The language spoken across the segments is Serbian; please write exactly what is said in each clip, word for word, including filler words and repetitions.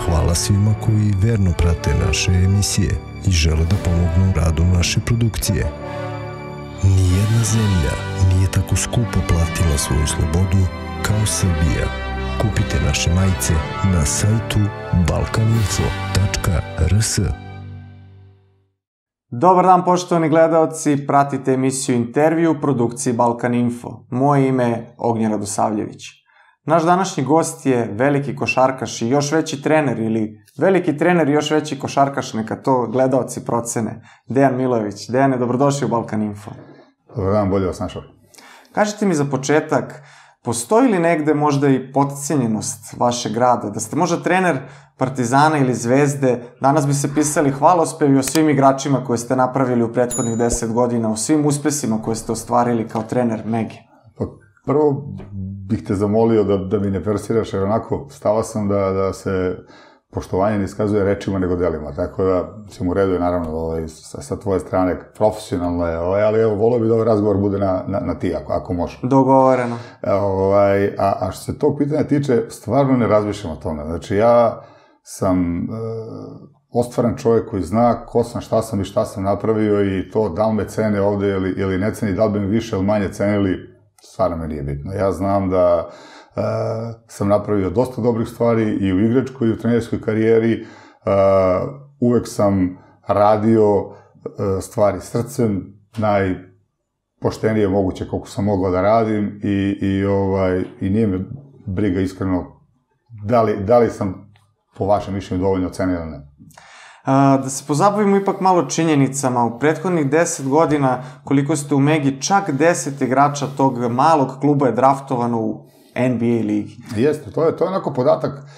Hvala svima koji verno prate naše emisije i žele da pomognu u radu naše produkcije. Nijedna zemlja nije tako skupo platila svoju slobodu kao Srbija. Kupite naše majice na sajtu balkaninfo tačka r s. Dobar dan poštovani gledaoci, pratite emisiju Intervju u produkciji Balkan Info. Moje ime je Ognjen Radosavljević. Naš današnji gost je veliki košarkaš i još veći trener ili veliki trener i još veći košarkaš, neka to gledaoci procene. Dejan Milojević. Dejane, dobrodošli u Balkan Info. Dobar dan, bolje vas našao. Kažite mi za početak, postoji li negde možda i potcenjenost vašeg rada? Da ste možda trener Partizana ili Zvezde, danas bi se pisali hvalospevi o svim igračima koje ste napravili u prethodnih deset godina, o svim uspesima koje ste ostvarili kao trener Mege. Pa prvo bih te zamolio da, da mi ne persiraš, jer onako stava sam da, da se poštovanje ne iskazuje rečima nego delima, tako da ćemo u redu je naravno ovaj, sa, sa tvoje strane profesionalno je, ovaj, ali evo volio bi da ovaj razgovor bude na, na, na ti, ako, ako može. Dogovoreno. Ovaj, a, a što se tog pitanja tiče, stvarno ne razmišljam o tome. Znači ja sam e, ostvaren čovjek koji zna ko sam, šta sam i šta sam napravio i to da li me cene ovde ili, ili ne ceni, da li bi mi više ili manje cenili, stvarno me nije bitno. Ja znam da Uh, sam napravio dosta dobrih stvari i u igračkoj i u trenerskoj karijeri. Uh, uvek sam radio uh, stvari srcem, najpoštenije moguće koliko sam mogao da radim i, i, ovaj, i nije me briga iskreno da li, da li sam po vašem mišljenju dovoljno ocenio ili ne. Da se pozabavimo ipak malo činjenicama. U prethodnih deset godina koliko ste u Megi, čak deset igrača tog malog kluba je draftovano u N B A ligi. Jeste, to je, to je onako podatak e,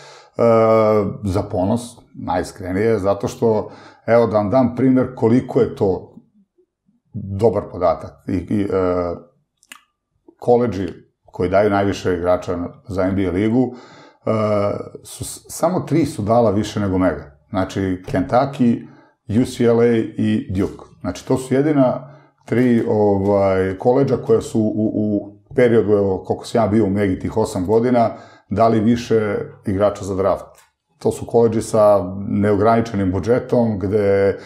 za ponos, najiskrenije, zato što, evo da vam dam primjer koliko je to dobar podatak. I, i e, koledži koji daju najviše igrača za N B A ligu, e, su, samo tri su dala više nego Mega. Znači, Kentucky, U C L A i Duke. Znači, to su jedina tri ovaj, koledža koja su u, u periodu, evo, koliko sam ja bio u Megi tih osam godina, dali više igrača za draft. To su koledži sa neograničenim budžetom, gde e,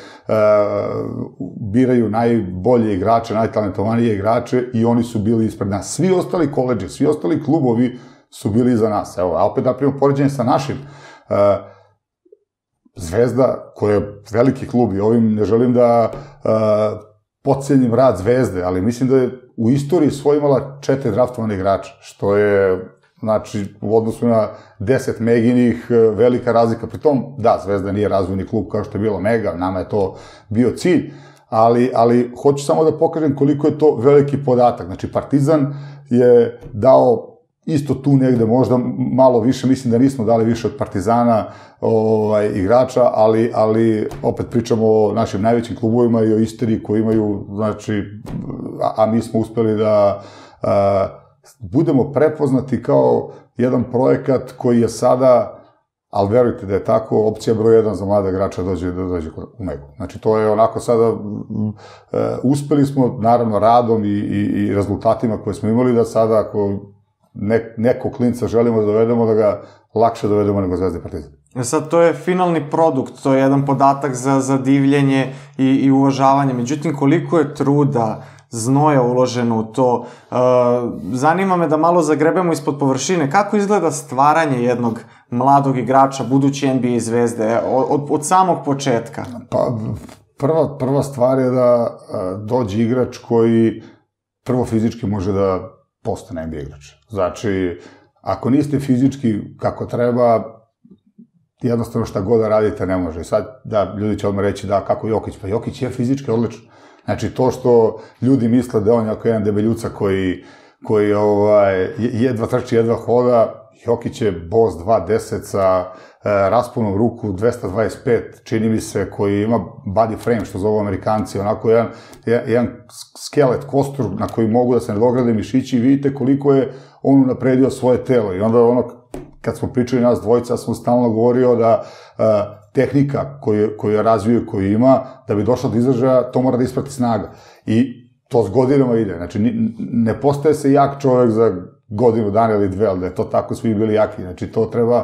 biraju najbolje igrače, najtalentovanije igrače i oni su bili ispred nas. Svi ostali koledži, svi ostali klubovi su bili iza nas. Evo, a opet napravimo poređenje sa našim. E, Zvezda, koja je veliki klub i ovim ne želim da e, podcijenim rad Zvezde, ali mislim da je u istoriji svoj imala četiri draftovane igrača, što je, znači, u odnosu na deset Meginih velika razlika. Pritom, da, Zvezda nije razvojni klub kao što je bilo Mega, nama je to bio cilj, ali, ali hoću samo da pokažem koliko je to veliki podatak. Znači, Partizan je dao isto tu negde, možda malo više, mislim da nismo dali više od Partizana ovaj, igrača, ali, ali opet pričamo o našim najvećim klubovima i o istoriji koji imaju, znači, a, a mi smo uspeli da a, budemo prepoznati kao jedan projekat koji je sada, ali verujte da je tako, opcija broj jedan za mlada igrača dođe, da dođe u Megu. Znači, to je onako sada, e, uspeli smo, naravno, radom i, i, i rezultatima koje smo imali, da sada, ako Ne, neko klinca želimo da dovedemo, da ga lakše dovedemo nego Zvezda i Partizan. Sad, to je finalni produkt, to je jedan podatak za, za divljenje i, i uvažavanje. Međutim, koliko je truda, znoja uloženo u to. Uh, zanima me da malo zagrebemo ispod površine. Kako izgleda stvaranje jednog mladog igrača, budući N B A zvezde, od, od samog početka? Pa, prva, prva stvar je da uh, dođe igrač koji prvo fizički može da postane N B A igrač. Znači, ako niste fizički kako treba, jednostavno šta god da radite ne može. I sad, da, ljudi će odmah reći da, kako Jokić? Pa Jokić je fizički odlično. Znači, to što ljudi misle da on je ako jedan debeljuca koji, koji ovaj, jedva trči, jedva hoda, Jokić je boss dva deset sa e, rasponom ruku dvesta dvadeset pet, čini mi se, koji ima body frame, što zovu Amerikanci, onako jedan, jedan skelet, kostur na koji mogu da se nadograde mišići i vidite koliko je on unapredio svoje telo. I onda ono, kad smo pričali nas dvojica, sam stalno govorio da e, tehnika koju, koju je razvio, koju ima, da bi došla do izražaja, to mora da isprati snaga. I to s godinama ide. Znači, ne postaje se jak čovjek za godinu dana ili dve, ali da je to tako svi bili jaki. Znači, to treba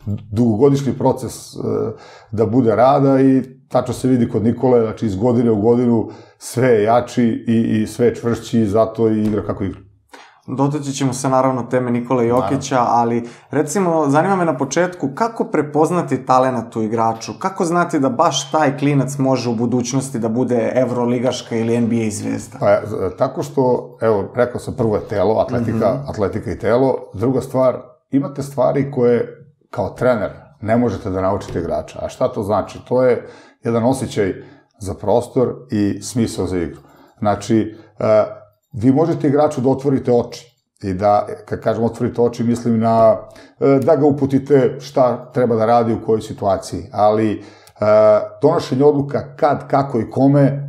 dugogodišnji proces da bude rada i tačno se vidi kod Nikole, znači iz godine u godinu sve je jači i, i sve je čvršći i zato i igra kako igra. Dotaći ćemo se naravno teme Nikole Jokića, ali recimo, zanima me na početku, kako prepoznati talenat u igraču? Kako znati da baš taj klinac može u budućnosti da bude evroligaška ili N B A zvezda? Pa, tako što, evo, rekao sam, prvo je telo, atletika, mm-hmm. atletika i telo. Druga stvar, imate stvari koje kao trener ne možete da naučite igrača. A šta to znači? To je jedan osjećaj za prostor i smisao za igru. Znači, uh, vi možete igraču da otvorite oči i da, kad kažem otvorite oči, mislim na da ga uputite šta treba da radi u kojoj situaciji, ali donošenje odluka kad, kako i kome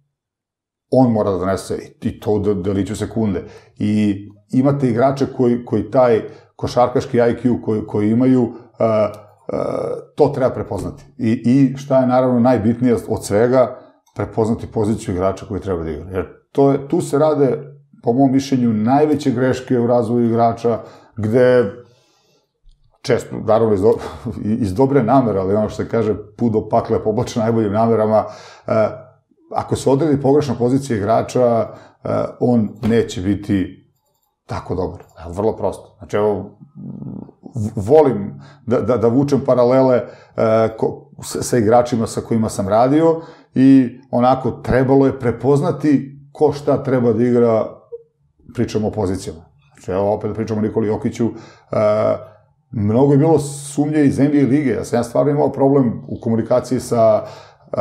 on mora da donese i to u deliću sekunde. I imate igrače koji, koji taj košarkaški I Q koji, koji imaju, to treba prepoznati. I, I šta je naravno najbitnije od svega, prepoznati poziciju igrača koji treba da igra. Jer to je, tu se rade, po mom mišljenju, najveće greške u razvoju igrača, gde često, naravno iz, do, iz dobre namere, ali ono što se kaže, put do pakla je poblačen najboljim namerama, eh, ako se odredi pogrešna pozicija igrača, eh, on neće biti tako dobar. Vrlo prosto. Znači, evo, volim da, da, da vučem paralele eh, ko, sa, sa igračima sa kojima sam radio i onako trebalo je prepoznati ko šta treba da igra, pričamo o pozicijama. Znači, evo, opet da pričamo o Nikoli Jokiću, e, mnogo je bilo sumnje iz N B A lige, ja sam ja stvarno imao problem u komunikaciji sa e,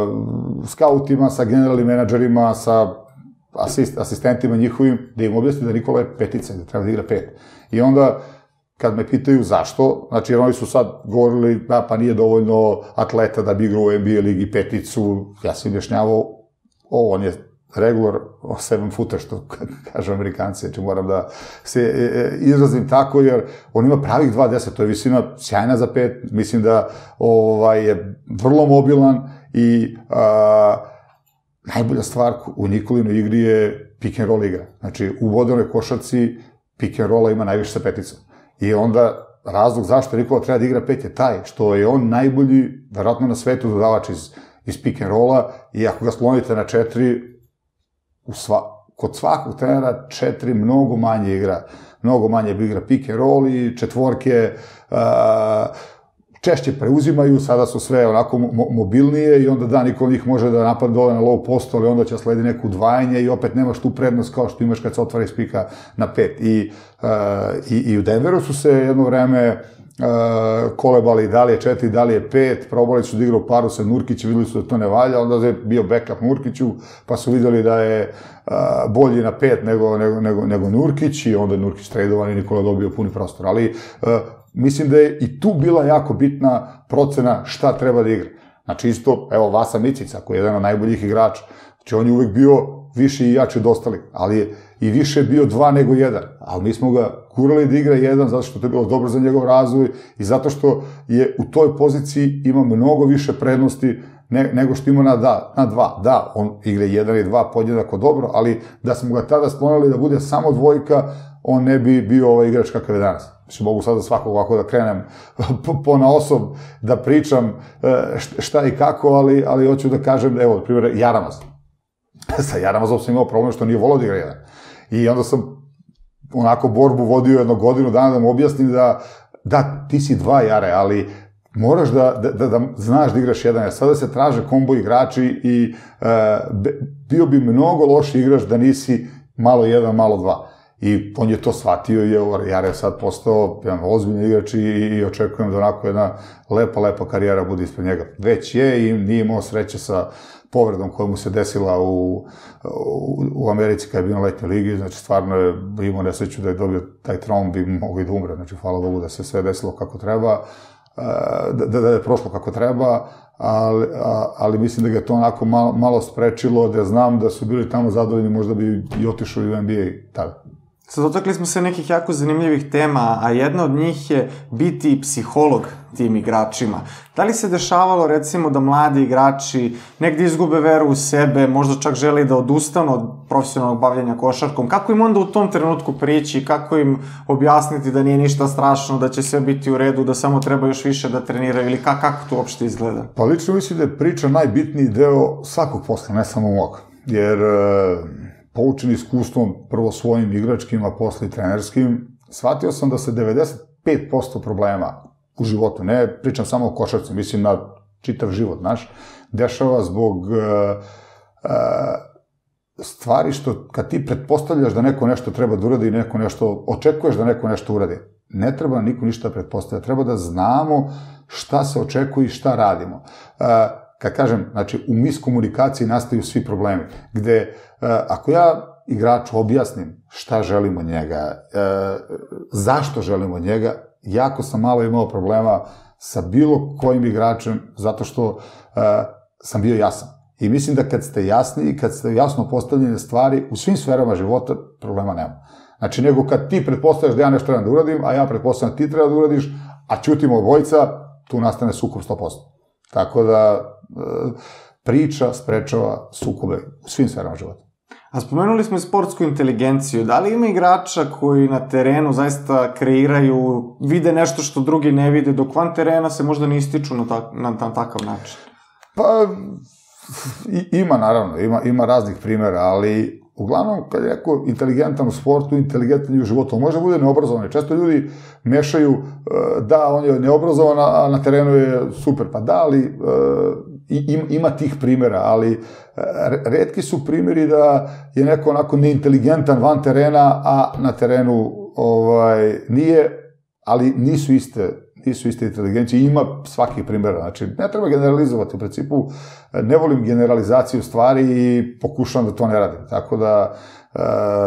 skautima, sa generalnim menadžerima, sa asist, asistentima njihovim, da im objasni da Nikola je petica, da treba da igra pet. I onda, kad me pitaju zašto, znači, jer oni su sad govorili, da, pa nije dovoljno atleta da bi igrao u N B A ligi peticu, ja sam objašnjavao, ovo, on je regular seven footer, što kažu Amerikanci, znači moram da se izrazim tako, jer on ima pravih dva deset, to je visina sjajna za pet, mislim da ovaj, je vrlo mobilan i a, najbolja stvar u Nikolinoj igri je pick and roll igra. Znači, u vodenoj košarci pick and rolla ima najviše sa peticom. I onda razlog zašto Nikola treba da igra pet je taj, što je on najbolji, verovatno na svetu, dodavač iz, iz pick and rolla i ako ga sklonite na četiri, U sva, kod svakog trenera četiri mnogo manje igra, mnogo manje igra pick and roll i četvorke uh, češće preuzimaju, sada su sve onako mo mobilnije i onda da, niko od njih može da napada dole na low postu, ali onda će sledi neko udvajanje i opet nemaš tu prednost kao što imaš kad se otvara iz pika na pet. I, uh, i, i u Denveru su se jedno vreme Uh, kolebali da li je četiri, da li je pet, probali su da igra u paru sa Nurkićem, videli su da to ne valja, onda je bio backup Nurkiću, pa su videli da je uh, bolji na pet nego, nego, nego, nego Nurkić i onda je Nurkić tradovan i Nikola dobio puni prostor. Ali uh, mislim da je i tu bila jako bitna procena šta treba da igra. Znači isto, evo Vasa Micica, koji je jedan od najboljih igrača, znači on je uvek bio više i jači od ostalih, ali je i više bio dva nego jedan, ali mi smo ga gurali da igra jedan zato što to je bilo dobro za njegov razvoj i zato što je u toj poziciji ima mnogo više prednosti ne, nego što ima na, da, na dva. Da, on igra jedan i dva podjednako dobro, ali da smo ga tada sklonili da bude samo dvojka, on ne bi bio ovaj igrač kakav je danas. Mislim, mogu sada svakog ovako da krenem po, po na osob da pričam šta i kako, ali, ali hoću da kažem, evo, primjer, Jaramaz. Sa Jaramazom sam imao problem što nije volao da igra jedan. I onda sam onako borbu vodio jednu godinu dana da mu objasnim da, da, ti si dva Jare, ali moraš da, da, da, da znaš da igraš jedan. Jer sada se traže kombo igrači i e, bio bi mnogo loši igrač da nisi malo jedan, malo dva. I on je to shvatio i je, Jare je sad postao jedan ozbiljni igrač i, i očekujem da onako jedna lepa, lepa karijera bude ispred njega. Već je i nije imao sreće sa povredom koja mu se desila u, u, u Americi kada je bio na letnjoj ligi, znači stvarno je imao nesreću da je dobio taj traum, bi mogao i da umre, znači hvala Bogu da se sve desilo kako treba, da, da, da je prošlo kako treba, ali, a, ali mislim da ga je to onako malo, malo sprečilo, da znam da su bili tamo zadovoljni, možda bi i otišao i u N B A tada. Sad dotakli smo se nekih jako zanimljivih tema, a jedna od njih je biti psiholog tim igračima. Da li se dešavalo, recimo, da mladi igrači negdje izgube veru u sebe, možda čak žele da odustanu od profesionalnog bavljanja košarkom? Kako im onda u tom trenutku prići, kako im objasniti da nije ništa strašno, da će sve biti u redu, da samo treba još više da treniraju, ili kako to uopšte izgleda? Pa lično mislim da je priča najbitniji deo svakog posla, ne samo mog. Jer poučen iskustvom, prvo svojim igračkim, a posle i trenerskim, shvatio sam da se devedeset pet posto problema u životu, ne pričam samo o košarci, mislim na čitav život naš, dešava zbog uh, uh, stvari što kad ti pretpostavljaš da neko nešto treba da uradi i neko nešto, očekuješ da neko nešto uradi. Ne treba niko ništa pretpostavljati, treba da znamo šta se očekuje i šta radimo. Uh, kad kažem, znači, u miskomunikaciji nastaju svi problemi, gde uh, ako ja igraču objasnim šta želimo njega, uh, zašto želimo njega, jako sam malo imao problema sa bilo kojim igračem, zato što uh, sam bio jasan. I mislim da kad ste jasni i kad ste jasno postavljene stvari, u svim sferama života problema nema. Znači, nego kad ti pretpostavljaš da ja nešto trebam da uradim, a ja pretpostavljam da ti treba da uradiš, a ćutimo obojica, tu nastane sukob sto posto. Tako da uh, priča sprečava sukobe u svim sferama života. A spomenuli smo i sportsku inteligenciju. Da li ima igrača koji na terenu zaista kreiraju, vide nešto što drugi ne vide, dok van terena se možda ne ističu na, ta, na, na takav način? Pa, i, ima naravno, ima, ima raznih primjera, ali uglavnom kad je neko inteligentan u sportu, inteligentan i u životu, on može bude neobrazovan. Često ljudi mešaju da on je neobrazovan, a na terenu je super. Pa da, ali i, ima tih primjera, ali retki su primjeri da je neko onako neinteligentan van terena, a na terenu ovaj, nije, ali nisu iste, nisu iste inteligencije. Ima svakih primjera. Znači, ne treba generalizovati. U principu, ne volim generalizaciju stvari i pokušavam da to ne radim. Tako da, e,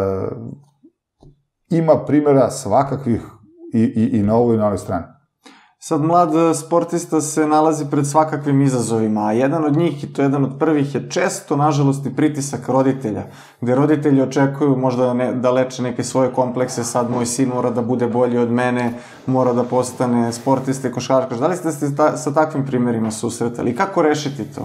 ima primjera svakakvih i, i, i na ovoj i na ovoj strani. Sad, mlad sportista se nalazi pred svakakvim izazovima, a jedan od njih, i to jedan od prvih, je često, nažalost, i pritisak roditelja, gde roditelji očekuju možda ne, da leče neke svoje komplekse, sad moj sin mora da bude bolji od mene, mora da postane sportista i košarkaš. Da li ste se ta, sa takvim primjerima susretali? Kako rešiti to?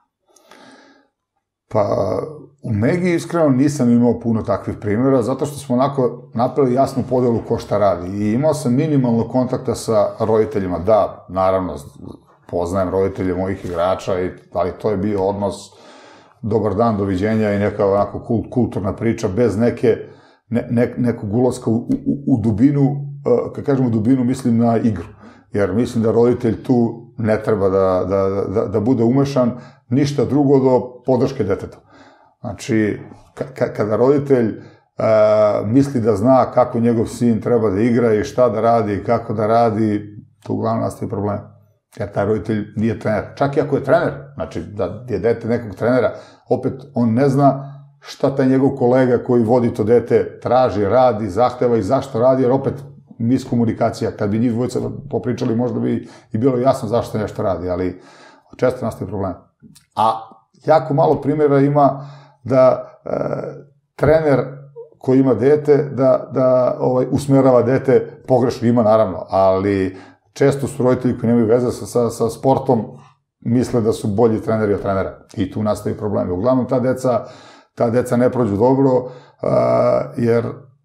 Pa, u Megi iskreno nisam imao puno takvih primjera, zato što smo onako napravili jasnu podelu ko šta radi. I imao sam minimalno kontakta sa roditeljima. Da, naravno, poznajem roditelje mojih igrača, ali to je bio odnos dobar dan, doviđenja i neka onako kult, kulturna priča, bez neke, ne, ne, nekog ulaska u, u, u dubinu, kad kažem u dubinu, mislim na igru. Jer mislim da roditelj tu ne treba da, da, da, da bude umešan, ništa drugo do podrške detetu. Znači, ka, kada roditelj uh, misli da zna kako njegov sin treba da igra i šta da radi i kako da radi, tu uglavnom nastaje problem. Jer taj roditelj nije trener. Čak i ako je trener, znači da je dete nekog trenera, opet on ne zna šta taj njegov kolega koji vodi to dete traži, radi, zahteva i zašto radi, jer opet miskomunikacija. Kad bi njih dvojica popričali, možda bi i bilo jasno zašto nešto radi, ali često nastaje problem. A jako malo primjera ima da e, trener koji ima dete, da, da ovaj, usmerava dete pogrešno, ima naravno, ali često su roditelji koji nemaju veze sa, sa, sa sportom, misle da su bolji treneri od trenera. I tu nastaju problemi. Uglavnom, ta deca, ta deca ne prođu dobro, uh, jer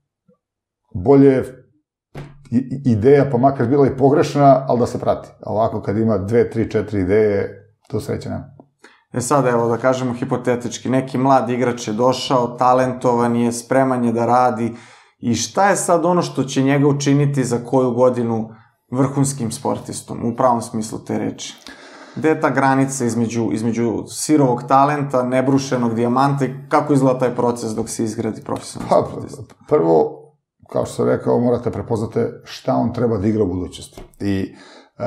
bolje je ideja, pa makar bila i pogrešna, ali da se prati. A ovako, kad ima dve, tri, četiri ideje, to sreće nema. E sad, evo, da kažemo hipotetički, neki mlad igrač je došao, talentovan je, spreman je da radi, i šta je sad ono što će njega učiniti za koju godinu vrhunskim sportistom, u pravom smislu te reči? Gde je ta granica između, između sirovog talenta, nebrušenog dijamanta, i kako izgleda taj proces dok se izgradi profesionalni sportista? Pa, prvo, kao što sam rekao, morate prepoznati šta on treba da igra u budućnosti. I e,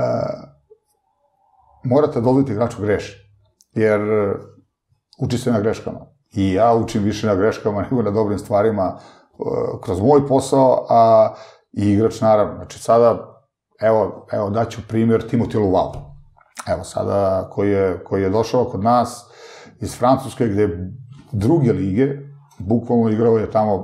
morate dozvoliti igraču greši. Jer uči se na greškama. I ja učim više na greškama nego na dobrim stvarima kroz moj posao, a i igrač naravno. Znači sada, evo, evo daću primjer Timothy Luval. Evo sada, koji je, koji je došao kod nas iz Francuske, gde druge lige, bukvalno igrao je tamo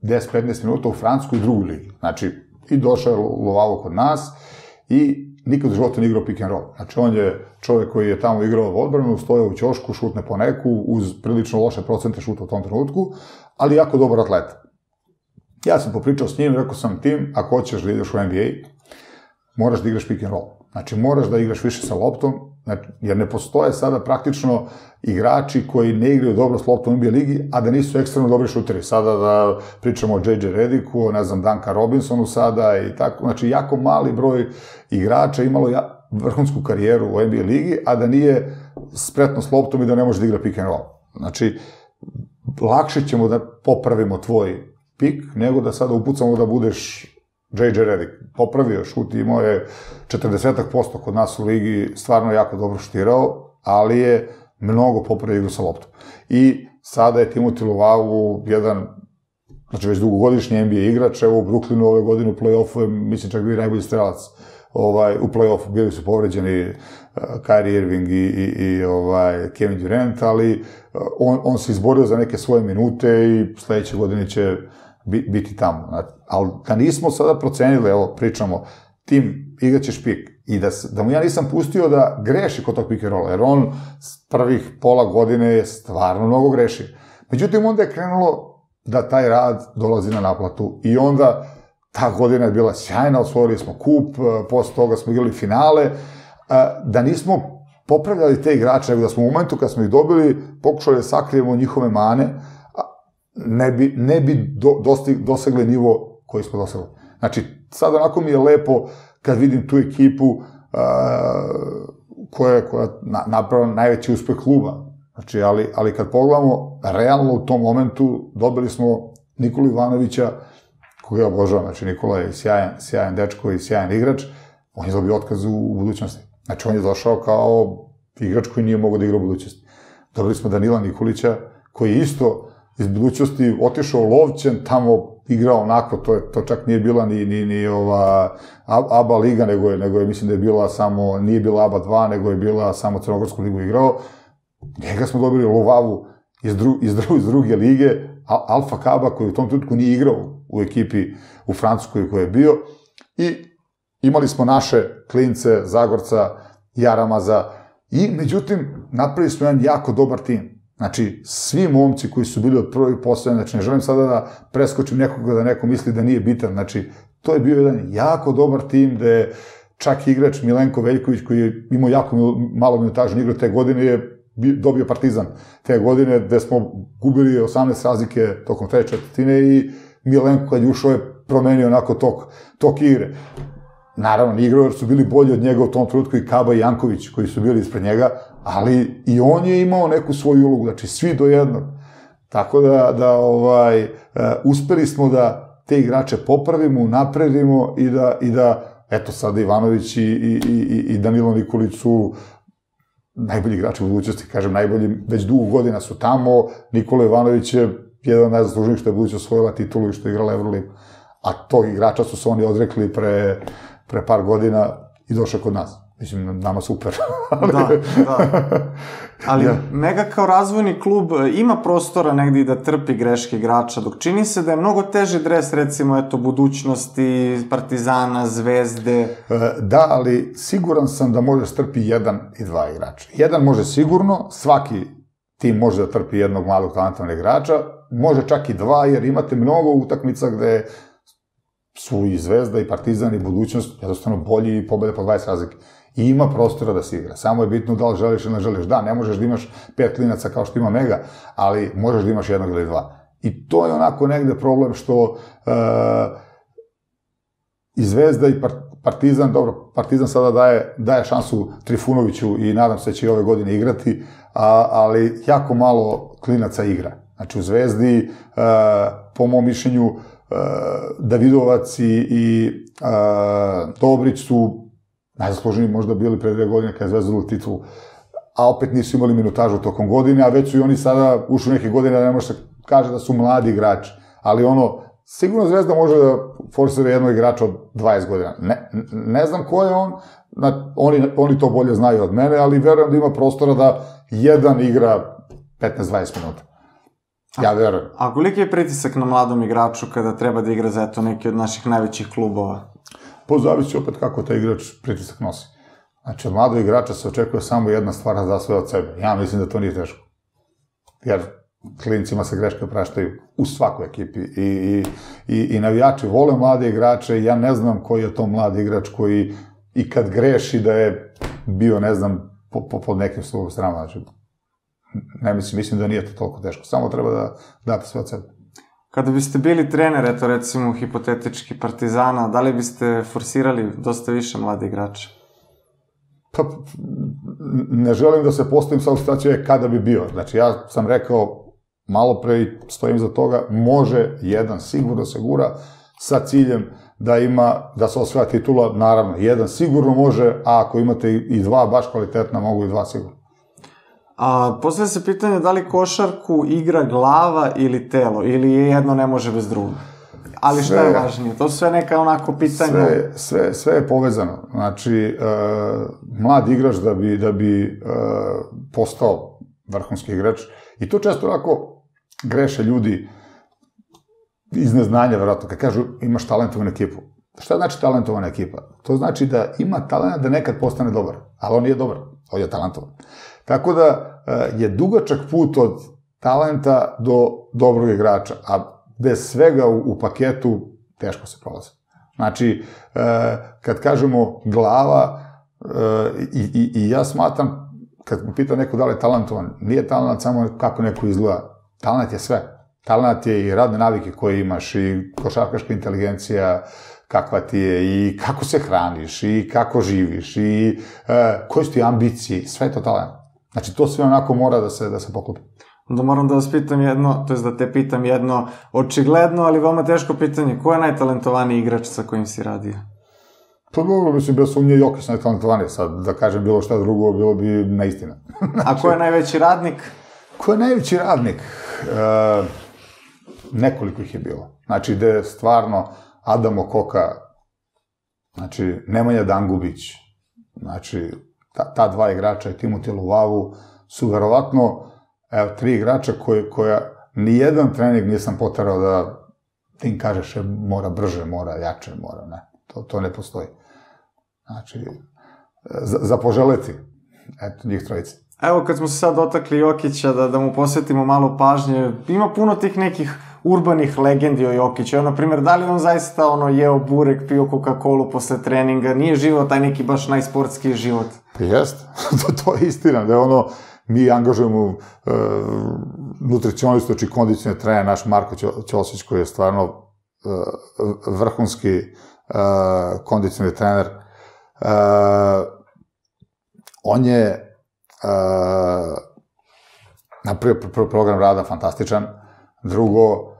deset do petnaest minuta u francuskoj drugoj ligi. Znači, i došao je Luvavo kod nas i nikad u životu nije igrao pick and roll. Znači, on je čovjek koji je tamo igrao odbranu, stojao u ćošku, šutne po neku, uz prilično loše procente šuta u tom trenutku, ali jako dobar atleta. Ja sam popričao s njim, rekao sam tim, ako hoćeš da ideš u N B A, moraš da igraš pick and roll. Znači, moraš da igraš više sa loptom, znači, jer ne postoje sada praktično igrači koji ne igraju dobro s loptom u N B A ligi, a da nisu ekstremno dobri šuteri. Sada da pričamo o J J Redicku, ne znam, Duncan Robinsonu sada i tako. Znači, jako mali broj igrača imalo ja, vrhunsku karijeru u N B A ligi, a da nije spretno s loptom i da ne može da igra pick and roll. Znači, lakše ćemo da popravimo tvoj pik, nego da sada upucamo da budeš J J Redick. Popravio šut, imao je četrdeset posto kod nas u ligi, stvarno jako dobro šutirao, ali je mnogo popravio igru sa loptom. I sada je Timothy Luvavu jedan, znači već dugogodišnji N B A igrač, evo u Brooklynu ove godine u play-offu je, mislim, čak bio najbolji strelac ovaj, u play-offu, bili su povređeni uh, Kyrie Irving i, i, i ovaj, Kevin Durant, ali uh, on, on se izborio za neke svoje minute i sledeće godine će biti tamo. Ali da nismo sada procenili, evo, pričamo, tim igraćeš pik i da, da mu ja nisam pustio da greši kod tog pick and rolla, jer on s prvih pola godine je stvarno mnogo greši. Međutim, onda je krenulo da taj rad dolazi na naplatu i onda ta godina je bila sjajna, osvojili smo kup, posle toga smo igrali finale, da nismo popravljali te igrače, nego da smo u momentu kad smo ih dobili pokušali da sakrijemo njihove mane, ne bi, ne bi do, dosti, dosegli nivo koji smo dosegli. Znači, sad onako mi je lepo kad vidim tu ekipu uh, koja je na, napravila najveći uspeh kluba. Znači, ali, ali kad pogledamo, realno u tom momentu dobili smo Nikolu Ivanovića, koga ja obožavam. Znači, Nikola je sjajan, sjajan dečko i sjajan igrač, on je dobio otkaz u, u budućnosti. Znači, on je došao kao igrač koji nije mogao da igra u budućnosti. Dobili smo Danila Nikolića, koji je isto iz budućnosti otišao lovćen, tamo igrao onako, to, je, to čak nije bila ni, ni, ni ova A B A liga, nego je, nego je, mislim da je bila samo, nije bila A B A dva, nego je bila samo Crnogorsku ligu igrao. Njega smo dobili Luvavu iz, dru, iz, dru, iz druge lige, Alfa Kaba, koji u tom trenutku nije igrao u ekipi u Francuskoj koji je bio. I imali smo naše klince, Zagorca, Jaramaza, i međutim, napravili smo jedan jako dobar tim. Znači, svi momci koji su bili od prvog postavljena, znači ne želim sada da preskočim nekoga da neko misli da nije bitan, znači to je bio jedan jako dobar tim gde je čak igrač Milenko Veljković koji je imao jako malo minutažu igra te godine je dobio Partizan te godine gde smo gubili osamnaest razlike tokom te četvrtine i Milenko kad je ušao je promenio onako tok, tok igre. Naravno, igrao jer su bili bolji od njega u tom trenutku i Kaba i Janković koji su bili ispred njega, ali i on je imao neku svoju ulogu, znači svi do jednog. Tako da, da ovaj, uh, uspeli smo da te igrače popravimo, napredimo i da, i da eto sada Ivanović i, i, i, i Danilo Nikolić su najbolji igrači u budućnosti, kažem najbolji, već dugo godina su tamo, Nikola Ivanović je jedan od najzaslužnijih što je budućnost osvojila titulu i što je igrala Euroligu. A tog igrača su se oni odrekli pre, pre par godina i došao kod nas. Mislim, nama super. ali, da, da. Ali ja. Mega kao razvojni klub ima prostora negdje da trpi greške igrača, dok čini se da je mnogo teži dres, recimo, eto, budućnosti, Partizana, Zvezde. Da, ali siguran sam da može strpi jedan i dva igrača. Jedan može sigurno, svaki tim može da trpi jednog malog talentovanog igrača, može čak i dva, jer imate mnogo utakmica gde su i Zvezda i Partizan i budućnost jednostavno bolji i pobede po dvadeset razlike. I ima prostora da se igra. Samo je bitno da li želiš ili ne želiš. Da, ne možeš da imaš pet klinaca kao što ima Mega, ali možeš da imaš jednog ili dva. I to je onako negde problem što uh, i Zvezda i Partizan, dobro, Partizan sada daje, daje šansu Trifunoviću i nadam se da će i ove godine igrati, a, ali jako malo klinaca igra. Znači u Zvezdi, uh, po mom mišljenju, uh, Davidovac i, i uh, Dobrić su najzaslužniji možda bili pre dve godine kada je Zvezda dobila titulu, a opet nisu imali minutažu tokom godine, a već su i oni sada ušli neke godine, da ne može se kaže da su mladi igrači, ali ono, sigurno Zvezda može da forsira jednog igrača od dvadeset godina. Ne, ne znam ko je on, oni, oni to bolje znaju od mene, ali verujem da ima prostora da jedan igra petnaest do dvadeset minuta. Ja verujem. A koliki je pritisak na mladom igraču kada treba da igra za eto neki od naših najvećih klubova? Pozavisi opet kako taj igrač pritisak nosi. Znači, od mladog igrača se očekuje samo jedna stvar za sve od sebe. Ja mislim da to nije teško. Jer klincima se greške praštaju u svakoj ekipi. I, i, i, i navijači vole mlade igrače i ja ne znam koji je to mladi igrač koji i kad greši da je bio, ne znam, po, po, pod nekim slugom strama. Znači, ne mislim, mislim da nije to toliko teško. Samo treba da date sve od sebe. Kada biste bili trener, eto recimo hipotetički Partizana, da li biste forsirali dosta više mlade igrače? Pa, ne želim da se postavim sa situaciju kada bi bio. Znači, ja sam rekao malo pre i stojim za toga, može jedan sigurno se gura sa ciljem da ima, da se osvaja titula, naravno, jedan sigurno može, a ako imate i dva baš kvalitetna, mogu i dva sigurno. A postavlja se pitanje da li košarku igra glava ili telo, ili jedno ne može bez drugog. Ali šta je važnije? To su sve neka onako pitanja. Sve, sve, sve je povezano. Znači, e, mlad igrač da bi, da bi e, postao vrhunski igrač, i to često onako greše ljudi iz neznanja, verovatno, kad kažu imaš talentovanu ekipu. Šta znači talentovana ekipa? To znači da ima talent da nekad postane dobar, ali on nije dobar, on je talentovan. Tako da e, je dugačak put od talenta do dobrog igrača, a bez svega u, u paketu teško se prolazi. Znači, e, kad kažemo glava, e, i, i, i ja smatram, kad me pita neko da li je talentovan, nije talent samo kako neko izgleda. Talent je sve. Talent je i radne navike koje imaš, i košarkaška inteligencija kakva ti je, i kako se hraniš, i kako živiš, i e, koje su ti ambicije, sve je to talent. Znači, to sve onako mora da se, da se poklopi. Onda moram da vas pitam jedno, to je da te pitam jedno očigledno, ali veoma teško pitanje. Ko je najtalentovaniji igrač sa kojim si radio? Pa dobro, mislim, bio sam u Jokić Jokić najtalentovaniji. Sad, da kažem bilo šta drugo, bilo bi neistina. Znači, a ko je najveći radnik? Ko je najveći radnik? E, nekoliko ih je bilo. Znači, gde je stvarno Adamo Koka, znači, Nemanja Dangubić, znači, ta, ta dva igrača i Timothy Luvavu su verovatno, evo, tri igrača koje, koja nijedan trening nisam poterao da ti im kažeš mora brže, mora jače, mora, ne. To, to ne postoji. Znači, za, za poželeti, eto, njih trojice. Evo, kad smo se sad dotakli Jokića, da, da mu posvetimo malo pažnje, ima puno tih nekih urbanih legendi o Jokiću. Evo, na primjer, da li on zaista ono, jeo burek, pio Coca-Colu posle treninga, nije živao taj neki baš najsportski život? Pa jest, to, to je istina, da je ono, mi angažujemo uh, nutricionistu, znači kondicioni trener, naš Marko Ćosić, koji je stvarno uh, vrhunski uh, kondicioni trener. Uh, on je uh, napravio pr program rada fantastičan. Drugo, uh,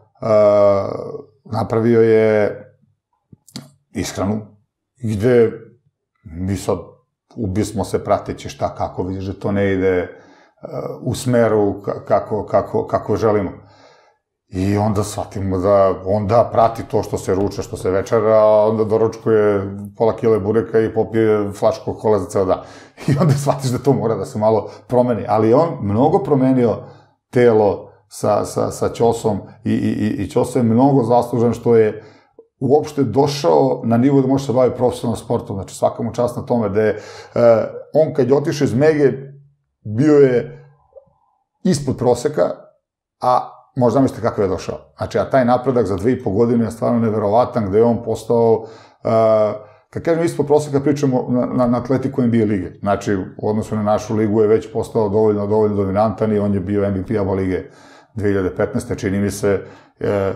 napravio je ishranu, gde mi sad ubismo se prateći šta, kako vidiš da to ne ide u smeru kako, kako, kako želimo. I onda shvatimo da on da prati to što se ruča, što se večera, a onda doručkuje pola kile bureka i popije flašku kola za ceo dan. I onda shvatiš da to mora da se malo promeni. Ali on mnogo promenio telo sa, sa, sa Ćosom i, i, i Ćoso je mnogo zaslužen što je uopšte došao na nivo da može se baviti profesionalnom sportom. Znači, svaka mu čast na tome da je eh, on kad je otišao iz Mege bio je ispod proseka, a možda mislite kako je došao. Znači, a taj napredak za dve i po godine je stvarno neverovatan, gde je on postao, uh, kad kažem ispod proseka, pričamo na, na, na atletiku N B A lige. Znači, u odnosu na našu ligu je već postao dovoljno, dovoljno dominantan i on je bio M V P aba lige dve hiljade petnaeste. Čini mi se, uh,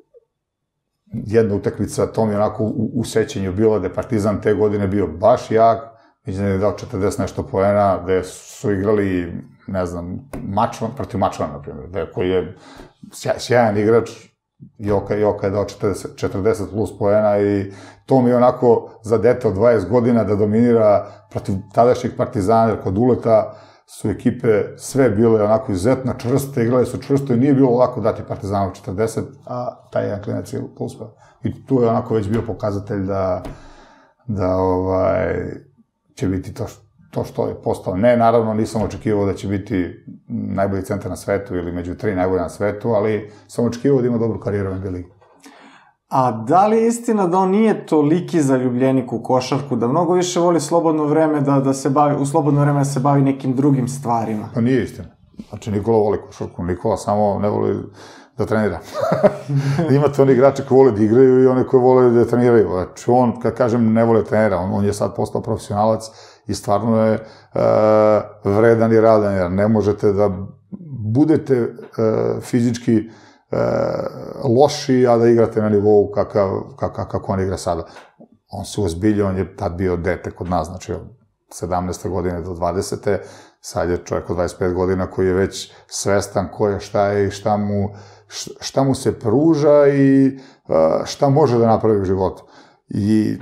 jedna utakmica, to mi je onako u, u sećenju bilo da je Partizan te godine bio baš jak, mislim da je dao četrdeset nešto poena, gde su igrali, ne znam, Mačvan, protiv Mačvana, na primjer, koji je sjajan igrač, Joka, Joka je dao četrdeset, četrdeset plus poena i to mi je onako za dete od dvadeset godina da dominira protiv tadašnjeg Partizana, jer kod uleta su ekipe sve bile onako izuzetno čvrste, igrali su čvrsto i nije bilo lako dati Partizanu četrdeset, a taj jedan klinac je uspeo. I tu je onako već bio pokazatelj da, da ovaj, će biti to, to što je postao. Ne, naravno, nisam očekivao da će biti najbolji centar na svetu ili među tri najbolje na svetu, ali sam očekivao da ima dobru karijeru u N B A ligi. A da li je istina da on nije toliki zaljubljenik u košarku, da mnogo više voli slobodno vreme da, da se bavi, u slobodno vreme da se bavi nekim drugim stvarima? Pa nije istina. Znači, Nikola voli košarku. Nikola samo ne voli da trenira. Imate oni igrače koji vole da igraju i one koji vole da treniraju. Znači, on, kad kažem, ne vole da trenira, on, on je sad postao profesionalac i stvarno je uh, vredan i radan, jer ne možete da budete uh, fizički uh, loši, a da igrate na nivou kakav, kakav, kako on igra sada. On se uozbiljio, on je tad bio dete kod nas, znači od sedamnaeste godine do dvadesete Sad je čovjek od dvadeset pet godina koji je već svestan ko je, šta je i šta mu, šta mu se pruža i šta može da napravi u životu. I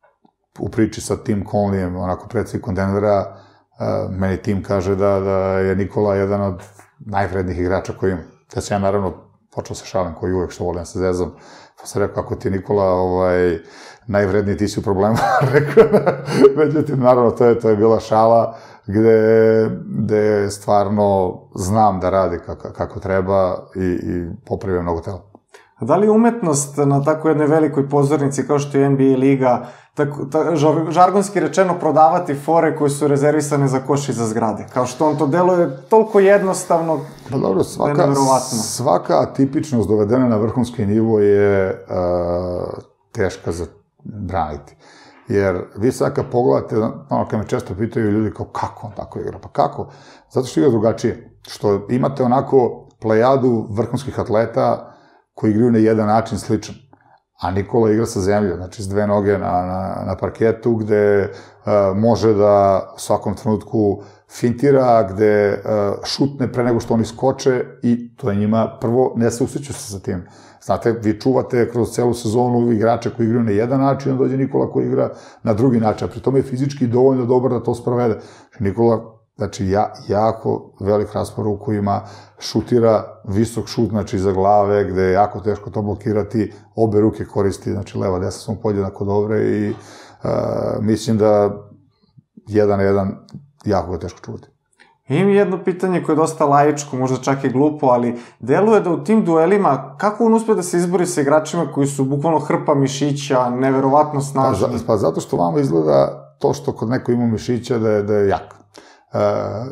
u priči sa Tim Conleyem, onako predsjednikom Denvera, meni Tim kaže da, da je Nikola jedan od najvrednijih igrača koji ima. Ja sam ja naravno počeo se šalim, koji uvek što volim se zezam, pa sam rekao, ako ti je Nikola ovaj, najvredniji, ti si u problemu. Rekao, međutim, naravno, to je, to je bila šala gde, gde stvarno znam da radi kako, kako treba i, i popravio mnogo tela. A da li je umetnost na tako jednoj velikoj pozornici kao što je N B A liga, tako, ta, žargonski rečeno, prodavati fore koje su rezervisane za koš i za zgrade? Kao što on to deluje toliko jednostavno, pa dobro, svaka, da je nevjerovatno. Svaka atipičnost dovedena na vrhunski nivo je uh, teška za braniti. Jer vi sad kad pogledate, ono kad me često pitaju ljudi kao kako on tako igra, pa kako? Zato što igra drugačije. Što imate onako plejadu vrhunskih atleta koji igraju na jedan način sličan. A Nikola igra sa zemljom, znači s dve noge na, na, na parketu, gde uh, može da u svakom trenutku fintira, gde uh, šutne pre nego što oni skoče i to je njima prvo, ne se usreću se sa tim. Znate, vi čuvate kroz celu sezonu igrača koji igraju na jedan način, dođe Nikola koji igra na drugi način, a pri tome je fizički dovoljno dobar da to sprovede. Nikola, znači, ja, jako velik raspor ruku ima, šutira visok šut, znači, iza glave, gde je jako teško to blokirati, obe ruke koristi, znači, leva, desna su mu podjednako dobre i uh, mislim da jedan na jedan jako je teško čuvati. Imam jedno pitanje koje je dosta laičko, možda čak i glupo, ali deluje da u tim duelima, kako on uspe da se izbori sa igračima koji su bukvalno hrpa mišića, neverovatno snažni? Pa, pa zato što vama izgleda to što kod neko ima mišića da je, da je jak. E,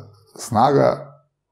snaga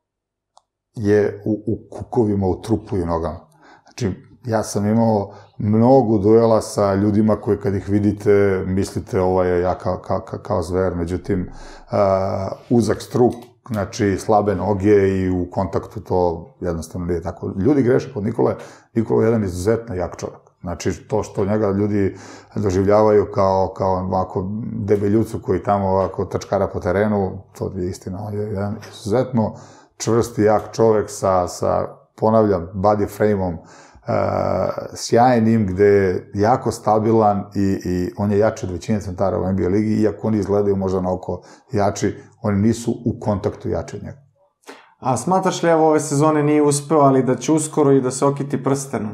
je u, u kukovima, u trupu i nogama. Znači, ja sam imao mnogo duela sa ljudima koji kad ih vidite, mislite ovo je ja kao, kao, kao zver, međutim, uh, uzak struk, znači slabe noge i u kontaktu to jednostavno nije tako. Ljudi greše kod Nikole, Nikola je jedan izuzetno jak čovjek. Znači, to što njega ljudi doživljavaju kao, kao ovako debeljucu koji tamo ovako tačkara po terenu, to je istina. On je jedan izuzetno čvrsti, jak čovjek sa, sa ponavljam, body frame-om, uh, sjajnim, gde je jako stabilan i, i on je jači od većine centara u N B A ligi, iako oni izgledaju možda na oko jači, oni nisu u kontaktu jači od njega. A smatraš li evo ove sezone nije uspeo, ali da će uskoro i da se okiti prstenom?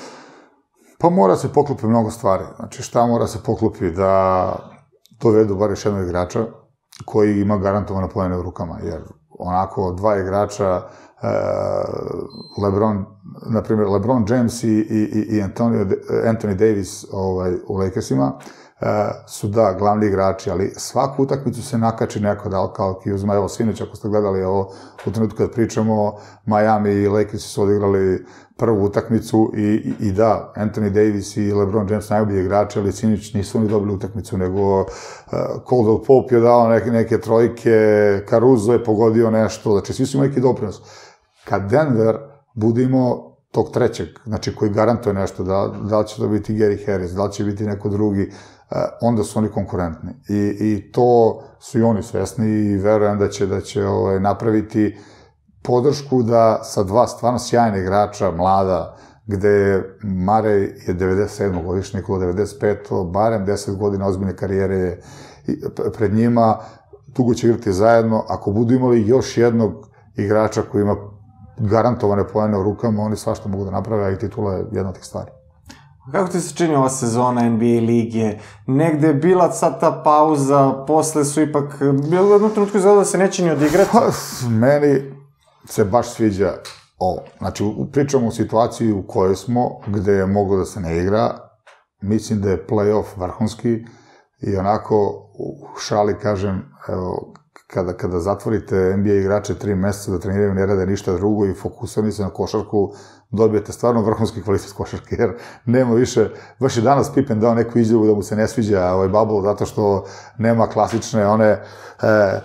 Pa mora se poklopi mnogo stvari. Znači, šta mora se poklopi? Da dovedu bar još jednog igrača koji ima garantovano poene u rukama, jer onako dva igrača, uh, LeBron, na primjer, LeBron James i, i, i Antonio, Anthony Davis ovaj, u Lakersima, uh, su da, glavni igrači, ali svaku utakmicu se nakači neko da alkalki uzma. Evo, sinoć, ako ste gledali ovo, u trenutku kad pričamo, Miami i Lakersi su odigrali prvu utakmicu i, i, i da, Anthony Davis i LeBron James najbolji igrači, ali sinoć nisu oni dobili utakmicu, nego uh, Caldwell Pope je dao neke, neke trojke, Caruso je pogodio nešto, znači svi su imali neki doprinos. Kad Denver bude imao tog trećeg, znači koji garantuje nešto, da, da li će to biti Gary Harris, da li će biti neko drugi, uh, onda su oni konkurentni. I, i to su i oni svesni i verujem da će, da će ovaj, napraviti podršku da sa dva stvarno sjajna igrača, mlada, gde Mare je devedeset sedmog godišnji, Nikola devedeset petog barem deset godina ozbiljne karijere je pred njima, dugo će igrati zajedno. Ako budu imali još jednog igrača koji ima garantovane poene u rukama, oni svašta mogu da naprave, a i titula je jedna od tih stvari. Kako ti se čini ova sezona N B A lige? Negde je bila sad ta pauza, posle su ipak, bilo u jednom trenutku izgleda da se neće ni odigrati? Pa, meni se baš sviđa ovo. Znači, pričamo o situaciji u kojoj smo, gde je moglo da se ne igra. Mislim da je play-off vrhunski i onako u šali kažem, evo, kada, kada zatvorite N B A igrače tri meseca da treniraju, ne rade ništa drugo i fokusirani se na košarku, dobijete stvarno vrhunski kvalitet košarke, jer nema više, baš je danas Pippen dao neku izjavu da mu se ne sviđa ovaj bubble, zato što nema klasične one e, e,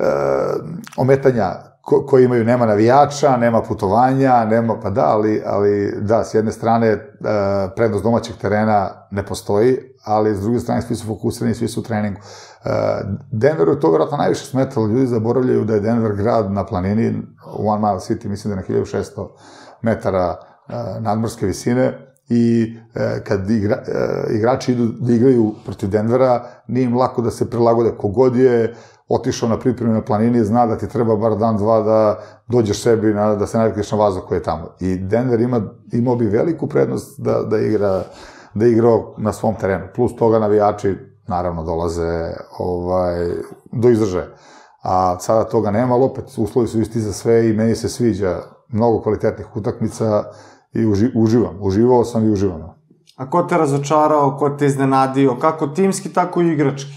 ometanja ko, koji imaju, nema navijača, nema putovanja, nema, pa da, ali, ali da, s jedne strane e, prednost domaćeg terena ne postoji, ali s druge strane svi su fokusirani, svi su u treningu. E, Denveru je to vjerojatno najviše smetalo, ljudi zaboravljaju da je Denver grad na planini, One Mile City, mislim da je na hiljadu šesto metara e, nadmorske visine i e, kad igra, e, igrači idu da igraju protiv Denvera, nije im lako da se prilagode. Kogod je otišao na pripremu na planini, zna da ti treba bar dan, dva da dođeš sebi, na, da se navikneš na vazduh koji je tamo. I Denver ima, imao bi veliku prednost da, da igra da igra na svom terenu. Plus toga navijači, naravno, dolaze ovaj, do izražaja. A sada toga nema, ali opet uslovi su isti za sve i meni se sviđa mnogo kvalitetnih utakmica i uži, uživam. Uživao sam i uživam. A ko te razočarao, ko te iznenadio, kako timski, tako i igrački?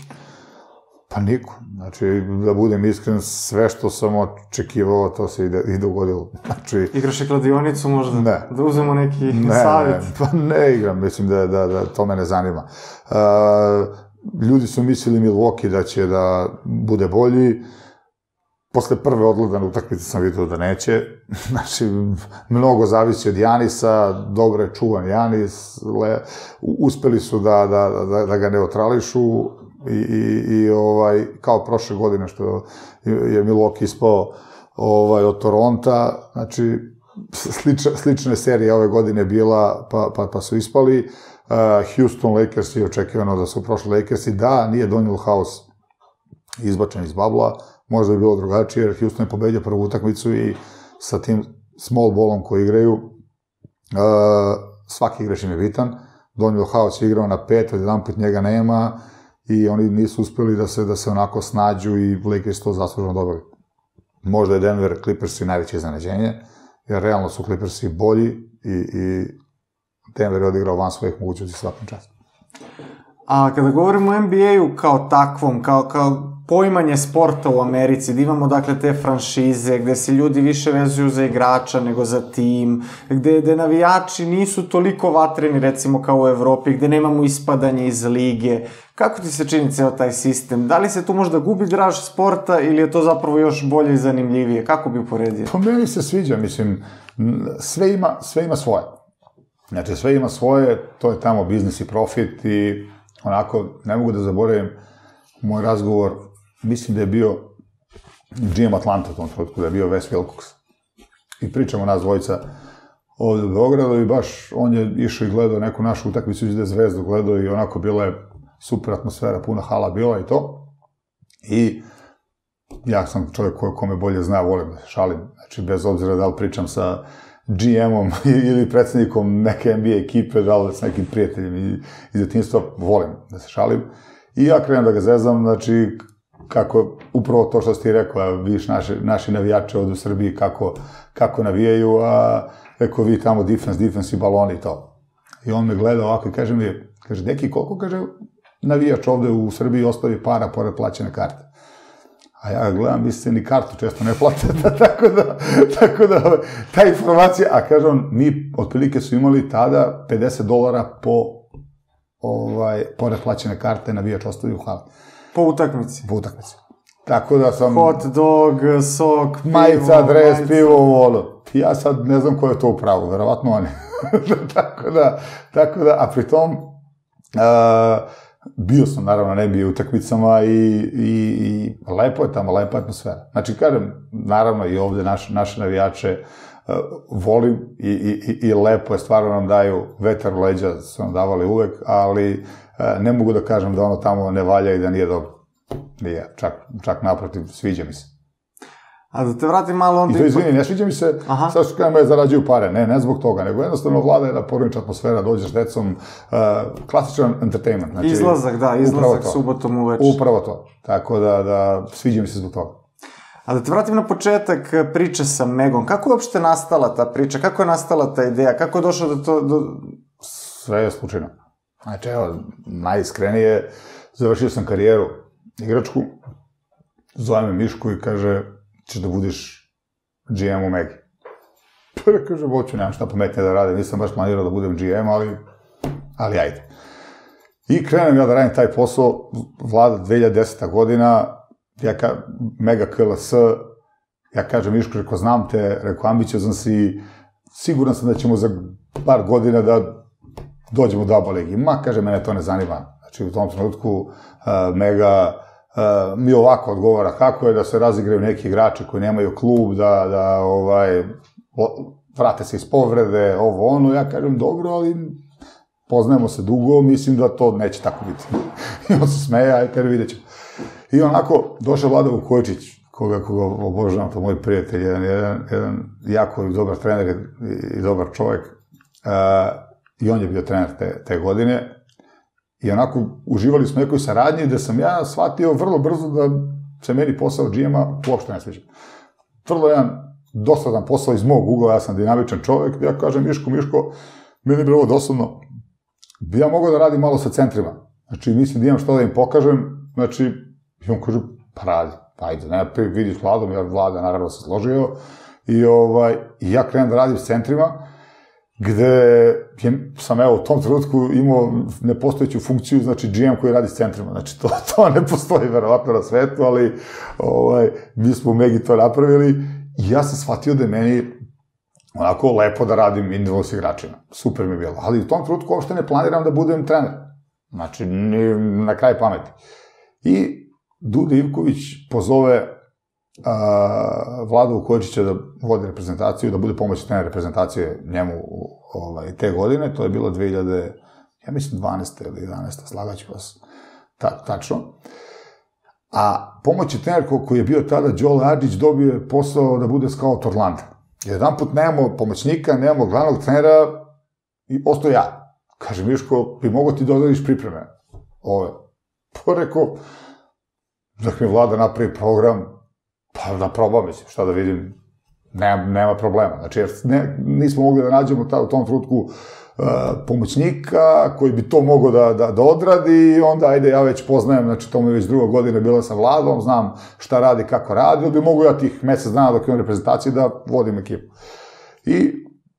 Pa niko. Znači, da budem iskren, sve što sam očekivao, to se i, i dogodilo. Znači, igraš je kladionicu možda? Ne. Da uzmemo neki ne, savjet? Ne, pa ne igram, mislim da, da, da to me ne zanima. Uh, ljudi su mislili Milwaukee da će da bude bolji. Posle prve odgledane utakmice sam vidio da neće. Znači, mnogo zavisi od Janisa, dobro je čuvan Janis, le, uspeli su da, da, da, da ga neutrališu i, i, i ovaj, kao prošle godine što je Milwaukee ispao ovaj, od Toronta, znači, slična, slična serija ove godine bila, pa, pa, pa su ispali. Uh, Houston Lakers je očekivano da su prošli Lakersi, da, nije Daniel House izbačen iz babla, možda je bilo drugačije, jer Houston je pobedio prvu utakmicu i sa tim small ballom koji igraju, uh, svaki igrač im je bitan. Daniel House je igrao na pet, od jedan put njega nema i oni nisu uspeli da se, da se onako snađu i Lakers to zasluženo dobili. Možda je Denver Clippersi najveće iznenađenje, jer realno su Clippersi bolji i, i Denver je odigrao van svojih mogućnosti svakom času. A kada govorimo o N B A-u kao takvom, kao, kao poimanje sporta u Americi, da imamo dakle te franšize, gde se ljudi više vezuju za igrača nego za tim, gde, gde navijači nisu toliko vatreni recimo kao u Evropi, gde nemamo ispadanje iz lige. Kako ti se čini ceo taj sistem? Da li se tu možda gubi draž sporta ili je to zapravo još bolje i zanimljivije? Kako bi uporedio? Pa meni se sviđa, mislim, sve ima, sve ima svoje. Znači, sve ima svoje, to je tamo biznis i profit i onako, ne mogu da zaboravim moj razgovor, mislim da je bio G M Atlanta u tom trenutku, da je bio Wes Wilcox. I pričamo nas dvojica ovde u Beogradu i baš on je išao i gledao neku našu utakmicu gde je Zvezdu gledao i onako bila je super atmosfera, puna hala bila i to. I ja sam čovjek ko, ko me bolje zna, volim da se šalim. Znači, bez obzira da li pričam sa G M-om ili predsednikom neke N B A ekipe, da li s nekim prijateljem iz detinjstva, volim da se šalim. I ja krenem da ga zezam, znači, kako, upravo to što si ti rekao, a vidiš naši, naši navijače ovde u Srbiji, kako, kako navijaju, a rekao vi tamo defense, defense i baloni i to. I on me gleda ovako i kaže mi, kaže, deki, koliko, kaže, navijač ovde u Srbiji ostavi para pored plaćene karte? A ja gledam, vi se ni kartu često ne plate, tako da, tako da, ta informacija, a kaže on, mi otprilike su imali tada pedeset dolara po, ovaj, pored plaćene karte, navijač ostavi u hali. Po utakmici? Po utakmici. Tako da sam... Hot dog, sok, pivo... Majica, dres, majica. Pivo, ovo. Ja sad ne znam ko je to upravo, verovatno oni. tako da, tako da, a pritom... Uh, bio sam, naravno, ne bio utakmicama i, i, i lepo je tamo, lepa atmosfera. Znači, kažem, naravno, i ovde naš, naše navijače uh, volim i, i, i lepo je, stvarno nam daju vetar u leđa, su nam davali uvek, ali uh, ne mogu da kažem da ono tamo ne valja i da nije dobro. Nije, čak, čak naprotiv, sviđa mi se. A da te vratim malo onda... I to izvini, ne sviđa mi se, sad što kada me zarađuju pare, ne, ne zbog toga, nego jednostavno vlada jedna porodična atmosfera, dođeš s decom, klasičan entertainment. Znači, izlazak, da, izlazak subotom uveče. Upravo to, tako da, da sviđa mi se zbog toga. A da te vratim na početak priče sa Megom, kako je uopšte nastala ta priča, kako je nastala ta ideja, kako je došlo do to... Do... Sve je slučajno. Znači, evo, najiskrenije, završio sam karijeru igračku, zove me Miško i kaže, ćeš da budiš G M u Megi. Pa da kaže, hoću, nemam šta pametnije da radim, nisam baš planirao da budem G M, ali, ali ajde. I krenem ja da radim taj posao, vlada dve hiljade deseta godina, ja ka, Mega K L S, ja kažem Miško, reko, znam te, reko, ambiciozan si, siguran sam da ćemo za par godina da dođemo do A B A ligi. Ma, kaže, mene to ne zanima. Znači, u tom trenutku uh, Mega uh, mi ovako odgovara kako je da se razigraju neki igrači koji nemaju klub, da, da ovaj, vrate se iz povrede, ovo ono. Ja kažem, dobro, ali poznajemo se dugo, mislim da to neće tako biti. I on se smeje, aj kaže, vidjet ćemo. I onako, došao Vlada Vukojičić, koga, koga obožavam, to moj prijatelj, jedan, jedan, jedan jako dobar trener i, i dobar čovjek. Uh, I on je bio trener te, te godine. I onako, uživali smo nekoj saradnji gde sam ja shvatio vrlo brzo da se meni posao G M-a uopšte ne sviđa. Vrlo jedan dosadan posao iz mog ugla, ja sam dinamičan čovjek, ja kažem, Miško, Miško, meni je bilo dosadno. Bi ja mogao da radim malo sa centrima. Znači, mislim da imam što da im pokažem, znači, i on kaže, pa radi, ajde, ne, vidiš Vladom, ja Vlada naravno se složio, i, ovaj, i ja krenem da radim s centrima, gde sam, evo, u tom trenutku imao nepostojeću funkciju, znači G M koji radi s centrima, znači to, to ne postoji verovatno na svetu, ali ovaj, mi smo u Megi to napravili i ja sam shvatio da je meni onako lepo da radim individualno s igračima, super mi je bilo, ali u tom trenutku uopšte ne planiram da budem trener, znači ni na kraj pameti. I Duda Ivković pozove a, Vladu Vukojičića da vodi reprezentaciju, da bude pomoćni trener reprezentacije njemu ovaj, te godine, to je bilo dve hiljade, ja mislim dvanaeste ili jedanaeste, slagaću vas ta, tačno. A pomoćni trener koji je bio tada, Đole Adžić, dobio je posao da bude scout Orlanda. Jedan put nemamo pomoćnika, nemamo glavnog trenera i ostao ja. Kaže, Miško, bi mogo ti da odrediš pripreme? Ove. Pa rekao, dok mi Vlada napravi program, pa da probam, mislim, šta da vidim, nema, nema problema. Znači, jer ne, nismo mogli da nađemo ta, u tom trenutku uh, pomoćnika koji bi to mogao da, da, da odradi i onda, ajde, ja već poznajem, znači, to mi je već druga godina bila sa Vladom, znam šta radi, kako radi, ali bi mogu ja tih mesec dana dok imam reprezentaciji da vodim ekipu. I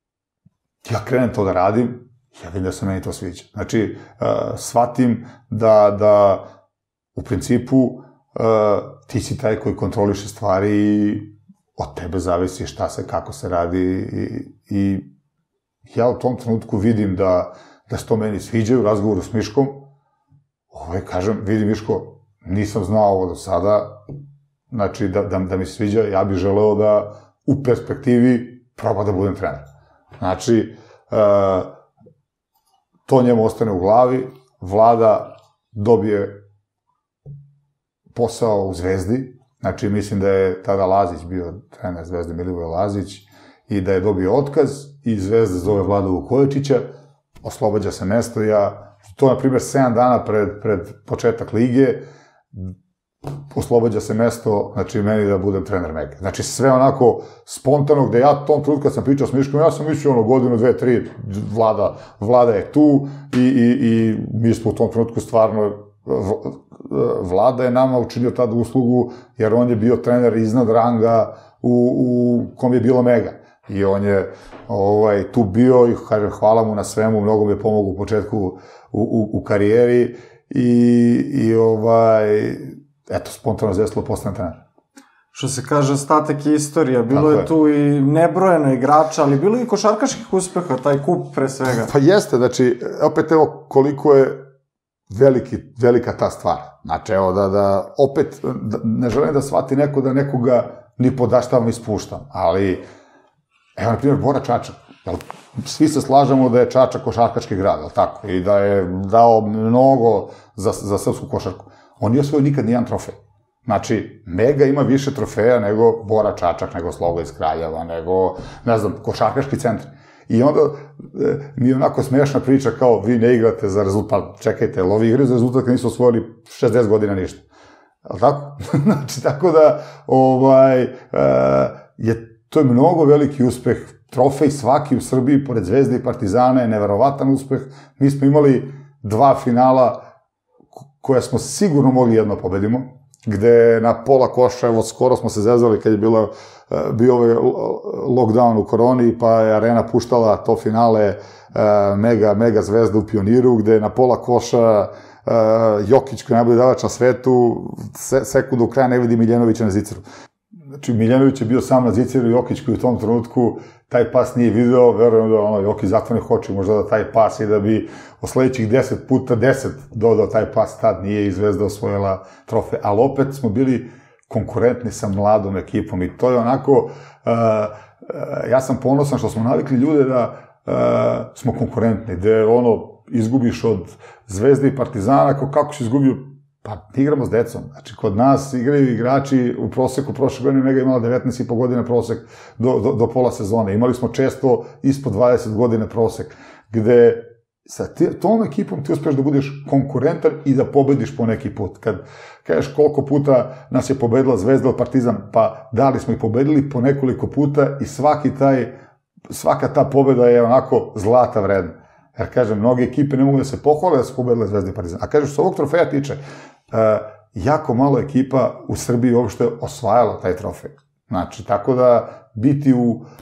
ja krenem to da radim, ja vidim da se meni to sviđa. Znači, uh, shvatim da, da u principu uh, ti si taj koji kontroliše stvari i od tebe zavisi šta se, kako se radi i, i ja u tom trenutku vidim da, da se to meni sviđa u razgovoru s Miškom. Ovaj, kažem, vidi Miško, nisam znao ovo do sada, znači da, da, da mi se sviđa, ja bih želeo da u perspektivi proba da budem trener. Znači, uh, to njemu ostane u glavi, Vlada dobije posao u Zvezdi, znači mislim da je tada Lazić bio trener Zvezde, Milivoje Lazić, i da je dobio otkaz i Zvezda zove Vladu Vukojičića, oslobađa se mesto, ja, to na primjer sedam dana pred, pred početak lige, oslobađa se mesto, znači meni da budem trener Mege. Znači sve onako spontano, gde ja tom trenutku kad sam pričao s Miškom, ja sam mislio ono godinu, dve, tri, Vlada, Vlada je tu i, i, i mi smo u tom trenutku stvarno, Vlada je nama učinio tada uslugu, jer on je bio trener iznad ranga u, u kom je bila Mega. I on je ovaj, tu bio i kažem, hvala mu na svemu, mnogo mi je pomogao u početku u, u, u karijeri i, i ovaj, eto, spontano desilo postane trener. Što se kaže, ostatak je istorija, bilo je tu i nebrojeno igrača, ali bilo je i košarkaških uspeha, taj kup pre svega. Pa jeste, znači, opet evo koliko je veliki, velika ta stvar. Znači, evo, da, da, opet, da, ne želim da shvati neko da nekoga ni podaštavam i spuštam, ali, evo, na primjer, Bora Čačak, jel, svi se slažemo da je Čačak košarkaški grad, jel tako, i da je dao mnogo za, za srpsku košarku. On nije osvojio nikad nijedan trofej. Znači, Mega ima više trofeja nego Bora Čačak, nego Sloga iz Kraljeva, nego, ne znam, košarkaški centri. I onda mi je onako smešna priča kao vi ne igrate za rezultat, čekajte, ali ovi igraju za rezultat kad nisu osvojili šezdeset godina ništa. Ali tako? Znači, tako da, ovaj, je, to je mnogo veliki uspeh, trofej svaki u Srbiji, pored Zvezde i Partizana je neverovatan uspeh. Mi smo imali dva finala koje smo sigurno mogli jedno pobedimo, gde na pola koša, evo skoro smo se zezali kad je bilo, bio ovaj lockdown u koroni, pa je Arena puštala to finale Mega, Mega Zvezda u Pioniru, gde na pola koša Jokić koji je najbolji davač na svetu, sekundu u kraja ne vidi Miljanovića na ziceru. Znači, Miljanović je bio sam na ziceru, Jokić koji u tom trenutku taj pas nije video, verujem da ono, Jokić zatvornih oči možda da taj pas i da bi od sledećih deset puta deset dodao taj pas, tad nije i Zvezda osvojila trofej, ali opet smo bili konkurentni sa mladom ekipom i to je onako, uh, uh, ja sam ponosan što smo navikli ljude da uh, smo konkurentni, gde ono, izgubiš od Zvezde i Partizana, kako si izgubio. Pa, igramo s decom. Znači, kod nas igraju igrači u proseku, prošle godine Mega imala devetnaest i po godine prosek do, do, do pola sezone. Imali smo često ispod dvadeset godine prosek, gde sa tom ekipom ti uspeš da budeš konkurentan i da pobediš po neki put. Kad kažeš koliko puta nas je pobedila Zvezda ili Partizan, pa da li smo ih pobedili po nekoliko puta i svaki taj, svaka ta pobeda je onako zlata vredna. Jer, kažem, mnoge ekipe ne mogu da se pohvale da su pobedile Zvezda i Partizan. A kažeš, što ovog trofeja tiče, uh, jako malo ekipa u Srbiji uopšte osvajala taj trofej. Znači, tako da biti u uh,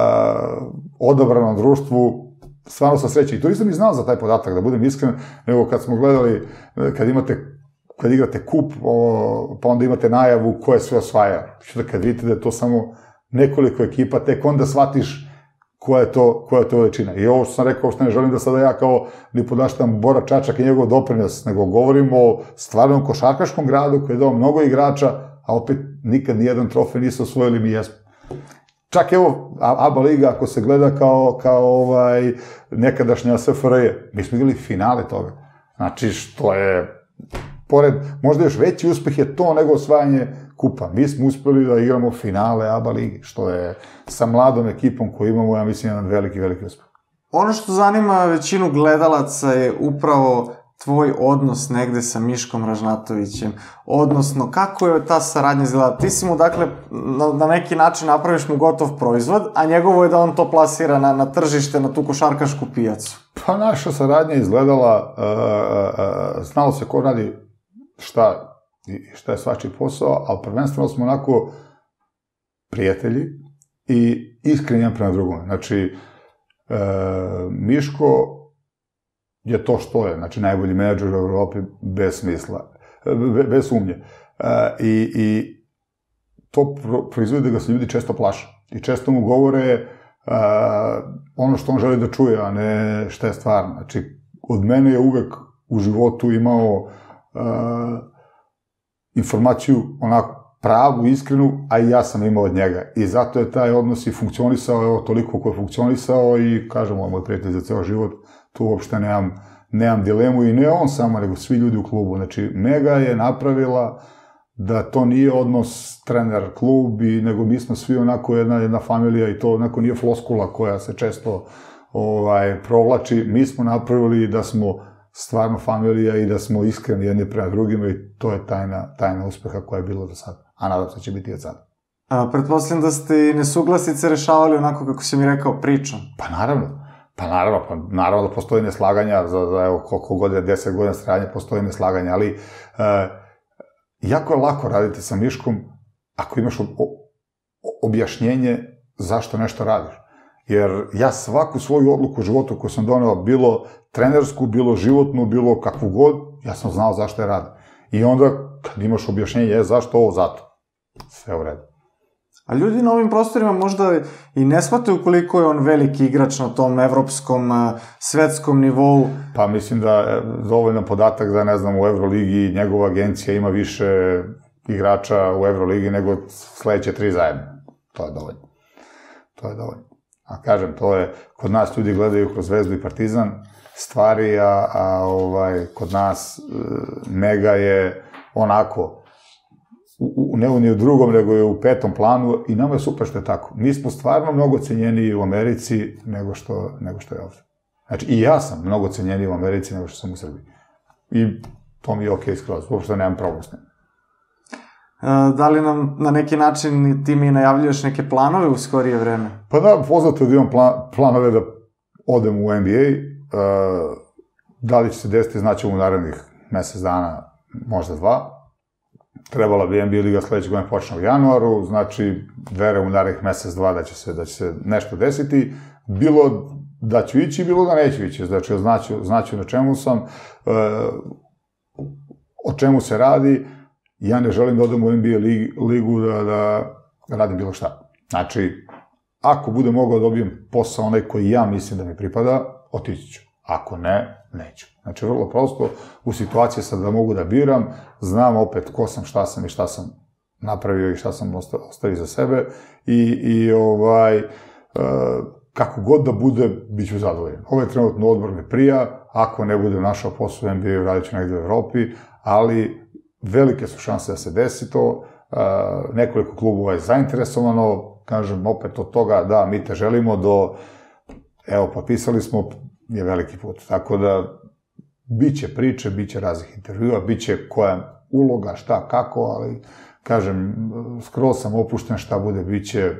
odabranom društvu, stvarno sam srećan. I to nisam ni znao za taj podatak, da budem iskren, nego kad smo gledali, kad imate, kad igrate kup, o, pa onda imate najavu ko je sve osvaja. Što da kad vidite da je to samo nekoliko ekipa, tek onda shvatiš koja je to, koja je to veličina. I ovo što sam rekao, što ne želim da sada ja kao ni podaštam Bora Čačak i njegov doprinos, nego govorimo o stvarnom košarkaškom gradu koji je dao mnogo igrača, a opet nikad nijedan trofej nisu osvojili, mi jesmo. Čak evo, ABA liga, ako se gleda kao, kao ovaj, nekadašnja S F R J, mi smo igrali finale toga. Znači, što je, pored, možda još veći uspeh je to nego osvajanje kupa. Mi smo uspeli da igramo finale ABA ligi, što je sa mladom ekipom koju imamo, ja mislim, jedan veliki, veliki uspeh. Ono što zanima većinu gledalaca je upravo tvoj odnos negde sa Miškom Ražnatovićem, odnosno kako je ta saradnja izgledala. Ti si mu, dakle, na, na neki način napraviš mu gotov proizvod, a njegovo je da on to plasira na, na tržište, na tu košarkašku pijacu. Pa naša saradnja izgledala, uh, uh, znalo se ko radi šta i šta je svačiji posao, ali prvenstveno smo onako prijatelji i iskreni jedan prema drugom. Znači, uh, Miško je to što je, znači najbolji menadžer u Evropi bez smisla, bez sumnje. I, i to proizvodi da ga se ljudi često plaše. I često mu govore uh, ono što on želi da čuje, a ne šta je stvarno. Znači, od mene je uvek u životu imao uh, informaciju onako pravu, iskrenu, a i ja sam imao od njega. I zato je taj odnos i funkcionisao, evo, toliko ko je funkcionisao i, kažem, on je moj prijatelj za ceo život, tu uopšte nemam, nemam dilemu i ne on samo, nego svi ljudi u klubu. Znači, Mega je napravila da to nije odnos trener-klub, i, nego mi smo svi onako jedna, jedna familija i to onako nije floskula koja se često ovaj, provlači. Mi smo napravili da smo stvarno familija i da smo iskreni jedni prema drugima i to je tajna, tajna uspeha koja je bila do sada. A nadam se će biti od sada. A, pretpostavljam da ste i nesuglasice rešavali onako kako si mi rekao pričom. Pa naravno. Pa naravno, pa naravno da postoji neslaganja, za, za evo, koliko godina, deset godina stranje postoji neslaganja, ali e, jako je lako raditi sa Miškom ako imaš o, o, objašnjenje zašto nešto radiš. Jer ja svaku svoju odluku u životu koju sam doneo, bilo trenersku, bilo životnu, bilo kakvu god, ja sam znao zašto je radim. I onda, kad imaš objašnjenje, je zašto ovo, zato. Sve u redu. A ljudi na ovim prostorima možda i ne shvataju koliko je on veliki igrač na tom evropskom, svetskom nivou. Pa mislim da je dovoljno podatak da, ne znam, u Euroligi njegova agencija ima više igrača u Euroligi nego sledeće tri zajedno. To je dovoljno. To je dovoljno. A kažem, to je, kod nas ljudi gledaju kroz Zvezdu i Partizan stvari, a, a ovaj, kod nas Mega je onako u, ne u ni u drugom, nego je u petom planu i nama je super što je tako. Mi smo stvarno mnogo cenjeniji u Americi nego što, nego što je ovde. Znači, i ja sam mnogo cenjeniji u Americi nego što sam u Srbiji. I to mi je okej skroz, uopšte nemam problem s njim. Da li nam na neki način ti mi najavljuješ neke planove u skorije vreme? Pa da, poznato da imam plan, planove da odem u N B A. Uh, da li će se desiti, znaćemo u narednih mesec dana, možda dva. Trebala bi N B A liga sledeće godine počne u januaru, znači verujem u narednih mesec, dva da će se, da će se nešto desiti. Bilo da ću ići, bilo da neću ići. Znači, znaću, znaću na čemu sam, uh, o čemu se radi. Ja ne želim da odem u N B A ligu da, da radim bilo šta. Znači, ako bude mogao da dobijem posao onaj koji ja mislim da mi pripada, otići ću. Ako ne, neću. Znači, vrlo prosto, u situaciji sad da mogu da biram, znam opet ko sam, šta sam i šta sam napravio i šta sam ostavio za sebe i, i ovaj, uh, kako god da bude, bit ću zadovoljan. Ovaj trenutno odbor me prija, ako ne budem našao posao u N B A-u, radit ću negde u Evropi, ali velike su šanse da se desi to, uh, nekoliko klubova je zainteresovano, kažem, opet od toga, da, mi te želimo, do, evo, potpisali smo, je veliki put. Tako da, bit će priče, bit će raznih intervjua, bit će koja uloga, šta, kako, ali, kažem, skroz sam opušten, šta bude, bit će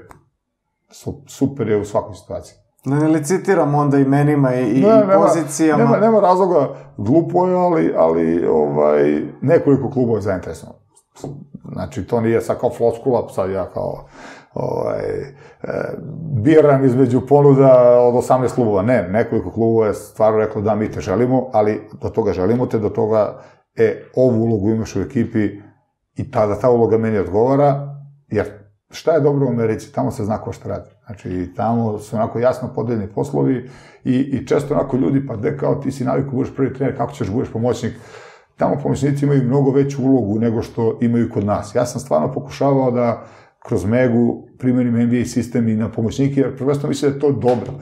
super je u svakoj situaciji. Da ne licitiram onda imenima i, i ne, pozicijama. Nema, nema razloga, glupo je, ali, ali ovaj, nekoliko klubova je zainteresovano. Znači, to nije sad kao floskula, sad ja kao ovaj, e, biram između ponuda od osamnaest klubova. Ne, nekoliko klubova je stvarno reklo da mi te želimo, ali do toga želimo te, do toga, e, ovu ulogu imaš u ekipi i tada ta uloga meni odgovara, jer šta je dobro u Americi? Tamo se zna ko šta radi. Znači, tamo su onako jasno podeljeni poslovi i, i često onako ljudi, pa gde kao ti si naviku, budeš prvi trener, kako ćeš budeš pomoćnik? Tamo pomoćnici imaju mnogo veću ulogu nego što imaju kod nas. Ja sam stvarno pokušavao da kroz Megu primenim N B A sistem i na pomoćnike, jer prvenstveno mislim da je to dobro,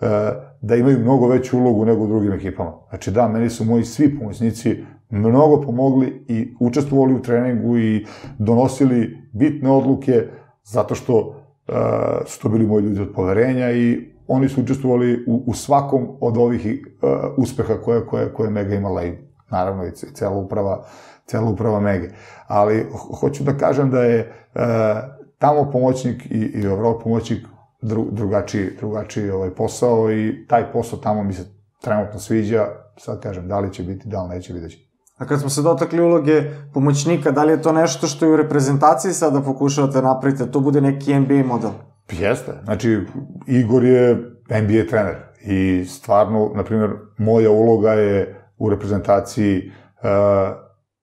da imaju mnogo veću ulogu nego u drugim ekipama. Znači da, meni su moji svi pomoćnici mnogo pomogli i učestvovali u treningu i donosili bitne odluke, zato što uh, su to bili moji ljudi od poverenja i oni su učestvovali u, u svakom od ovih uh, uspeha koje, koje, koje Mega imala i naravno i cela uprava, cela uprava Mege. Ali ho, hoću da kažem da je uh, tamo pomoćnik i, i Evropa pomoćnik dru, drugačiji, drugačiji ovaj posao i taj posao tamo mi se trenutno sviđa. Sad kažem, da li će biti, da li neće, vidjet će. A kad smo se dotakli uloge pomoćnika, da li je to nešto što je u reprezentaciji sada pokušavate napraviti, da to bude neki N B A model? Jeste. Znači, Igor je N B A trener i stvarno, na primjer, moja uloga je u reprezentaciji, uh,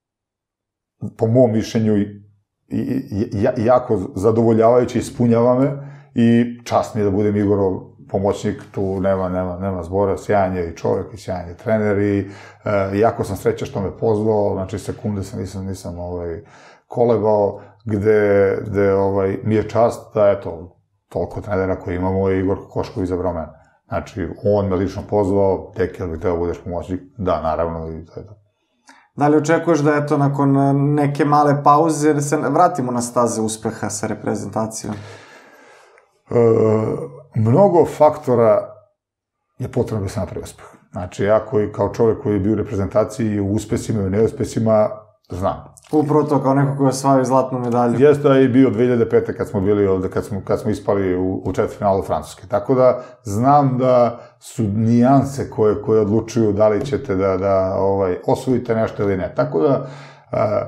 po mom mišljenju, i, i, i, jako zadovoljavajuće, ispunjava me i čast mi je da budem Igorov pomoćnik, tu nema, nema, nema zbora, sjajan je i čovjek i sjajan je trener i e, jako sam srećan što me pozvao, znači sekunde sam nisam, nisam ovaj, kolebao, gde, gde ovaj, mi je čast da, eto, toliko trenera koji imamo i Igor Kokoškov izabrao mene. Znači, on me lično pozvao, tek, jel bi teo budeš pomoćnik? Da, naravno, i to je to. Da li očekuješ da, eto, nakon neke male pauze se vratimo na staze uspeha sa reprezentacijom? E, mnogo faktora je potrebno da se napravi uspeh. Znači, ja koji, kao čovjek koji je bio u reprezentaciji u uspesima i neuspesima, znam. Upravo to, kao neko koji je osvajao zlatnu medalju. Jeste, a i bio dve hiljade pete kad smo bili ovde, kad smo, kad smo ispali u, u četvrtfinalu Francuske. Tako da, znam da su nijanse koje, koje odlučuju da li ćete da, da ovaj, osvojite nešto ili ne. Tako da, a,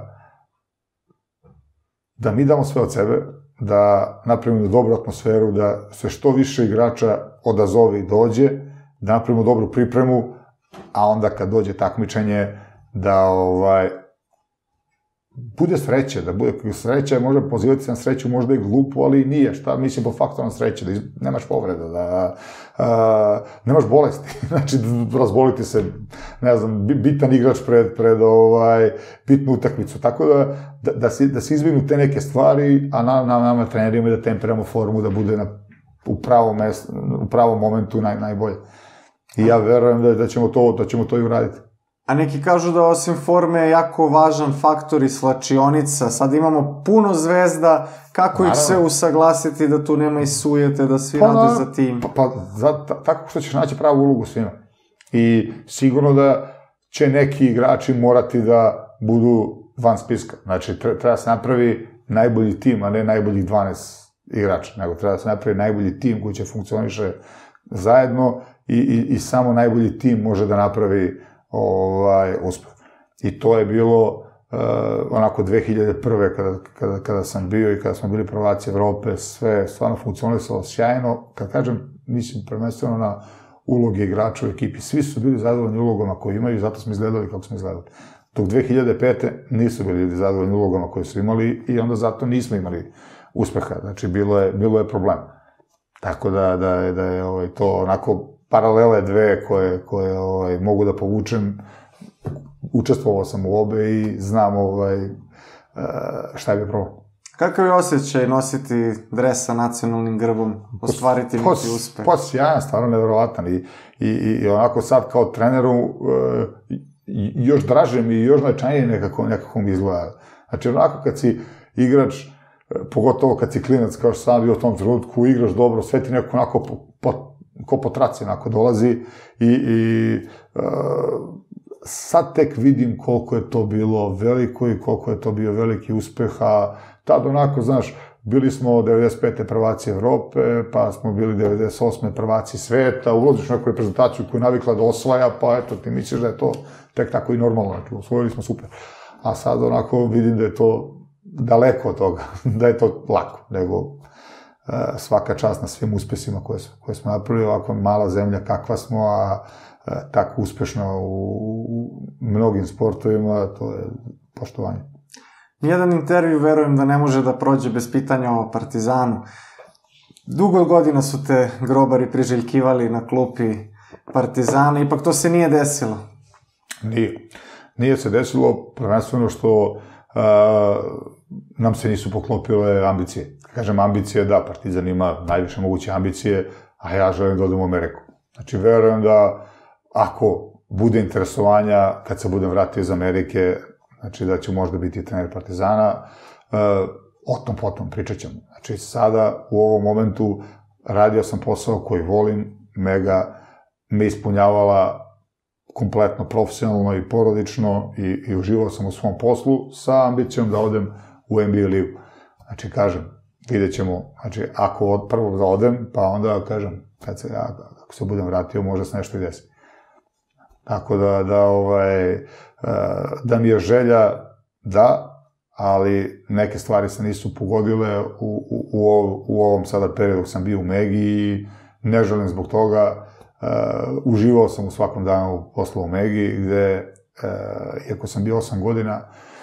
da mi damo sve od sebe, da napravimo dobru atmosferu, da se što više igrača odazove i dođe, da napravimo dobru pripremu, a onda kad dođe takmičenje, da ovaj, bude sreće, da bude sreća, možda pozivati se na sreću, možda i glupo, ali nije, šta, mislim po faktoru na sreće, da iz, nemaš povreda, da a, nemaš bolesti, znači razboliti se, ne znam, bitan igrač pred, pred ovaj, bitnu utakmicu, tako da, da, da, se, da se izbignu te neke stvari, a na, na nama trenerima da temperamo formu, da bude na, u, pravom mest, u pravom momentu naj, najbolje. I ja verujem da, da, ćemo to, da ćemo to i uraditi. A neki kažu da osim forme je jako važan faktor i slačionica. Sad imamo puno zvezda, kako ih sve usaglasiti da tu nema i sujete, da svi rade za tim? Pa, pa za, tako što ćeš naći pravu ulogu svima. I sigurno da će neki igrači morati da budu van spiska. Znači, treba se napravi najbolji tim, a ne najboljih dvanaest igrača, nego treba se napravi najbolji tim koji će funkcioniše zajedno i, i, i samo najbolji tim može da napravi ovaj, uspeh. I to je bilo uh, onako dve hiljade prve kada, kada, kada sam bio i kada smo bili prvaci Evrope, sve stvarno funkcionisalo sjajno. Kad kažem, mislim prvenstveno na uloge igrača u ekipi. Svi su bili zadovoljni ulogama koje imaju i zato smo izgledali kako smo izgledali. Dok dve hiljade pete nisu bili zadovoljni ulogama koje su imali i onda zato nismo imali uspeha. Znači, bilo je, bilo je problem. Tako da, da je, da je ovaj, to onako paralele dve koje, koje ovaj, mogu da povučem. Učestvovao sam u obe i znam ovaj, šta je bio problem. Kakav je osjećaj nositi dres sa nacionalnim grbom, ostvariti neki uspeh? Pa sjajan, stvarno nevjerovatan. I, i, i onako sad kao treneru još draže mi i još značajnije nekako, nekako mi izgleda. Znači, onako kad si igrač, pogotovo kad si klinac, kao što sam bio u tom trenutku, igraš dobro, sve ti neko onako po, po, ko po traci onako dolazi i, i uh, sad tek vidim koliko je to bilo veliko i koliko je to bio veliki uspeh, a tad onako, znaš, bili smo devedeset pete prvaci Evrope, pa smo bili devedeset osme prvaci sveta, ulaziš u neku reprezentaciju koju je navikla da osvaja, pa eto, ti misliš da je to tek tako i normalno, znači, osvojili smo super. A sad onako vidim da je to daleko od toga, da je to lako, nego uh, svaka čast na svim uspesima koje, koje smo napravili, ovako mala zemlja kakva smo, a uh, tako uspešno u, u mnogim sportovima, to je poštovanje. Nijedan intervju, verujem da ne može da prođe bez pitanja o Partizanu. Dugo godina su te grobari priželjkivali na klupi Partizana, ipak to se nije desilo. Nije. Nije se desilo, prvenstveno što uh, nam se nisu poklopile ambicije. Kažem ambicije, da, Partizan ima najviše moguće ambicije, a ja želim da odem u Ameriku. Znači, verujem da ako bude interesovanja, kad se budem vratio iz Amerike, znači da ću možda biti trener Partizana, uh, o tom potom pričat ćemo. Znači, sada, u ovom momentu, radio sam posao koji volim, mega me ispunjavala kompletno profesionalno i porodično i, i uživao sam u svom poslu sa ambicijom da odem u N B A ligu. Znači, kažem, vidjet ćemo, znači, ako od prvog da odem, pa onda, kažem, kad se, ja, ako se budem vratio, možda se nešto i desi. Tako da, da, ovaj, da mi je želja, da, ali neke stvari se nisu pogodile u, u, u, u ovom sada periodu dok sam bio u Megi i ne želim zbog toga. Uh, uživao sam u svakom danu posla u Megi, gde, uh, iako sam bio osam godina,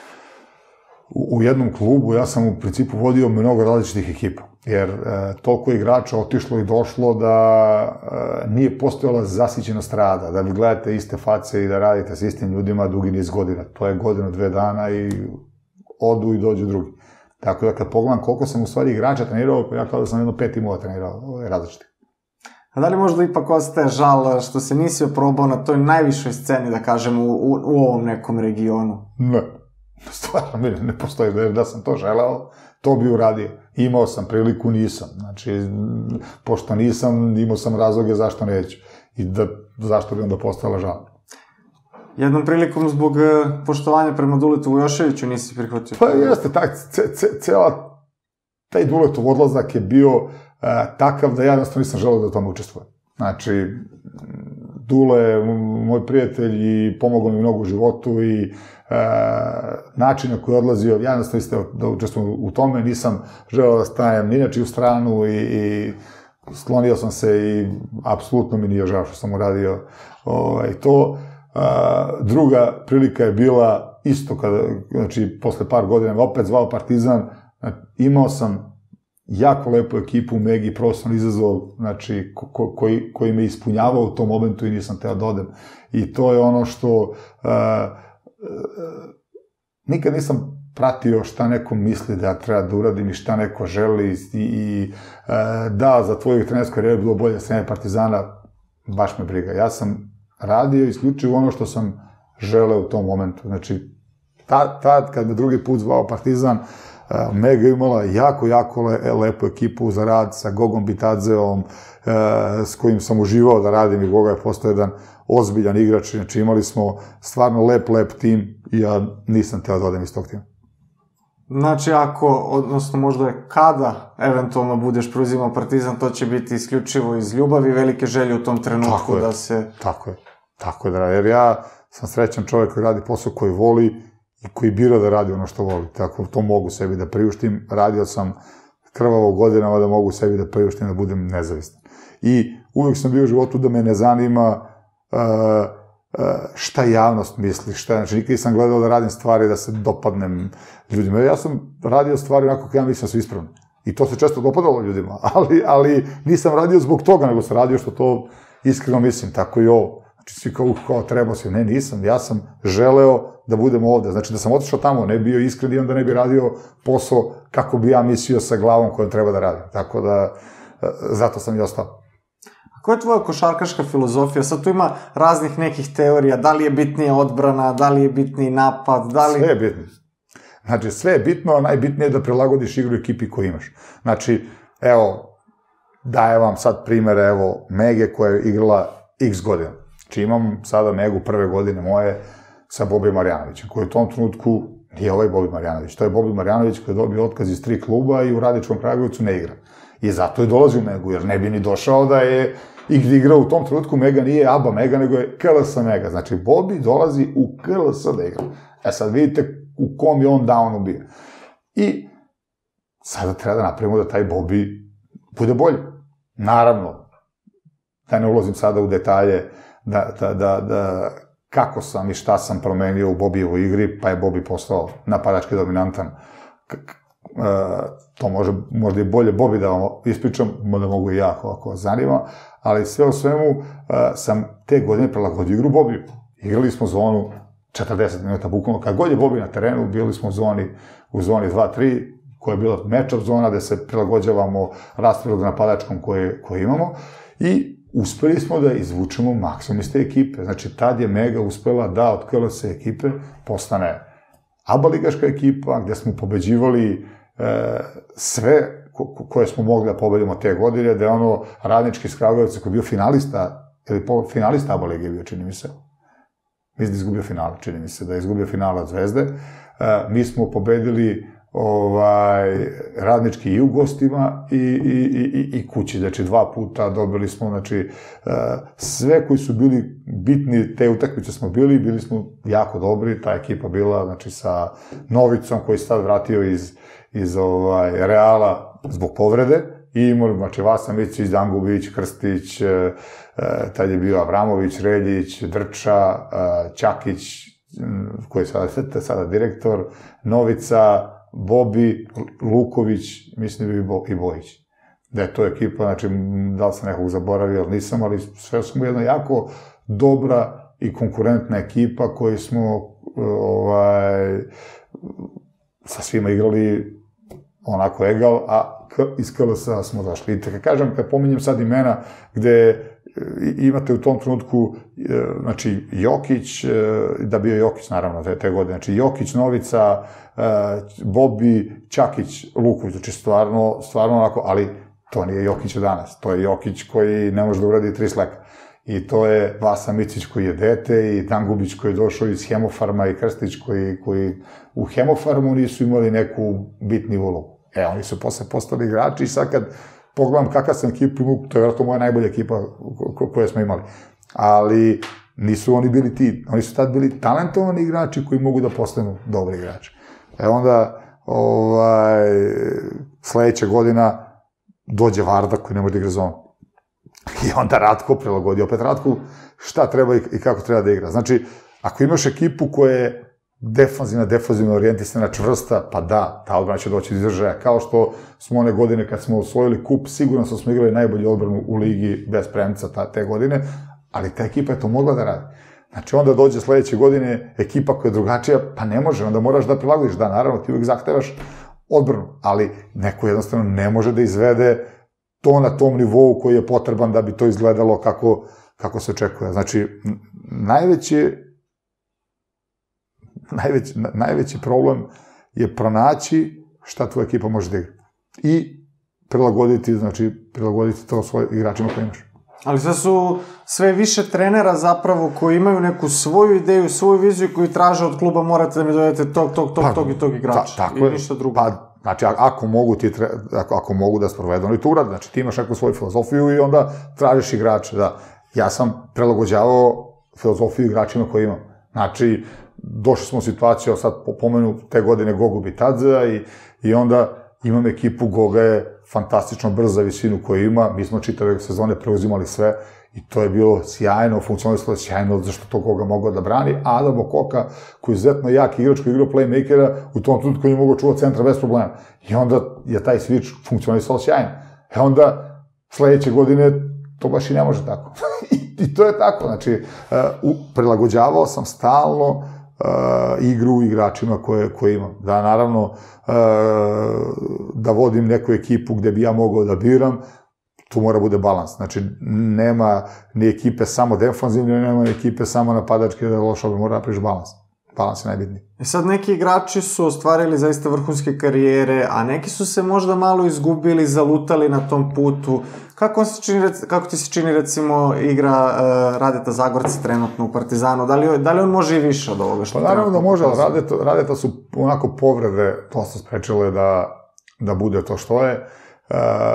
u, u jednom klubu ja sam u principu vodio mnogo različitih ekipa, jer uh, toliko igrača otišlo i došlo da uh, nije postojala zasićenost rada, da vi gledate iste face i da radite s istim ljudima dugi niz godina. To je godinu, dve dana i odu i dođu drugi. Tako da kad pogledam koliko sam u stvari igrača trenirao, ja kao da sam jedno pet timova trenirao različitih. A da li možda ipak ostaje žal što se nisi oprobao na toj najvišoj sceni, da kažem, u, u, u ovom nekom regionu? Ne. Stvarno mi ne postoji da, da sam to želeo, to bi uradio. Imao sam priliku, nisam. Znači, pošto nisam, imao sam razloge zašto neću. I da, zašto bi onda postala žal. Jednom prilikom zbog poštovanja prema Duletu Vujoševiću nisi prihvatio? Pa jeste, tak, ce, ce, cela taj Duletov odlazak je bio uh, takav da ja jednostavno nisam želeo da u tome učestvujem. Znači, Dule je moj prijatelj i pomogao mi mnogo u životu i uh, način na koji je odlazio, ja jednostavno isto da učestvujem u tome, nisam želeo da stajem ni inače u stranu i, i sklonio sam se i apsolutno mi nije žao što sam uradio ovaj, to. Uh, druga prilika je bila isto kada, znači, posle par godina me opet zvao Partizan, imao sam jako lepu ekipu u Megi, profesionalni izazov, znači, ko, koji, koji me ispunjavao u tom momentu i nisam teo da odem. I to je ono što uh, uh, nikad nisam pratio šta neko misli da ja treba da uradim i šta neko želi i, i uh, da, za tvoju trenersku karijeru je bilo bolje da se ne Partizana, baš me briga. Ja sam radio isključivo ono što sam želeo u tom momentu. Znači, tad, tad kad me drugi put zvao Partizan, Mega imala jako, jako le, lepu ekipu za rad sa Gogom Bitadzeom, e, s kojim sam uživao da radim i Goga je postao jedan ozbiljan igrač, znači imali smo stvarno lep, lep tim i ja nisam teo da odem iz tog tima. Znači, ako, odnosno možda je kada eventualno budeš preuzimao Partizan, to će biti isključivo iz ljubavi i velike želje u tom trenutku da se... Tako je, tako je, da, jer ja sam srećan čovjek koji radi posao koji voli i koji bira da radi ono što voli, tako to mogu sebi da priuštim, radio sam krvavo godinama da mogu sebi da priuštim da budem nezavistan. I uvijek sam bio u životu da me ne zanima uh, uh, šta javnost misli, šta, znači nikad nisam gledao da radim stvari da se dopadnem ljudima. Ja sam radio stvari onako kako ja mislim da su ispravne. I to se često dopadalo ljudima, ali, ali nisam radio zbog toga, nego sam radio što to iskreno mislim, tako i ovo. Znači svi kao, kao trebao si, ne, nisam, ja sam želeo da budem ovde, znači da sam otišao tamo, ne bio iskren i onda ne bi radio posao kako bi ja mislio sa glavom kojom treba da radim, tako da zato sam i ostao. A koja je tvoja košarkaška filozofija? Sad tu ima raznih nekih teorija, da li je bitnija odbrana, da li je bitniji napad, da li... Sve je bitno. Znači, sve je bitno, a najbitnije je da prilagodiš igru ekipi koju imaš. Znači, evo, dajem vam sad primere, evo, Mege koja je igrala x godina. Znači, imam sada Megu prve godine moje sa Bobi Marjanovićem, koji u tom trenutku nije ovaj Bobi Marjanović. To je Bobi Marjanović koji je dobio otkaz iz tri kluba i u Radničkom Kragujevcu ne igra. I zato je dolazio Megu, jer ne bi ni došao da je igrao u tom trenutku. Mega nije ABA Mega, nego je K L S Mega. Znači, Bobi dolazi u K L S da igra. E sad vidite u kom je on downu bio. I sada treba da napravimo da taj Bobi bude bolji. Naravno, da ne ulazim sada u detalje, da, da, da, da kako sam i šta sam promenio u Bobijevoj igri, pa je Bobi postao napadački dominantan. Uh, to može, možda i bolje Bobi da vam ispričam, da mogu i ja ako vas zanima, ali sve u svemu uh, sam te godine prilagodio igru Bobiju. Igrali smo zonu četrdeset minuta bukvalno, kad god je Bobi na terenu, bili smo u zoni, u zoni dva tri, koja je bila match-up zona, gde se prilagođavamo rasporedu napadačkom koje, koje imamo, i uspeli smo da izvučemo maksimum iz te ekipe. Znači, tad je Mega uspela da od K L S ekipe postane ABA ligaška ekipa, gde smo pobeđivali e, sve ko, ko, koje smo mogli da pobedimo te godine, da je ono Radnički iz Kragujevca koji je bio finalista, ili finalista ABA lige bio, čini mi se. Mislim da je izgubio finale, čini mi se, da je izgubio finale od Zvezde. E, mi smo pobedili ovaj, Radnički i u gostima i, i, i, i kući, znači dva puta dobili smo, znači sve koji su bili bitni, te utakmice smo bili, bili smo jako dobri, ta ekipa bila, znači sa Novicom koji se sad vratio iz, iz ovaj, Reala zbog povrede, i imali, znači, Vasa Micić, Dangubić, Krstić, tad je bio Avramović, Reljić, Drča, Ćakić, koji je sada, sada direktor, Novica, Bobi, Luković, mislim da bi i Bojić. Da je to ekipa, znači, da li sam nekog zaboravio, ali nisam, ali sve smo jedna jako dobra i konkurentna ekipa koji smo ovaj, sa svima igrali onako egal, a iz K L S-a smo došli. I tako kažem, kad pominjem sad imena gde imate u tom trenutku, znači, Jokić, da bio Jokić, naravno, te, te godine, znači, Jokić, Novica, Bobi, Ćakić, Luković, znači, stvarno, stvarno onako, ali to nije Jokić danas, to je Jokić koji ne može da uradi tri sleka. I to je Vasa Micić koji je dete, i Dangubić koji je došao iz Hemofarma, i Krstić koji, koji u Hemofarmu nisu imali neku bitnu ulogu. E, oni su posle postali igrači i sad kad pogledam kakav sam ekipu, to je vjerojatno moja najbolja ekipa koju smo imali. Ali nisu oni bili ti, oni su tad bili talentovani igrači koji mogu da postanu dobri igrači. E onda, ovaj, sledeća godina dođe Varda koji ne može da igra zonu. I onda Ratko prilagodi opet Ratku šta treba i kako treba da igra. Znači, ako imaš ekipu koja je defanzivna, defanzivna, orijentisana, čvrsta, pa da, ta odbrana će doći iz izražaja. Kao što smo one godine kad smo osvojili kup, sigurno smo igrali najbolju odbranu u ligi bez premca ta, te godine, ali ta ekipa je to mogla da radi. Znači, onda dođe sledeće godine ekipa koja je drugačija, pa ne može, onda moraš da prilagodiš. Da, naravno, ti uvijek zahtevaš odbranu, ali neko jednostavno ne može da izvede to na tom nivou koji je potreban da bi to izgledalo kako, kako se očekuje. Znači, najveće najveći, najveći problem je pronaći šta tvoja ekipa može da igra. I prilagoditi, znači, prilagoditi to svojim igračima koji imaš. Ali sad su sve više trenera zapravo koji imaju neku svoju ideju, svoju viziju koju traže od kluba, morate da mi dovedete tog, tog, tog, pa, tog i tog igrača. Ta, tako i je, ništa drugo. Pa, znači, ako mogu, ti tre, ako, ako mogu da sprovedu, oni to urade. Znači, ti imaš neku svoju filozofiju i onda tražiš igrače, da. Ja sam prilagođavao filozofiju igračima koje imam. Znači, došli smo u situaciju, sad pomenu te godine Gogu Bitadzea i, i onda imam ekipu, Goga je fantastično brz za visinu koju ima, mi smo čitave sezone preuzimali sve i to je bilo sjajno, funkcionisalo je sjajno zašto to Goga mogao da brani, a Adam Okoka, koji je izuzetno jak igrač, koji je igrao playmakera, u tom trenutku je mogao čuvati centra bez problema. I onda je taj switch funkcionisalo sjajno. E onda, sledeće godine, to baš i ne može tako. I to je tako, znači, uh, prilagođavao sam stalno uh, igru igračima koje, koje imam. Da, naravno, uh, da vodim neku ekipu gde bi ja mogao da biram, tu mora bude balans. Znači, nema ni ekipe samo defanzivne, nema ni ekipe samo napadačke, da je loša, mora napraviš balans. Balans je najbitniji. E sad, neki igrači su ostvarili zaista vrhunske karijere, a neki su se možda malo izgubili, zalutali na tom putu. Kako, se čini, kako ti se čini, recimo, igra uh, Radeta Zagorca trenutno u Partizanu? Da li, da li on može i više od ovoga što pa, naravno da može, ali Radeta, Radeta su onako povrede dosta sprečile da, da bude to što je. Uh,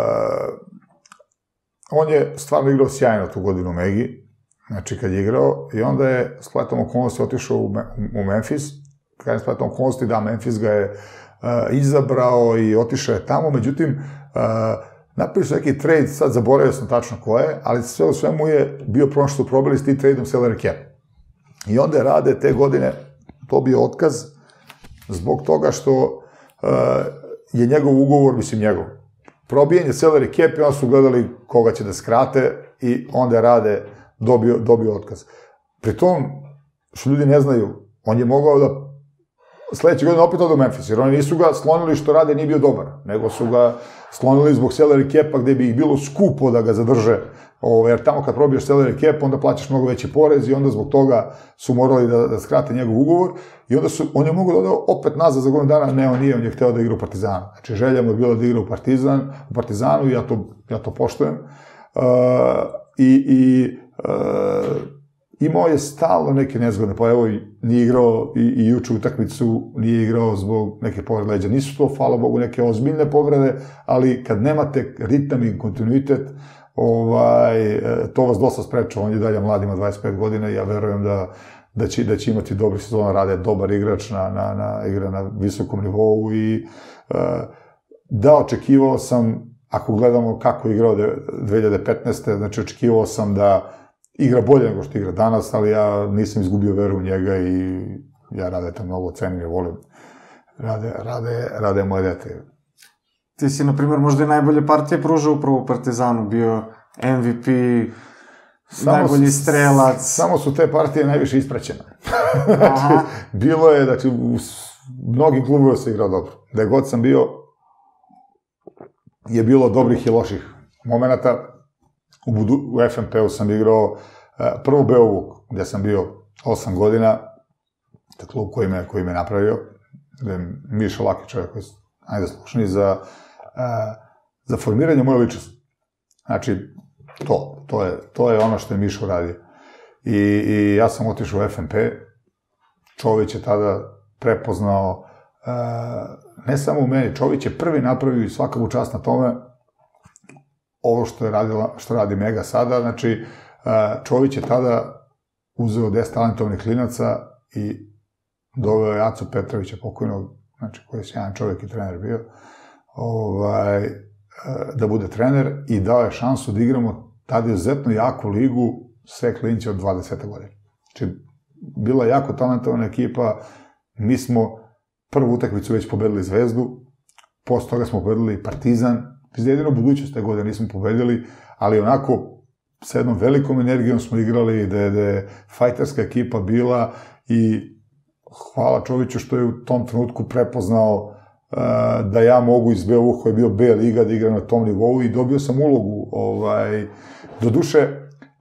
on je stvarno igrao sjajno tu godinu u Megi, znači kad je igrao, i onda je spletom okolnosti otišao u, u Memphis. Kad je spletom okolnosti, da, Memphis ga je uh, izabrao i otišao je tamo, međutim, uh, napravili su neki trade, sad zaboravio sam tačno ko je, ali sve u svemu je bio problem što su probali s tim tradeom salary cap. I onda je Rade te godine dobio otkaz zbog toga što uh, je njegov ugovor, mislim njegov, probijen je salary cap i onda su gledali koga će da skrate i onda je Rade dobio, dobio otkaz. Pri tom, što ljudi ne znaju, on je mogao da sledeće godine opet odu u Memphis, jer oni nisu ga slonili što Rade nije bio dobar, nego su ga slonili zbog salary capa gde bi ih bilo skupo da ga zadrže, o, jer tamo kad probiješ salary cap, onda plaćaš mnogo veći porez i onda zbog toga su morali da, da skrate njegov ugovor i onda su, on je mogao da ode opet nazad za godinu dana, ne, on nije, on je hteo da igra u Partizanu. Znači, želja mu je bila da igra u, Partizan, u Partizanu i ja to, ja to poštujem. Uh, I, i uh, imao je stalno neke nezgodne, pa evo nije igrao i, i juče utakmicu, nije igrao zbog neke povrede leđa. Nisu to, hvala Bogu, neke ozbiljne povrede, ali kad nemate ritam i kontinuitet, ovaj, to vas dosta spreča. On je dalje mlad, ima dvadeset pet godina i ja verujem da, da, će, da će imati dobri sezon, Rade dobar igrač, na, na, na, igra na visokom nivou i uh, da, očekivao sam, ako gledamo kako je igrao dve hiljade petnaeste. znači očekivao sam da igra bolje nego što igra danas, ali ja nisam izgubio veru u njega i ja Radeta mnogo cenim i volim. Rade, rade, rade moje dete. Ti si, na primjer, možda i najbolje partije pružao upravo u Partizanu, bio M V P, samo, najbolji strelac. Samo su te partije najviše ispraćene. Znači, bilo je, znači, u mnogim klubovima se igrao dobro. Da god sam bio, je bilo dobrih i loših momenata. U, budu, u F M P-u sam igrao prvo Beovuk, gde sam bio osam godina, to je klub koji me, koji me napravio, gde je Miša Laki čovjek koji je najzaslušniji za, za formiranje moje ličnosti. Znači, to, to je, to je ono što je Miša uradio. I, i ja sam otišao u F M P, Čović je tada prepoznao, ne samo u meni, Čović je prvi napravio i svakavu čast na tome, ovo što je radila, što radi Mega sada, znači Čović je tada uzeo deset talentovnih klinaca i doveo je Acu Petrovića pokojnog, znači koji je sjajan čovjek i trener bio, ovaj, da bude trener i dao je šansu da igramo tada izuzetno jaku ligu sve klinće od dvadeset godine. Znači, bila je jako talentovna ekipa, mi smo prvu utakmicu već pobedili Zvezdu, posle toga smo pobedili Partizan, iz jedino budućnost te godine nismo pobedili, ali onako sa jednom velikom energijom smo igrali, da je, da je fajterska ekipa bila i hvala Čoviću što je u tom trenutku prepoznao uh, da ja mogu iz Beovuka, koji je bio B liga, da igram na tom nivou i dobio sam ulogu. Ovaj, do duše,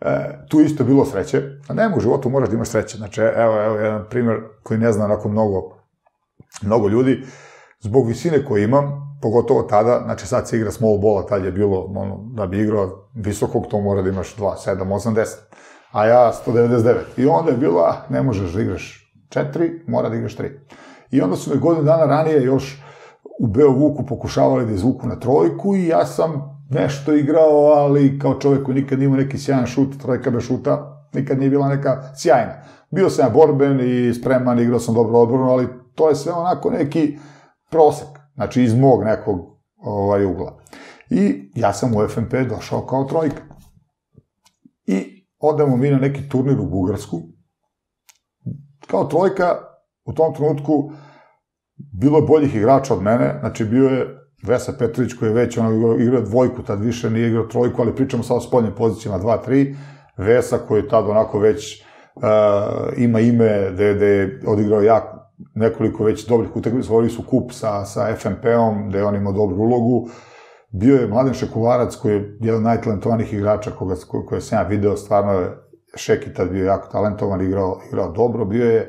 tu isto bilo sreće, a nema u životu, moraš da imaš sreće. Znači, evo, evo jedan primjer koji ne zna onako mnogo, mnogo ljudi, zbog visine koju imam, pogotovo tada, znači sad se igra small ball, tad je bilo, ono, da bi igrao visokog, to mora da imaš dva, sedam, osam, deset, a ja sto devedeset devet. I onda je bilo, ah, ne možeš da igraš četiri, mora da igraš tri. I onda su me godinu dana ranije još u Beovuku pokušavali da izvuku na trojku i ja sam nešto igrao, ali kao čovjek koji nikad nije imao neki sjajan šut, trojka bez šuta, nikad nije bila neka sjajna. Bio sam ja borben i spreman, igrao sam dobro odbranu, ali to je sve onako neki prosek, znači iz mog nekog ovaj, ugla. I ja sam u F N P došao kao trojka. I odemo mi na neki turnir u Bugarsku. Kao trojka, u tom trenutku, bilo je boljih igrača od mene, znači bio je Vesa Petrović koji je već ono, igrao dvojku, tad više nije igrao trojku, ali pričamo sad o spoljnim pozicijama dva tri. Vesa koji je tad onako već uh, ima ime, gde je odigrao jako nekoliko već dobrih utakmica, stvorili su kup sa, sa F N P-om, gde on imao dobru ulogu. Bio je Mladen Šekularac koji je jedan od najtalentovanijih igrača koga, koje sam ja video, stvarno je Šeki tad bio jako talentovan, igrao, igrao dobro. Bio je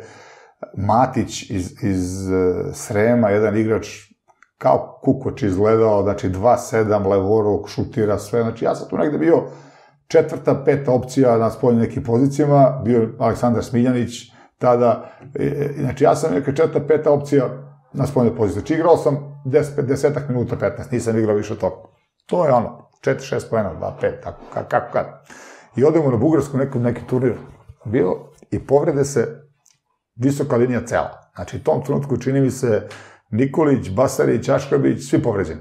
Matić iz, iz Srema, jedan igrač kao Kukoč izgledao, znači dva sedam, levoruk, šutira sve, znači ja sam tu negde bio četvrta, peta opcija na spoljnim nekim pozicijama, bio je Aleksandar Smiljanić tada, znači ja sam neka četvrta, peta opcija na spoljnoj poziciji, znači igrao sam deset minuta, petnaest, nisam igrao više od toga. To je ono, četiri šest poena, dva pet, tako, kako kad. I odemo na Bugarsku neki, neki turnir bio i povrede se visoka linija cela. Znači, u tom trenutku čini mi se Nikolić, Basarić, Aškabić, svi povređeni.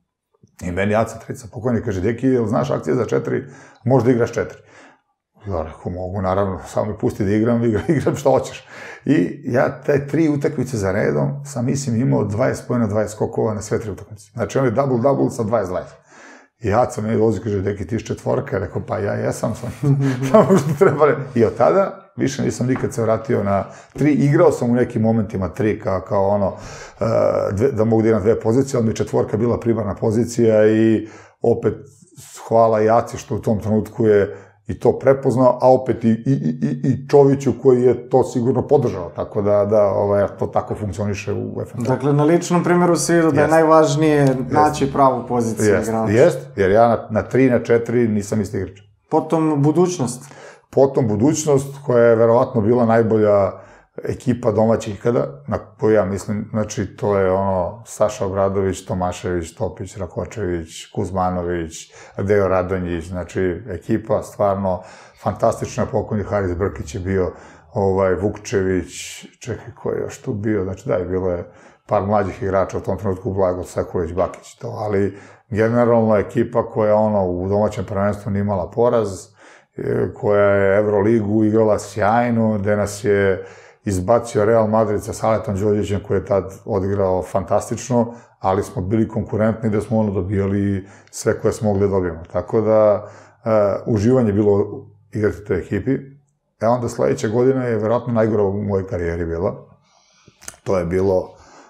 I meni Aca Trica pokojni kaže, deki, jel znaš akcije za četiri, možda igraš četiri. Ja rekao, mogu, naravno, samo mi pusti da igram, igram, igram što hoćeš. I ja te tri utakmice za redom sam, mislim, imao dvadeset pojena, dvadeset skokova na sve tri utakmice. Znači, on je double-double sa dvadeset dvadeset. I Aca meni dođe, kaže, deki, ti iš četvorka. Rekao, pa ja jesam, sam, samo što treba. I od tada, više nisam nikad se vratio na tri, igrao sam u nekim momentima tri, kao, kao ono, dve, da mogu da igram dve pozicije, ali mi četvorka bila primarna pozicija i opet hvala i Aci što u tom trenutku je i to prepoznao, a opet i, i, i, i Čoviću koji je to sigurno podržao, tako da, da ovaj, to tako funkcioniše u F N P. Dakle, na ličnom primjeru se vidio da je najvažnije naći pravu poziciju igrača. Jest, jer ja na, na tri, na četiri nisam isti igrač. Potom budućnost. Potom budućnost koja je verovatno bila najbolja ekipa domaća ikada, na koju ja mislim, znači to je ono Saša Obradović, Tomašević, Topić, Rakočević, Kuzmanović, Deo Radonjić, znači ekipa stvarno fantastična, pokojni Haris Brkić je bio, ovaj, Vukčević, čekaj ko je još tu bio, znači da je bilo je par mlađih igrača u tom trenutku, Blago Sekulić, Bakić, to, ali generalno ekipa koja ono u domaćem prvenstvu nije imala poraz, koja je Euroligu igrala sjajno, gde nas je izbacio Real Madrid sa Saletom Đorđevićem koji je tad odigrao fantastično, ali smo bili konkurentni da smo ono dobijali sve koje smo mogli da dobijemo. Tako da, uh, uživanje bilo igrati u toj ekipi. E onda sledeća godina je verovatno najgora u mojoj karijeri bila. To je bilo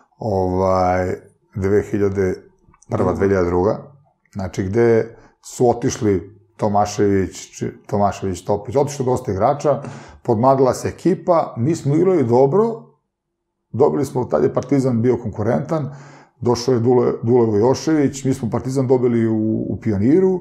ovaj, dve hiljade prva, dve hiljade druga. Znači, gde su otišli Tomašević, Tomašević, Topić, otišlo dosta igrača, podmladila se ekipa, mi smo igrali dobro, dobili smo, tad je Partizan bio konkurentan, došao je Dule, Dule Vojošević, mi smo Partizan dobili u, u Pioniru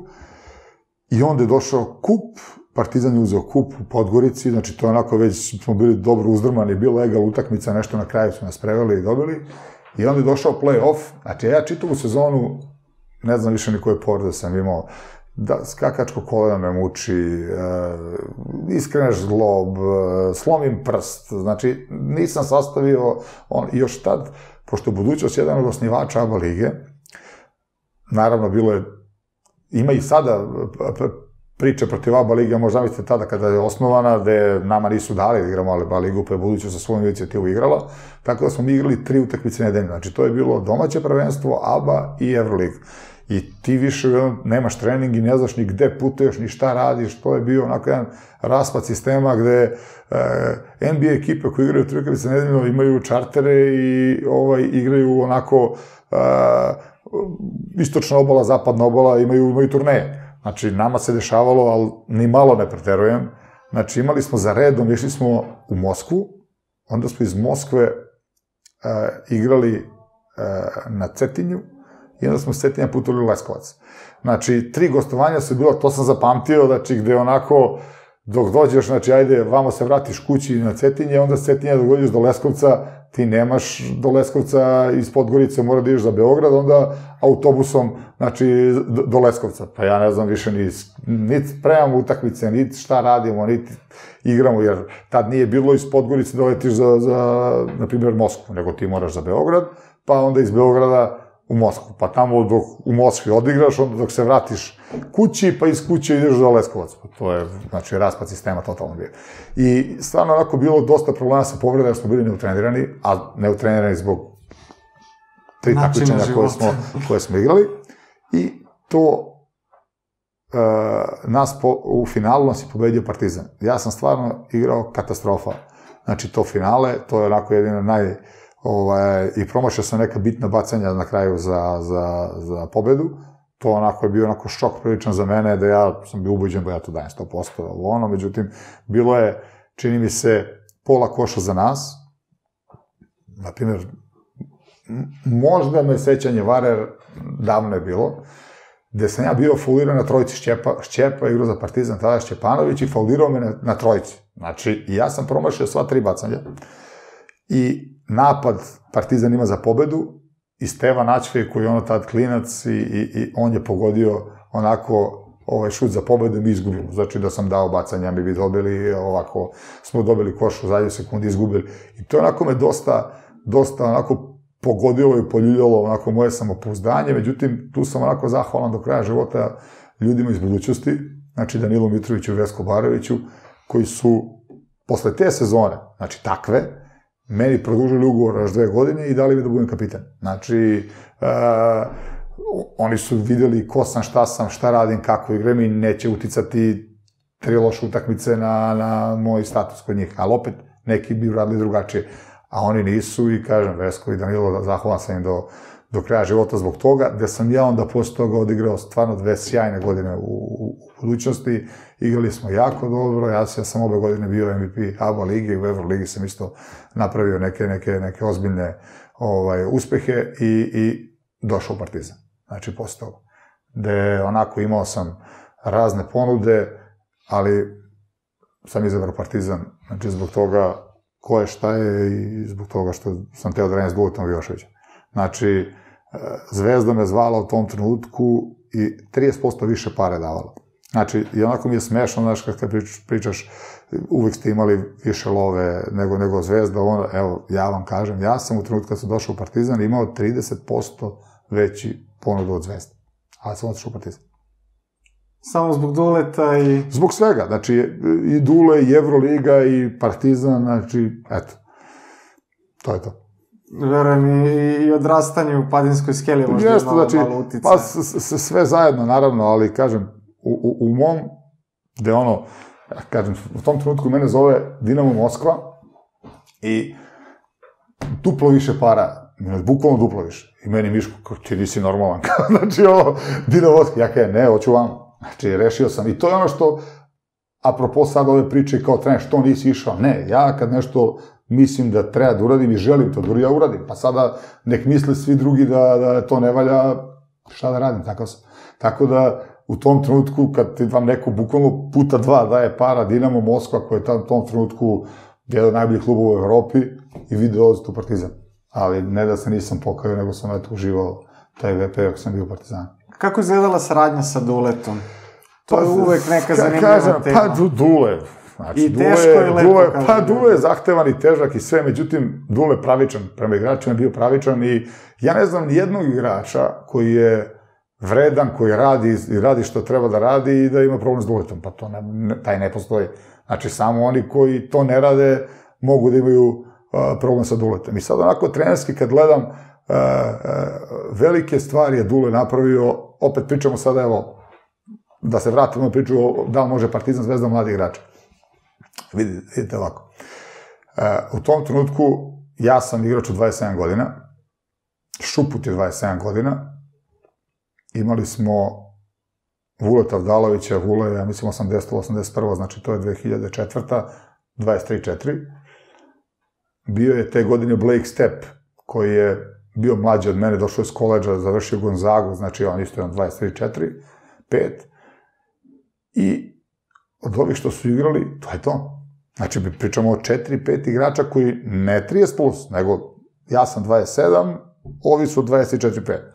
i onda je došao kup, Partizan je uzeo kup u Podgorici, znači to je onako već smo bili dobro uzdrmani, bila egal utakmica, nešto na kraju su nas preveli i dobili i onda je došao play-off, znači ja čitavu sezonu, ne znam više ni koje povrede sam imao, da, skakačko kolena me muči, uh, iskreneš zlob, uh, slomim prst, znači nisam sastavio, on, još tad, pošto je budućnost jedan od osnivača A B A lige, naravno bilo je, ima i sada priče protiv A B A lige, možda mislite tada kada je osnovana, gde nama nisu dali da igramo A B A ligu, pa je budućnost sa svojom inicijativu igrala, tako da smo mi igrali tri utakmice nedeljno, znači to je bilo domaće prvenstvo, A B A i Euroliga. I ti više nemaš trening i ne znaš ni gde putuješ, ni šta radiš, to je bio onako jedan raspad sistema gde e, N B A ekipe koje igraju tri utakmice nedeljno imaju čartere i ovaj, igraju onako e, istočna obala, zapadna obala, imaju, imaju turneje. Znači, nama se dešavalo, ali ni malo ne preterujem. Znači, imali smo za redom, išli smo u Moskvu, onda smo iz Moskve igrali na Cetinju i onda smo s Cetinja putovali u Leskovac. Znači, tri gostovanja su bilo, to sam zapamtio, znači, gde onako, dok dođeš, znači, ajde, vamo se vratiš kući na Cetinje, onda s Cetinja dok dođeš do Leskovca, ti nemaš do Leskovca iz Podgorice, mora da ideš za Beograd, onda autobusom, znači, do Leskovca. Pa ja ne znam više, niti spremamo utakmice, niti šta radimo, niti igramo, jer tad nije bilo iz Podgorice da letiš za, na primjer, Moskvu, nego ti moraš za Beograd, pa onda iz Beograda u Moskvu, pa tamo dok u Moskvi odigraš, onda dok se vratiš kući, pa iz kuće ideš za Leskovac. To je, znači, raspad sistema totalno bio. I stvarno onako bilo dosta problema sa povreda, jer smo bili neutrenirani, a neutrenirani zbog tri takmičenja koje smo, koje smo igrali. I to nas u finalu nas je pobedio Partizan. Ja sam stvarno igrao katastrofa. Znači, to finale, to je onako jedino naj... i promašao sam neka bitna bacanja na kraju za pobedu. To onako je bio onako šok priličan za mene, da ja sam bio ubuđen, bo ja to dajem sto posto ono, međutim, bilo je, čini mi se, pola koša za nas. Naprimjer, možda me sećanje vare, davno je bilo, gde sam ja bio fauliran na trojici Šćepa, igrao za Partizan, tada Šćepanović, i faulirao me na trojici. Znači, ja sam promašio sva tri bacanja i napad Partizan ima za pobedu i Stevan Ačvej, koji je ono tad klinac, i on je pogodio onako ovaj šut za pobedu i mi izgubimo. Znači da sam dao bacanja, mi bi dobili, ovako smo dobili koš u zadnjoj sekundi, izgubili. I to onako me dosta, dosta onako pogodilo i poljuljalo onako moje samopouzdanje, međutim tu sam onako zahvalan do kraja života ljudima iz budućnosti, znači Danilu Mitroviću i Vesko Baroviću, koji su posle te sezone, znači takve, meni produžili ugovor još dve godine i dali mi da budem kapitan. Znači, oni su videli ko sam, šta sam, šta radim, kako igram i neće uticati tri loše utakmice na moj status kod njih. Ali opet, neki bi radili drugačije. A oni nisu i kažem, Vesko i Danilo, zahvalan sam im do kraja života zbog toga, gde sam ja onda posle toga odigrao stvarno dve sjajne godine u budućnosti. Igrali smo jako dobro, ja sam obe godine bio em ve pe A B A lige i u Evroligi sam isto napravio neke ozbiljne uspehe i došao u Partizan. Znači, posle toga. Gde onako imao sam razne ponude, ali sam izabrao Partizan, znači zbog toga ko je šta je i zbog toga što sam teo da radim s Duletom Vijoševićem. Znači, Zvezda me zvala u tom trenutku i trideset posto više pare davala. Znači, i onako mi je smešno, znaš, kada pričaš, uvek ste imali više love nego Zvezda, evo, ja vam kažem, ja sam u trenutku kada sam došao u Partizan imao trideset posto veći ponudu od Zvezde, ali sam otišao u Partizan. Samo zbog Duleta i... Zbog svega, znači, i Dule, i Evroliga, i Partizan, znači, eto, to je to. Verujem, i odrastanje u Padinskoj skeli možda je malo utice. Pa sve zajedno, naravno, ali kažem, u mom, gde ono, kažem, u tom trenutku mene zove Dinamo Moskva i duplo više para, bukvalno duplo više. I meni Miško, ti nisi normalan. Znači, ovo, Dinamo Moskva, ja kaj, ne, hoću vam. Znači, rešio sam. I to je ono što, apropo sad ove priče kao trener, što nisi išao? Ne, ja kad nešto mislim da treba da uradim i želim to da ja uradim, pa sada nek misle svi drugi da to ne valja, šta da radim, takav sam. Tako da, u tom trenutku, kad vam neko bukvalno puta dva daje para, Dinamo Moskva, koja je u tom trenutku jedan od najboljih klubova u Evropi, i vi dolazite u Partizan. Ali ne da se nisam pokajao, nego sam eto uživao taj ve pe ako sam bio u Partizanu. Kako je izgledala saradnja sa Duletom? To je uvek neka zanimljiva tema. Pa Dule, i teško i lepo. Pa Dule je zahtevan i težak i sve, međutim, Dule je pravičan, prema igračima je bio pravičan i ja ne znam nijednog igrača koji je vredan, koji radi i radi što treba da radi i da ima problem s Duletom, pa to taj ne postoji. Znači, samo oni koji to ne rade mogu da imaju problem sa Duletom. I sad onako trenerski kad gledam, velike stvari je Dule napravio, opet pričamo sada, evo, da se vratimo na priču da li može Partizan, Zvezda, mladi igrača. Vidite ovako. U tom trenutku ja sam igrač u dvadeset sedam godina, Šuput je dvadeset sedam godina, imali smo Vuleta Avdalovića, Vule je, ja mislim, osamdeseta osamdeset prva, znači to je dve hiljade četvrta, dvadeset tri četiri. Bio je te godine Blake Stepp, koji je bio mlađi od mene, došao iz koleđa, završio Gonzagu, znači on isto je dvadeset tri četiri, pet. I od ovih što su igrali, to je to. Znači, pričamo o četiri pet igrača koji ne trideset plus, nego ja sam dvadeset sedam, ovi su dvadeset četiri pet.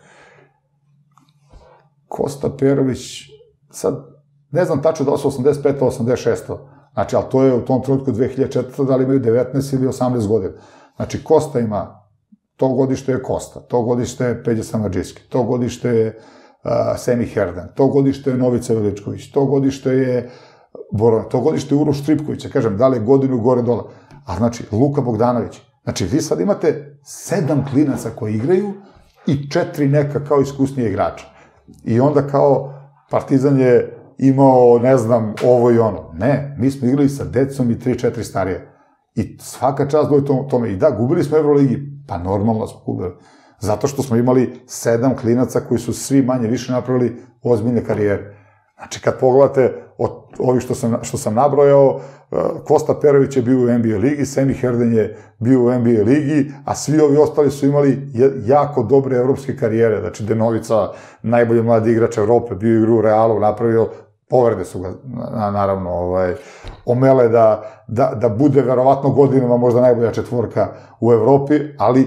Kosta Perović, sad, ne znam tačno da su osamdeset peta osamdeset šesta. Znači, ali to je u tom trenutku dve hiljade četvrta. da li imaju devetnaest ili osamnaest godina. Znači, Kosta ima, to godište je Kosta, to godište je Peđa Samardžijski, to godište je uh, Semi Herden, to godište je Novica Veličković, to godište je Boron, to godište je Uroš Tripković, ja kažem, da li je godinu gore-dole. A znači, Luka Bogdanović. Znači, vi sad imate sedam klinaca koji igraju i četiri neka kao iskusnije igrača. I onda kao Partizan je imao, ne znam, ovo i ono. Ne, mi smo igrali sa decom i tri četiri starije. I svaka čast doje tome. I da, gubili smo Euroligi. Pa normalno smo gubili. Zato što smo imali sedam klinaca koji su svi manje više napravili ozbiljne karijere. Znači, kad pogledate od ovih što sam, što sam nabrojao, Kosta Perović je bio u N B A ligi, Semi Herden je bio u N B A ligi, a svi ovi ostali su imali jako dobre evropske karijere. Znači, Denovica, najbolji mladi igrač Evrope, bio igra u Realu, napravio, povrede su ga, naravno, ovaj, omele da, da, da bude verovatno godinama možda najbolja četvorka u Evropi, ali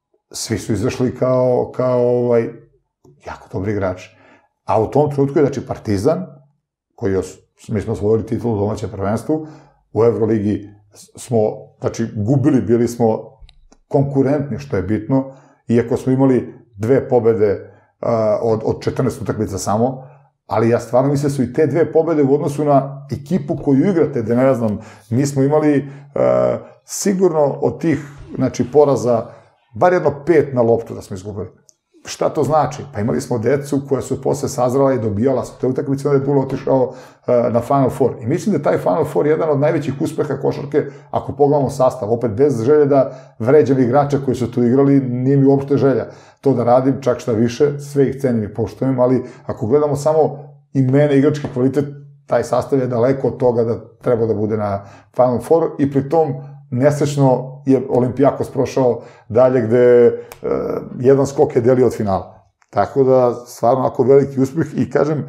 svi su izašli kao, kao ovaj, jako dobri igrači. A u tom trenutku je, znači, Partizan, koji je, mi smo osvojili titulu u domaćem prvenstvu, u Euroligi smo, znači, gubili, bili smo konkurentni, što je bitno, iako smo imali dve pobede uh, od, od četrnaest utakmica samo, ali ja stvarno mislim da su i te dve pobede u odnosu na ekipu koju igrate, da ne znam, mi smo imali uh, sigurno od tih, znači, poraza, bar jedno pet na loptu da smo izgubili. Šta to znači? Pa imali smo decu koja su posle sazrala i dobijala su te utakmice, onda je Dula otišao uh, na Final Four. I mislim da je taj Final Four jedan od najvećih uspeha košarke, ako pogledamo sastav, opet bez želje da vređam igrača koji su tu igrali, nije mi uopšte želja to da radim, čak šta više, sve ih cenim i poštujem, ali ako gledamo samo imena, igrački kvalitet, taj sastav je daleko od toga da treba da bude na Final Four i pri tom nesrećno je Olimpijakos prošao dalje gde uh, jedan skok je delio od finala. Tako da, stvarno, ako veliki uspeh i kažem,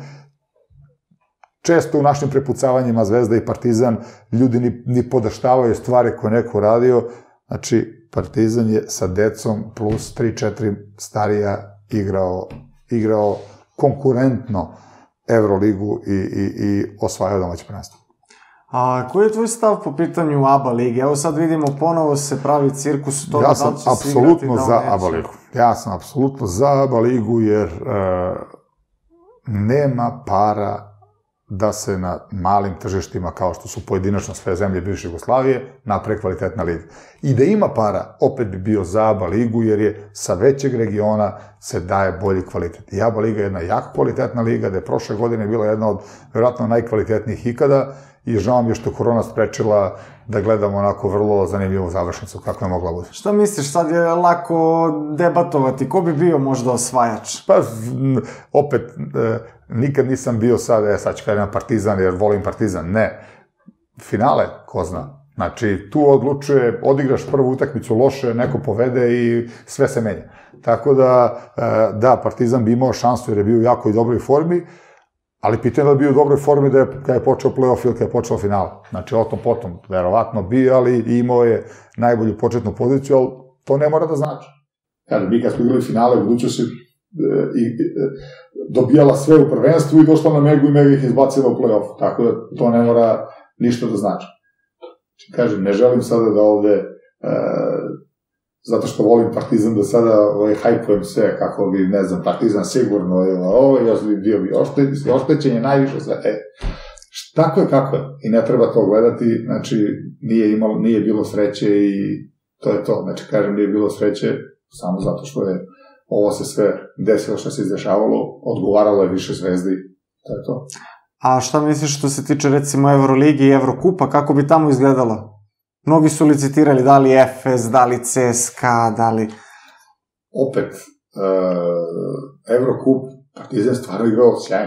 često u našim prepucavanjima Zvezda i Partizan ljudi ni, ni podaštavaju stvari koje neko radio. Znači, Partizan je sa decom plus tri četiri starija igrao, igrao konkurentno Euroligu i, i, i osvajao domaće prvenstvo. A koji je tvoj stav po pitanju A B A lige? Evo sad vidimo, ponovo se pravi cirkus toga, ja da li će se igrati, da li neće. za A B A ligu. Ja sam apsolutno za A B A ligu, jer e, nema para da se na malim tržištima, kao što su pojedinačno sve zemlje bivše Jugoslavije, napravi kvalitetna liga. I da ima para, opet bi bio za A B A ligu, jer je sa većeg regiona se daje bolji kvalitet. I A B A liga je jedna jako kvalitetna liga, da je prošle godine bila jedna od, vjerojatno, najkvalitetnijih ikada, i žao mi je što korona sprečila da gledamo onako vrlo zanimljivu završnicu, kako je mogla biti. Šta misliš, sad je lako debatovati, ko bi bio možda osvajač? Pa, opet, e, nikad nisam bio sad, e, sad ću kada imam Partizan, jer volim Partizan, ne. Finale, ko zna. Znači, tu odlučuje, odigraš prvu utakmicu loše, neko povede i sve se menja. Tako da, e, da, Partizan bi imao šansu jer je bio u jako i dobroj formi, ali pitanje da je bio u dobroj formi da je, kada je počeo play-off ili kada je počeo finala. Znači, o tom potom, verovatno bio, ali imao je najbolju početnu poziciju, ali to ne mora da znači. Kada mi kad smo igrali finale, budućnosti i dobijala sve u prvenstvu i došla na Megu i Mega ih izbacila u play-off. Tako da to ne mora ništa da znači. Kažem, ne želim sada da ovde, e, zato što volim Partizan, da sada ovaj, hajpujem sve, kako bi, ne znam, Partizan sigurno, ovo, ja sam bio bi ošte, oštećen je najviše sve. E, tako je kako je. I ne treba to gledati, znači, nije, imalo, nije bilo sreće i to je to. Znači, kažem, nije bilo sreće samo zato što je ovo se sve desilo što se izdešavalo, odgovaralo je više Zvezdi, to je to. A šta misliš što se tiče recimo Euroligi i Evrokupa, kako bi tamo izgledalo? Mnogi su licitirali da li Efes, da li C S K A, da li... Opet, uh, Evrokup, Partizan stvarno igrao sjajno.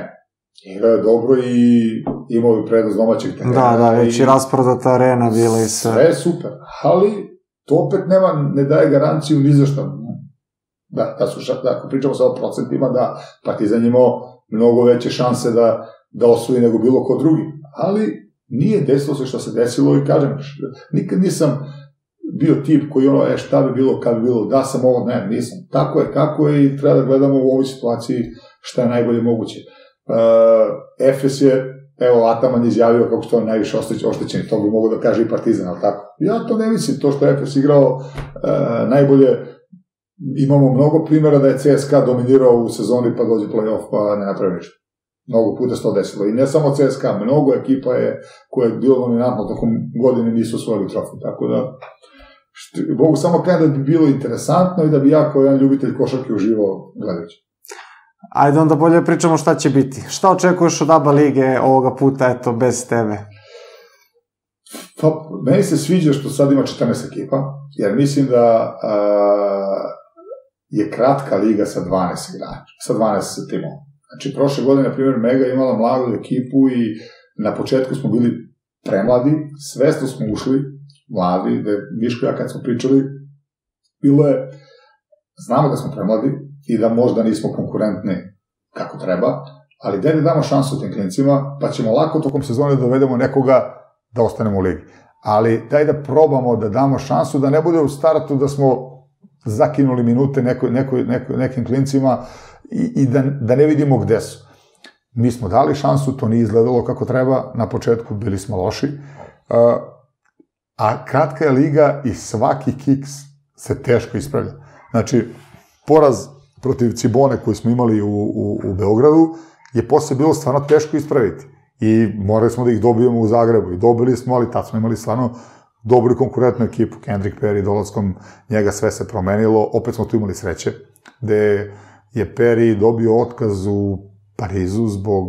Igrao je dobro i imao je prednost domaćeg terena. Da, da, već i rasprodata arena bila i sve. Sve je super, ali to opet nema, ne daje garanciju ni za šta. Da, da su, da, ako pričamo sa o procentima, da Partizan imao mnogo veće šanse da, da osvoji nego bilo ko drugi. Ali nije desilo se što se desilo i kažem, nikad nisam bio tip koji ono, e, šta bi bilo, kad bi bilo, da sam ovo, ne, nisam. Tako je, kako je i treba da gledamo u ovoj situaciji šta je najbolje moguće. Uh, Efes je, evo, Ataman izjavio kako što je najviše oštećen, to bi mogo da kaže i Partizan, ali tako? Ja to ne mislim, to što je Efes igrao uh, najbolje, imamo mnogo primjera da je C S K A dominirao u sezoni pa dođe play-off pa ne napravi ništa. Mnogo puta se to desilo. I ne samo C S K A, mnogo ekipa je koja je bilo dominantno tokom godine nisu osvojili trofej. Tako da, št, mogu samo kada da bi bilo interesantno i da bi ja kao jedan ljubitelj košarke uživao gledajući. Ajde onda bolje pričamo šta će biti. Šta očekuješ od A B A lige ovoga puta, eto, bez tebe? Pa, meni se sviđa što sad ima četrnaest ekipa, jer mislim da a, je kratka liga sa dvanaest igrača, sa dvanaest timova. Znači, prošle godine, na primjer, Mega imala mladu ekipu i na početku smo bili premladi, svesno smo ušli, mladi, da je Viško ja kad smo pričali, bilo je, znamo da smo premladi i da možda nismo konkurentni kako treba, ali da ne damo šansu tim klincima, pa ćemo lako tokom sezone da dovedemo nekoga da ostanemo u ligi. Ali daj da probamo da damo šansu, da ne bude u startu da smo zakinuli minute neko, neko, neko, nekim klincima i, i da, da ne vidimo gde su. Mi smo dali šansu, to nije izgledalo kako treba, na početku bili smo loši, uh, a kratka je liga i svaki kiks se teško ispravlja. Znači, poraz protiv Cibone koji smo imali u, u, u Beogradu je posle bilo stvarno teško ispraviti. I morali smo da ih dobijemo u Zagrebu. I dobili smo, ali tad smo imali stvarno dobru konkurentnu ekipu. Kendrick Perry, dolaskom njega sve se promenilo. Opet smo tu imali sreće, gde je Perry dobio otkaz u Parizu zbog,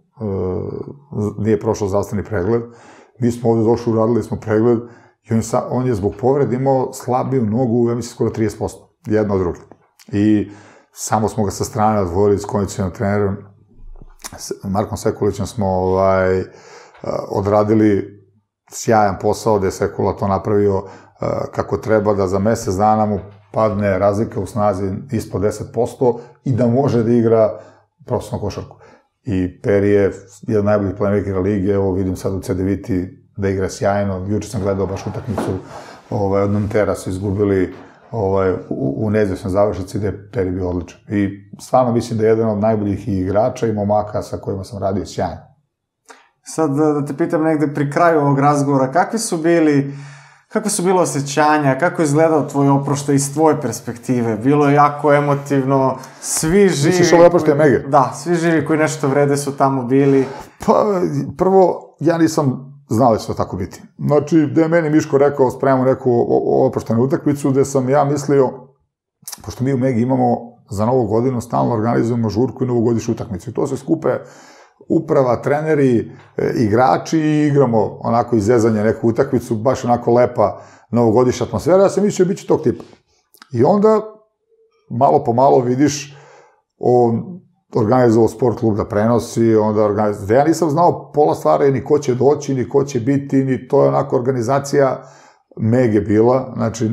uh, nije prošao zdravstveni pregled. Mi smo ovde došli, uradili smo pregled i on, sa, on je zbog povrede imao slabiju nogu, ja mislim, skoro trideset posto. Jedno od drugih. I samo smo ga sa strane odvojili s kondicionalnim trenerom Markom Sekulićem smo ovaj, odradili sjajan posao, da je Sekula to napravio kako treba, da za mesec dana mu padne razlika u snazi ispod deset posto i da može da igra profesionalnu košarku. I Perry je jedan najboljih playmakera lige, evo vidim sad u C D Viti da igra sjajno, juče sam gledao baš utakmicu, ovaj, od Nantera su izgubili ovaj, u, u neizvesnoj završnici, gde je Perry bio odličan. I stvarno mislim da je jedan od najboljih igrača i momaka sa kojima sam radio sjajan. Sad da te pitam negde pri kraju ovog razgovora, kakvi su bili, kakve su bilo osjećanja, kako je izgledao tvoj oproštaj iz tvoje perspektive? Bilo je jako emotivno, svi živi... Misliš ovo oproštaj Mege? Da, svi živi koji nešto vrede su tamo bili. Pa, prvo, ja nisam znao da će to tako biti. Znači, gde je meni Miško rekao, spremamo neku oproštenu utakmicu, gde sam ja mislio, pošto mi u Megi imamo za novu godinu, stalno organizujemo žurku i novogodišnju utakmicu. I to se skupe uprava, treneri, e, igrači i igramo onako izrezanje neku utakmicu, baš onako lepa novogodišnja atmosfera. Ja sam mislio bit će tog tipa. I onda, malo po malo vidiš, on organizovao sport klub da prenosi, onda organizovao... Ja nisam znao pola stvari, ni ko će doći, ni ko će biti, ni to je onako organizacija Mege bila, znači,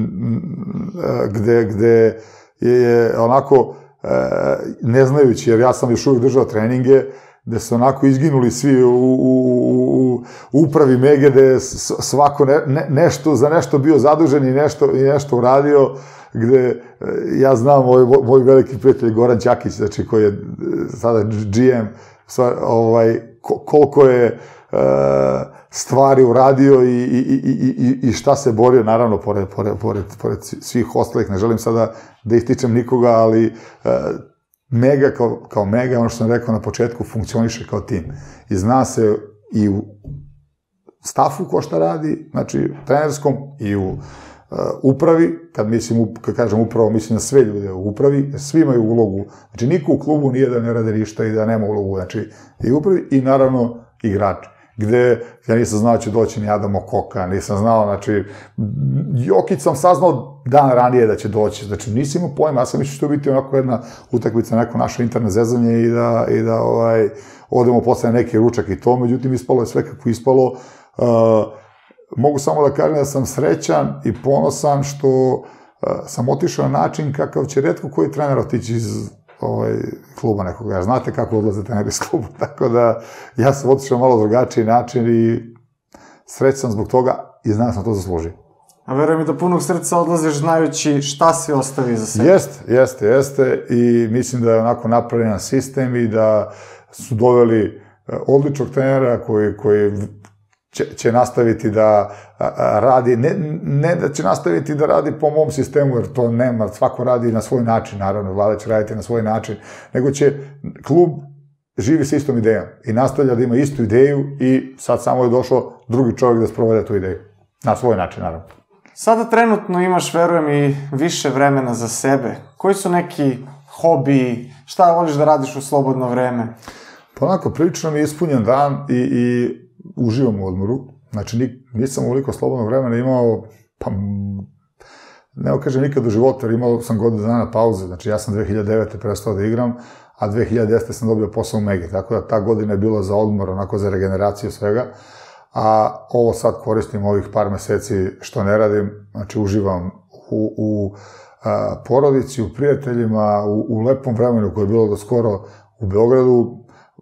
gde, gde je onako, ne znajući, jer ja sam još uvijek držao treninge, gde su onako izginuli svi u, u, u upravi Mege, gde je svako ne, ne, nešto, za nešto bio zadužen i nešto, i nešto uradio, gde ja znam moj, moj veliki prijatelj Goran Ćakić, znači koji je sada G M, ovaj, koliko je uh, stvari uradio i, i, i, i, i šta se borio, naravno, pored, pored, pored, pored svih ostalih, ne želim sada da ističem nikoga, ali uh, Mega kao, kao Mega, ono što sam rekao na početku, funkcioniše kao tim. I zna se i u stafu ko šta radi, znači trenerskom, i u Uh, upravi, kad mislim, kad kažem upravo, mislim na sve ljude u upravi, svi imaju ulogu, znači niko u klubu nije da ne rade ništa i da nema ulogu, znači i upravi i naravno igrači. gde ja nisam znao da će doći ni Adamo Koka, nisam znao, znači, Jokić sam saznao dan ranije da će doći, znači, nisam imao pojma, ja sam mislio što će biti onako jedna utakmica, neko naše internet zezanje i da, i da, ovaj, odemo posle neki ručak i to, međutim, ispalo je sve kako ispalo. Uh, mogu samo da kažem da sam srećan i ponosan što uh, sam otišao na način kakav će retko koji trener otići iz ovaj, kluba nekoga. Znate kako odlaze treneri iz kluba, tako da ja sam otišao malo drugačiji način i srećan zbog toga i znam da sam to zaslužio. A verujem i da punog srca odlaziš znajući šta si ostavi za sebe. Jeste, jeste, jeste i mislim da je onako napravljen sistem i da su doveli odličnog trenera koji, koji će, će nastaviti da radi, ne, ne da će nastaviti da radi po mom sistemu, jer to nema, svako radi na svoj način, naravno, Vlada će raditi na svoj način, nego će klub živi sa istom idejom i nastavlja da ima istu ideju i sad samo je došao drugi čovjek da sprovede tu ideju. Na svoj način, naravno. Sada trenutno imaš, verujem, i više vremena za sebe. Koji su neki hobiji? Šta voliš da radiš u slobodno vreme? Pa onako, prilično mi je ispunjen dan i, i uživam u odmoru. Znači, nisam ovoliko slobodnog vremena imao, pa, ne kažem nikad u životu, jer imao sam godinu dana pauze. Znači, ja sam dve hiljade devete prestao da igram, a dve hiljade desete sam dobio posao u Megi. Tako da ta godina je bila za odmor, onako za regeneraciju svega. A ovo sad koristim ovih par meseci što ne radim, znači uživam u, u a, porodici, u prijateljima, u, u lepom vremenu koje je bilo do skoro u Beogradu.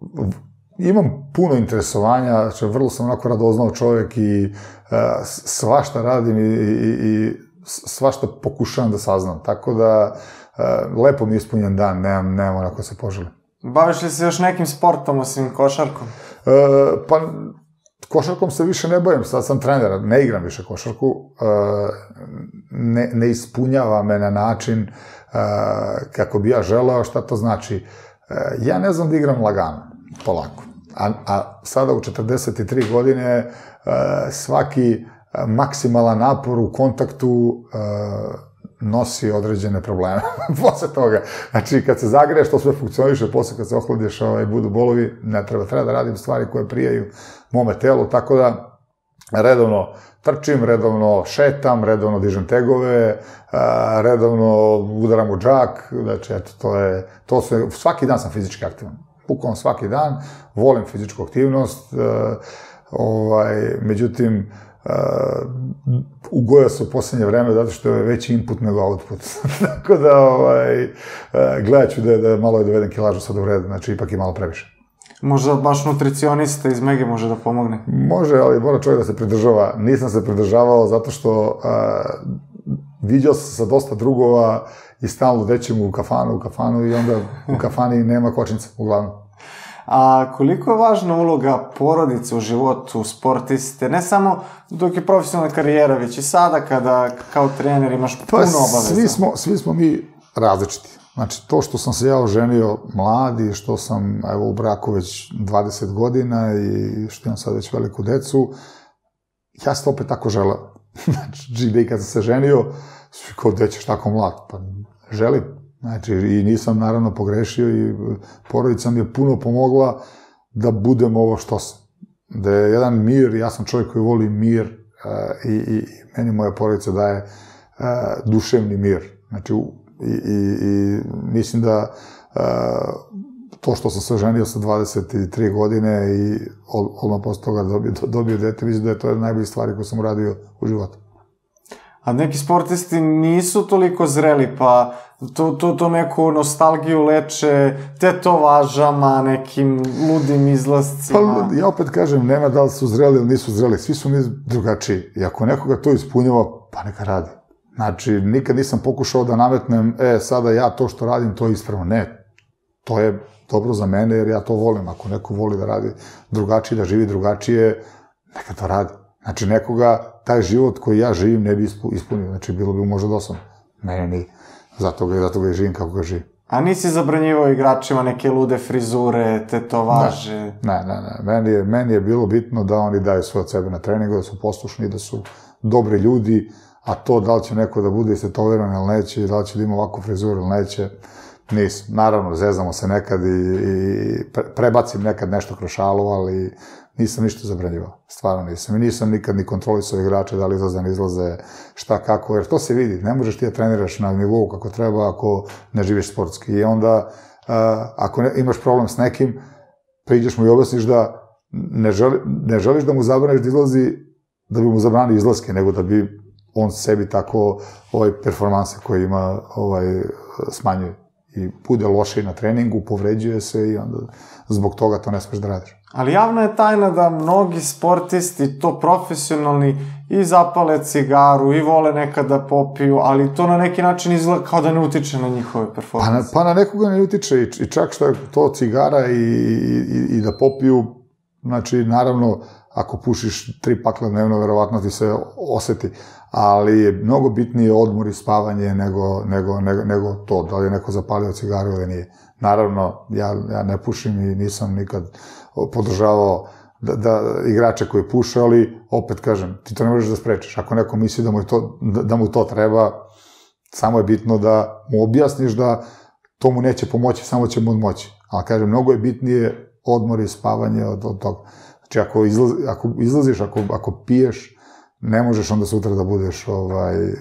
Imam puno interesovanja, znači vrlo sam onako radoznao čovjek i a, svašta radim i, i, i svašta pokušavam da saznam. Tako da a, lepo mi je ispunjen dan, nemam, nemam onako se poželim. Baviš li se još nekim sportom osim košarkom? E, pa... Košarkom se više ne bavim, sad sam trener, ne igram više košarku, ne, ne ispunjava me na način kako bi ja želeo, šta to znači. Ja ne znam da igram lagano, polako, a, a sada u četrdeset tri godine svaki maksimalan napor u kontaktu nosi određene probleme posle toga. Znači, kad se zagreješ, to sve funkcioniše, posle kad se ohladiš, ovaj, budu bolovi, ne treba, treba da radim stvari koje prijaju mome telu, tako da redovno trčim, redovno šetam, redovno dižem tegove, redovno udaram u džak, znači, eto, to je, to se, svaki dan sam fizički aktivan, bukvalno svaki dan, volim fizičku aktivnost, ovaj, međutim, Uh, ugojao se u poslednje vreme zato što je veći input nego output. Tako da, ovaj, uh, gledat ću da, da malo je dovedem kilažu sad u red, znači ipak je malo previše. Možda baš nutricionista iz Mege može da pomogne? Može, ali mora čovjek da se pridržava. Nisam se pridržavao zato što uh, viđao sam sa dosta drugova i stalno dećem u kafanu, u kafanu i onda u kafani nema kočnica, uglavnom. A koliko je važna uloga porodice u životu sportiste, ne samo dok je profesionalna karijera, već i sada kada kao trener imaš puno obaveza? Pa svi smo, svi smo mi različiti. Znači, to što sam se ja oženio mladi, što sam evo, u braku već dvadeset godina i što imam sad već veliku decu, ja sam opet tako želeo. Znači, da i kad sam se ženio, kao gde ćeš tako mlad? Pa želim. Znači, i nisam naravno pogrešio i porodica mi je puno pomogla da budem ovo što sam. Da je jedan mir, ja sam čovjek koji voli mir uh, i, i meni moja porodica daje uh, duševni mir. Znači, i, i, i mislim da uh, to što sam se oženio sa dvadeset tri godine i odmah posle toga dobio, dobio dete, mislim da je to jedna najbolji stvari koju sam uradio u životu. A neki sportisti nisu toliko zreli, pa to, to, to neku nostalgiju leče tetovažama, nekim ludim izlascima. Pa ja opet kažem, nema da li su zreli ili nisu zreli, svi su mi drugačiji. I ako nekoga to ispunjava, pa neka radi. Znači, nikad nisam pokušao da nametnem, e, sada ja to što radim, to je ispravno. Ne, to je dobro za mene jer ja to volim. Ako neko voli da radi drugačije, da živi drugačije, neka to radi. Znači, nekoga taj život koji ja živim ne bi ispunio. Znači, bilo bi možda dosadno. Mene nije. Zato ga, zato ga živim kako ga živim. A nisi zabranjivao igračima neke lude frizure, tetovaže? Ne, ne, ne. Meni je, meni je bilo bitno da oni daju sve od sebe na treningu, da su poslušni, da su dobri ljudi, a to da li će neko da bude istetoviran ili neće, da li će da ima ovakvu frizuru ili neće, Nisam. Naravno, zezamo se nekad i, i prebacim nekad nešto kroz šalu, ali nisam ništa zabranjivao. Stvarno nisam. I nisam nikad ni kontrolisao igrače, da li izlaze, ne izlaze, šta, kako, jer to se vidi. Ne možeš ti da treniraš na nivou kako treba ako ne živiš sportski. I onda, uh, ako ne, imaš problem s nekim, priđeš mu i objasniš da ne, želi, ne želiš da mu zabraniš da izlazi, da bi mu zabranili izlaske, nego da bi on sebi tako ovaj, performanse koje ima ovaj, smanjuje. I bude loše na treningu, povređuje se i onda zbog toga to ne smeš da radiš. Ali javna je tajna da mnogi sportisti, to profesionalni, i zapale cigaru, i vole nekad da popiju, ali to na neki način izgleda kao da ne utiče na njihove performanse. Pa na, pa na nekoga ne utiče i, i čak što je to cigara i, i, i da popiju, znači naravno ako pušiš tri pakla dnevno, verovatno ti se oseti, ali je mnogo bitnije odmor i spavanje nego, nego, nego, nego to, da li je neko zapalio cigaru ili nije. Naravno, ja, ja ne pušim i nisam nikad podržavao da, da igrače koji puše, ali opet kažem, ti to ne možeš da sprečiš. Ako neko misli da mu, to, da, da mu to treba, samo je bitno da mu objasniš da to mu neće pomoći, samo će mu odmoći. Ali kažem, mnogo je bitnije odmor i spavanje od, od toga. Znači, ako, izlaz, ako izlaziš, ako, ako piješ, ne možeš onda sutra da budeš ovaj, uh,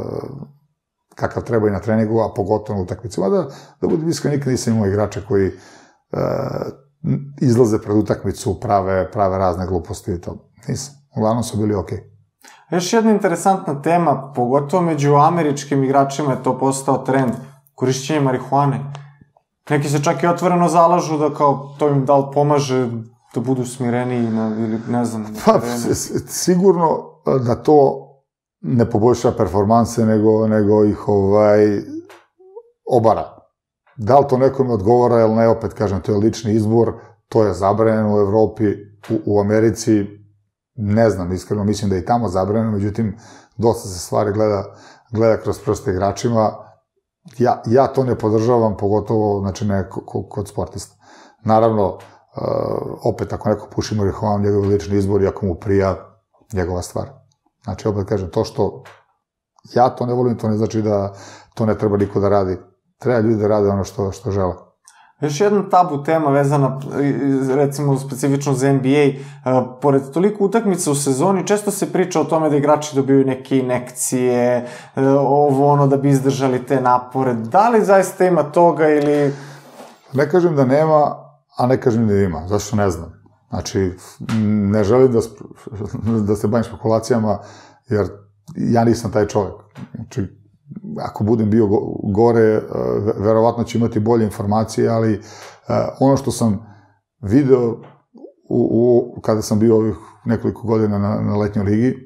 kakav treba i na treningu, a pogotovo na utakmicama. Da, da budem iskren, nikad nisam imao igrače koji uh, izlaze pred utakmicu, prave, prave razne gluposti i to. Nisam. Uglavnom su bili okej. Okay. Još jedna interesantna tema, pogotovo među američkim igračima je to postao trend, korišćenje marihuane. Neki se čak i otvoreno zalažu da kao to im da li pomaže da budu smireniji na, ili ne znam. Pa, sigurno da to ne poboljša performanse, nego, nego ih ovaj, obara. Da li to nekome odgovara ili ne, opet kažem, to je lični izbor, to je zabranjeno u Evropi, u, u Americi, ne znam, iskreno mislim da je i tamo zabranjeno, međutim, dosta se stvari gleda, gleda kroz prste igračima. Ja, ja to ne podržavam, pogotovo, znači, ne kod sportista. Naravno, uh, opet, ako neko puši marihuanu, njegov lični izbor, i ako mu prija, njegova stvar. Znači, opet kažem, to što ja to ne volim, to ne znači da to ne treba niko da radi. Treba ljudi da rade ono što, što žele. Još jedna tabu tema vezana, recimo, specifično za N B A. Uh, pored toliko utakmica u sezoni, često se priča o tome da igrači dobiju neke inekcije, uh, ovo ono, da bi izdržali te napore. Da li zaista ima toga ili... Ne kažem da nema, a ne kažem da ima. Zašto ne znam? Znači, ne želim da, da se bavim spekulacijama, jer ja nisam taj čovjek. Znači, ako budem bio gore, verovatno ću imati bolje informacije, ali ono što sam video u, u, kada sam bio ovih nekoliko godina na, na letnjoj ligi,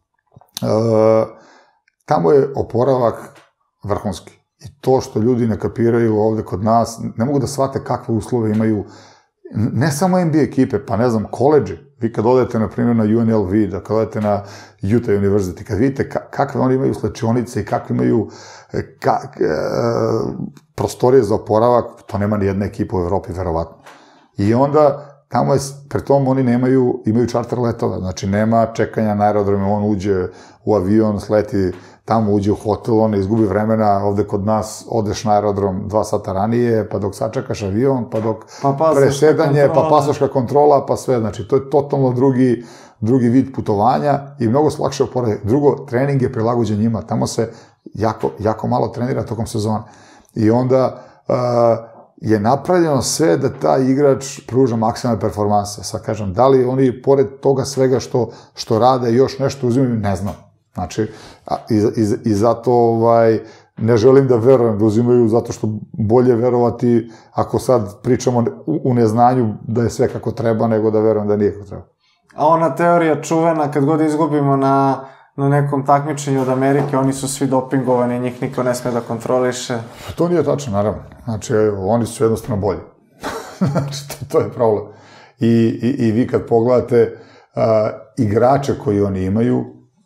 tamo je oporavak vrhunski. I to što ljudi ne kapiraju ovde kod nas, ne mogu da shvate kakve uslove imaju, ne samo N B A ekipe, pa ne znam, koleđi. Vi kad odete, na primjer, na U N L V, da kad odete na Utah University, kad vidite ka kakve oni imaju slačionice i kakve imaju ka e, prostorije za oporavak, to nema ni jedna ekipa u Evropi, verovatno. I onda, tamo je, pre tom oni nemaju, imaju čarter letova, znači nema čekanja na aerodromu, on uđe u avion, sleti tamo, uđe u hotel, on izgubi vremena, ovde kod nas odeš na aerodrom dva sata ranije, pa dok sačekaš avion, pa dok pa presedanje, pa pasoška kontrola, pa sve, znači to je totalno drugi, drugi vid putovanja i mnogo se lakše oporaviti. Drugo, trening je prilagođen njima, tamo se jako, jako malo trenira tokom sezone. I onda uh, je napravljeno sve da taj igrač pruža maksimalne performanse. Sad kažem, da li oni, pored toga svega što, što rade, još nešto uzimaju, ne znam. Znači, i, i, i zato ovaj, ne želim da verujem da uzimaju, zato što bolje verovati ako sad pričamo u, u neznanju da je sve kako treba, nego da verujem da nije kako treba. A ona teorija čuvena, kad god izgubimo na, na nekom takmičenju od Amerike, oni su svi dopingovani, njih niko ne sme da kontroliše. To nije tačno, naravno. Znači, oni su jednostavno bolji. Znači, to, to je problem. I, i, i vi kad pogledate uh, igrače koji oni imaju,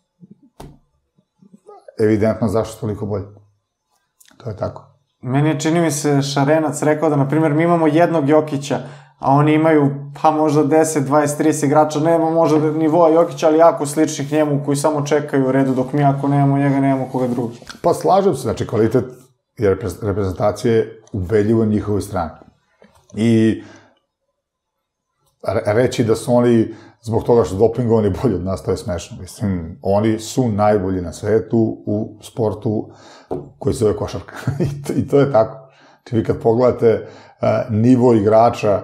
evidentno zašto toliko bolje. To je tako. Meni je, čini mi se, Šarenac rekao da, na primjer, mi imamo jednog Jokića, a oni imaju, pa možda deset, dvadeset, trideset igrača, nema možda nivoa Jokića, ali jako sličnih njemu, koji samo čekaju u redu, dok mi ako nemamo njega, nemamo koga drugi. Pa slažem se, znači kvalitet jer reprezentacija je ubedljivo na njihovoj strani. I reći da su oni zbog toga što dopingovani bolji od nas, to je smešno. Mislim, oni su najbolji na svetu u sportu koji se zove košarka. I to je tako. Znači, vi kad pogledate nivo igrača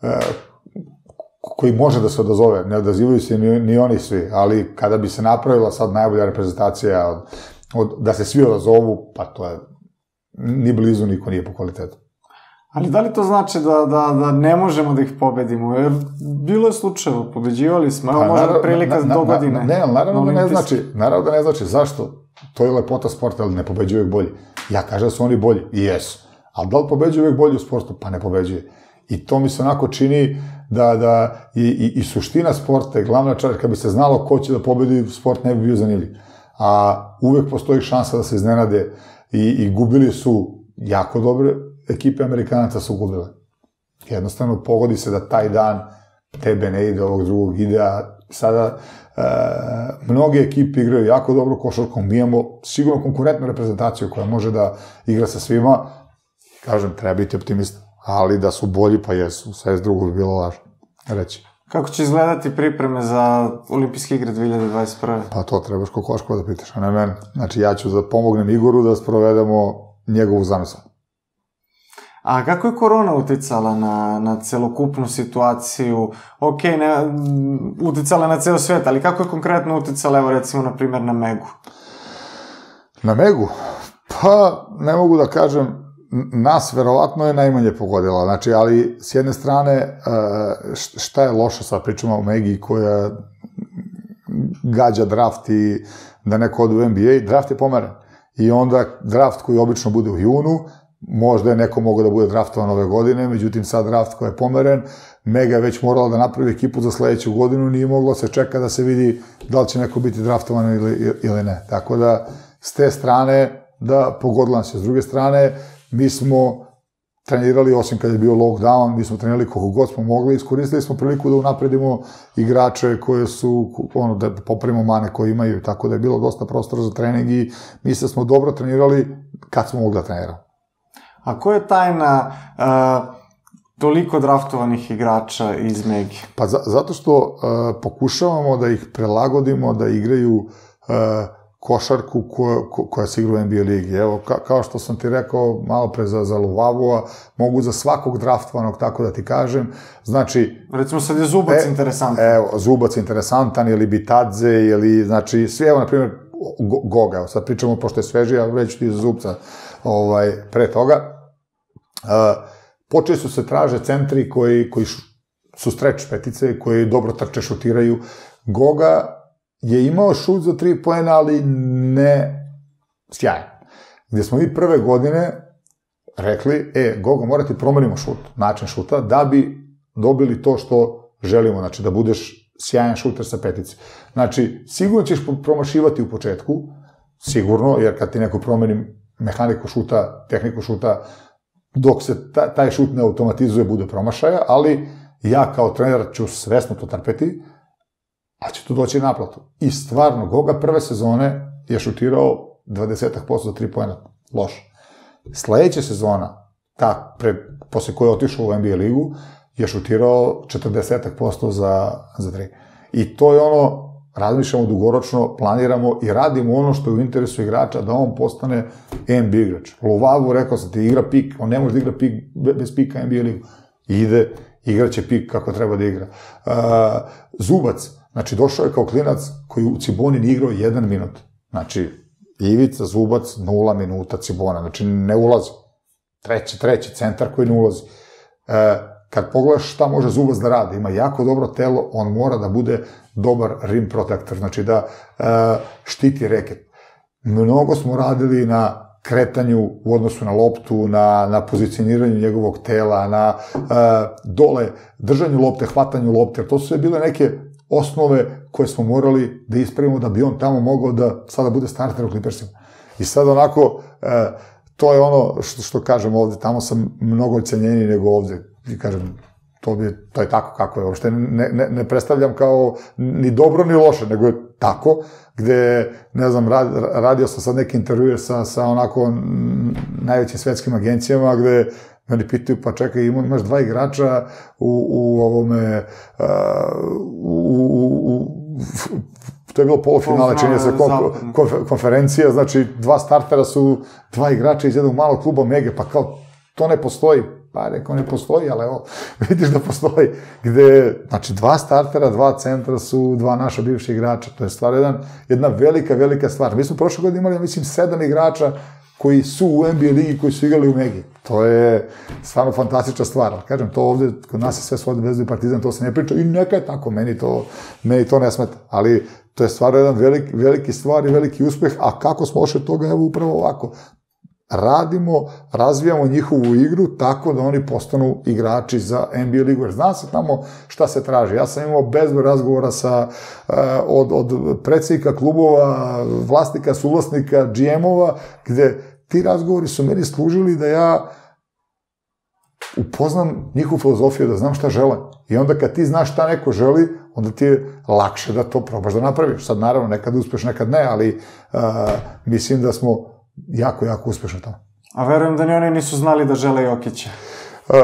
koji može da se odazove, ne odazivaju se ni oni svi, ali kada bi se napravila sad najbolja reprezentacija da se svi odazovu, pa to je ni blizu niko nije po kvalitetu. Ali da li to znači da ne možemo da ih pobedimo? Jer bilo je slučajeva, pobeđivali smo, evo možda prilika do godine. Ne, ali naravno da ne znači, naravno da ne znači zašto, to je lepota sporta, ali ne pobeđuju uvijek bolji. Ja kažem da su oni bolji, i jesu. Ali da li pobeđuju uvijek bolji u sportu? Pa ne pobeđuje. I to mi se onako čini da i suština sporta je glavna čar, kad bi se znalo ko će da pobedi, sport ne bi bio zanimljiv. A uvijek postoji šansa da se iznenade i gubili su jako dobre ekipe Amerikanaca su gubile. Jednostavno, pogodi se da taj dan tebe ne ide, ovog drugog ide, a sada mnoge ekipe igraju jako dobro košarku, mi imamo sigurno konkurentnu reprezentaciju koja može da igra sa svima, kažem, treba biti optimista, ali da su bolji, pa jesu, sve drugo bi bilo lažno reći. Kako će izgledati pripreme za olimpijske igre dve hiljade dvadeset prve? Pa to trebaš Kokoškova da pitaš, a ne mene. Znači, ja ću da pomognem Igoru da sprovedemo njegovu zamisao. A kako je korona uticala na celokupnu situaciju? Ok, uticala na ceo svet, ali kako je konkretno uticala, evo recimo, na primjer, na Megu? Na Megu? Pa, ne mogu da kažem, nas verovatno je najmanje pogodila. Znači, ali s jedne strane, šta je loše, sad pričamo o Megi koja gađa draft i da neko ode u N B A, draft je pomeren. I onda draft koji obično bude u junu, možda je neko mogao da bude draftovan ove godine, međutim sad draft koji je pomeren, Mega je već morala da napravi ekipu za sledeću godinu, nije moglo se čeka da se vidi da li će neko biti draftovan ili ne. Tako da, s te strane, da pogodila nas je. S druge strane, mi smo trenirali, osim kad je bio lockdown, mi smo trenirali koliko god smo mogli, iskoristili smo priliku da unapredimo igrače koje su, ono, da popravimo mane koje imaju, tako da je bilo dosta prostora za trening i mi se smo dobro trenirali kad smo mogli da treniramo. A ko je tajna toliko draftovanih igrača iz Megi? Pa zato što pokušavamo da ih prelagodimo, da igraju košarku koja se igra u N B A ligi. Evo, kao što sam ti rekao malo pre za Luvavua, mogu za svakog draftovanog, tako da ti kažem. Znači... Recimo sad je Zubac interesantan. Evo, Zubac interesantan, ili Bitadze, ili, znači, svi, evo, na primjer, Goga, evo, sad pričamo, pošto je sveži, ja reći ti za Zubca pre toga. Počeli su se traže centri koji su stretch petice, koji dobro trče, šutiraju. Goga je imao šut za tri poena, ali ne sjajan. Gde smo mi prve godine rekli, e, Goga, morate promenimo šut, način šuta, da bi dobili to što želimo, znači da budeš sjajan šuter sa petice. Znači, sigurno ćeš promašivati u početku, sigurno, jer kad ti neko promeni mehaniku šuta, tehniku šuta, dok se taj šut ne automatizuje, bude promašaja, ali ja kao trener ću svesno to trpeti, a će tu doći naplatu. I stvarno, Goga prve sezone je šutirao dvadeset posto za tri poena. Loš. Sledeća sezona, ta, posle koje je otišao u N B A ligu, je šutirao četrdeset posto za tri. I to je ono, razmišljamo dugoročno, planiramo i radimo ono što je u interesu igrača, da on postane N B A igrač. Luvavu, rekao sam ti, igra pik, on ne može da igra pik bez pika N B A ligu. Ide, igraće pik kako treba da igra. Zubac, znači došao je kao klinac koji u Ciboni nije igrao jedan minut. Znači, Ivica, Zubac, nula minuta Cibona, znači ne ulazi. Treći, treći centar koji ne ulazi. Kad pogledaš šta može Zubac da radi, ima jako dobro telo, on mora da bude dobar rim protector, znači da štiti reket. Mnogo smo radili na kretanju u odnosu na loptu, na pozicioniranju njegovog tela, na dole držanju lopte, hvatanju lopte, jer to su sve bile neke osnove koje smo morali da ispravimo da bi on tamo mogao da sada bude starter u Clippersima. I sad onako, to je ono što kažem ovde, tamo sam mnogo cenjeniji nego ovde. I kažem, to, bi, to je tako kako je, uopšte ne, ne, ne predstavljam kao ni dobro ni loše, nego je tako, gde, ne znam, rad, radio sam sad neke intervjue sa, sa onako najvećim svetskim agencijama, gde meni pitaju, pa čekaj, imaš dva igrača u, u ovome, uh, u, u, u, to je bilo polufinale, čini se konferencija, znači dva startera su dva igrača iz jednog malog kluba Mege, pa kao, to ne postoji. Pa rekao, ne postoji, ali evo, vidiš da postoji, gde, znači, dva startera, dva centra su dva naša bivša igrača, to je stvar jedan, jedna velika, velika stvar. Mi smo prošle godine imali, ja mislim, sedam igrača koji su u N B A ligi, koji su igrali u Megi. To je stvarno fantastična stvar. Kažem, to ovde, kod nas je sve svoj Zvezda i Partizan, to se ne priča i neka je tako, meni to, meni to ne smeta. Ali to je stvarno jedan veliki, veliki stvar i veliki uspeh, a kako smo došli toga, evo upravo ovako. Radimo, razvijamo njihovu igru tako da oni postanu igrači za N B A ligu. Jer zna se tamo šta se traži. Ja sam imao bezbroj razgovora sa, od, od predsjednika klubova, vlasnika, suvlasnika, G M-ova, gde ti razgovori su meni služili da ja upoznam njihovu filozofiju, da znam šta žele. I onda kad ti znaš šta neko želi, onda ti je lakše da to probaš da napraviš. Sad naravno, nekad uspeš, nekad ne, ali uh, mislim da smo jako, jako uspešno tamo. A verujem da ni oni nisu znali da žele Jokića. Uh,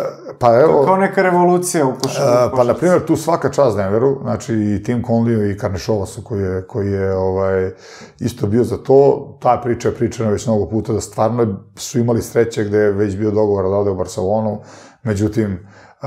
pa evo... Kao neka revolucija u košarci. Uh, pa, na primjer, tu svaka čast Denveru, znači i Tim Conley i Karnišovasu koji je, koji je ovaj, isto bio za to. Ta priča je pričana već mnogo puta da stvarno su imali sreće gde je već bio dogovor da ode u Barcelonu, međutim, Uh,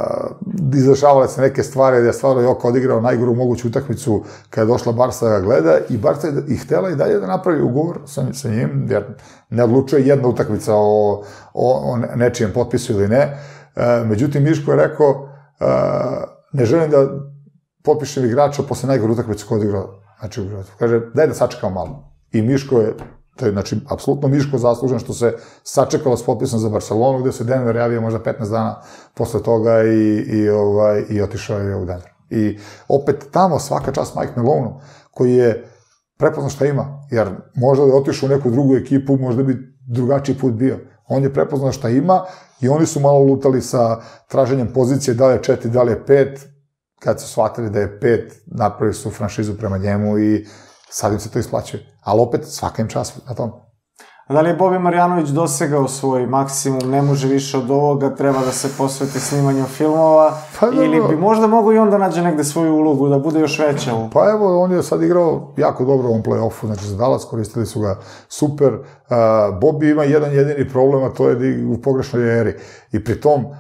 izrašavale se neke stvari da je stvarno Joko odigrao najgoru moguću utakmicu kada je došla Barca da ga gleda i Barca je i htela i dalje da napravi ugovor sa, sa njim, jer ne odlučuje jedna utakmica o, o, o nečijem potpisu ili ne. Uh, međutim, Miško je rekao uh, ne želim da potpišem igrača posle najgoru utakmicu koja je odigrao. Znači, kaže, daj da sačekamo malo. I Miško je To je, znači, apsolutno Miško zaslužen što se sačekalo s potpisom za Barcelonu, gde se Denver javio možda petnaest dana posle toga i, i, ovaj, i otišao je u Denver. I opet tamo svaka čast Mike Maloneu, koji je prepoznao šta ima, jer možda da je otišao u neku drugu ekipu, možda bi drugačiji put bio. On je prepoznao šta ima i oni su malo lutali sa traženjem pozicije, da li je četiri, da li je pet, kad su shvatili da je pet, napravili su franšizu prema njemu i sad im se to isplaćuje. Ali opet, svaka im čast na tom. A da li je Bobi Marjanović dosegao svoj maksimum, ne može više od ovoga, treba da se posveti snimanju filmova, pa, ili bi možda mogo i on da nađe negde svoju ulogu, da bude još veća? Pa evo, on je sad igrao jako dobro u ovom play-offu, znači za Dallas koristili su ga super. Uh, Bobi ima jedan jedini problem, a to je da je u pogrešnoj eri. I pri tom, uh,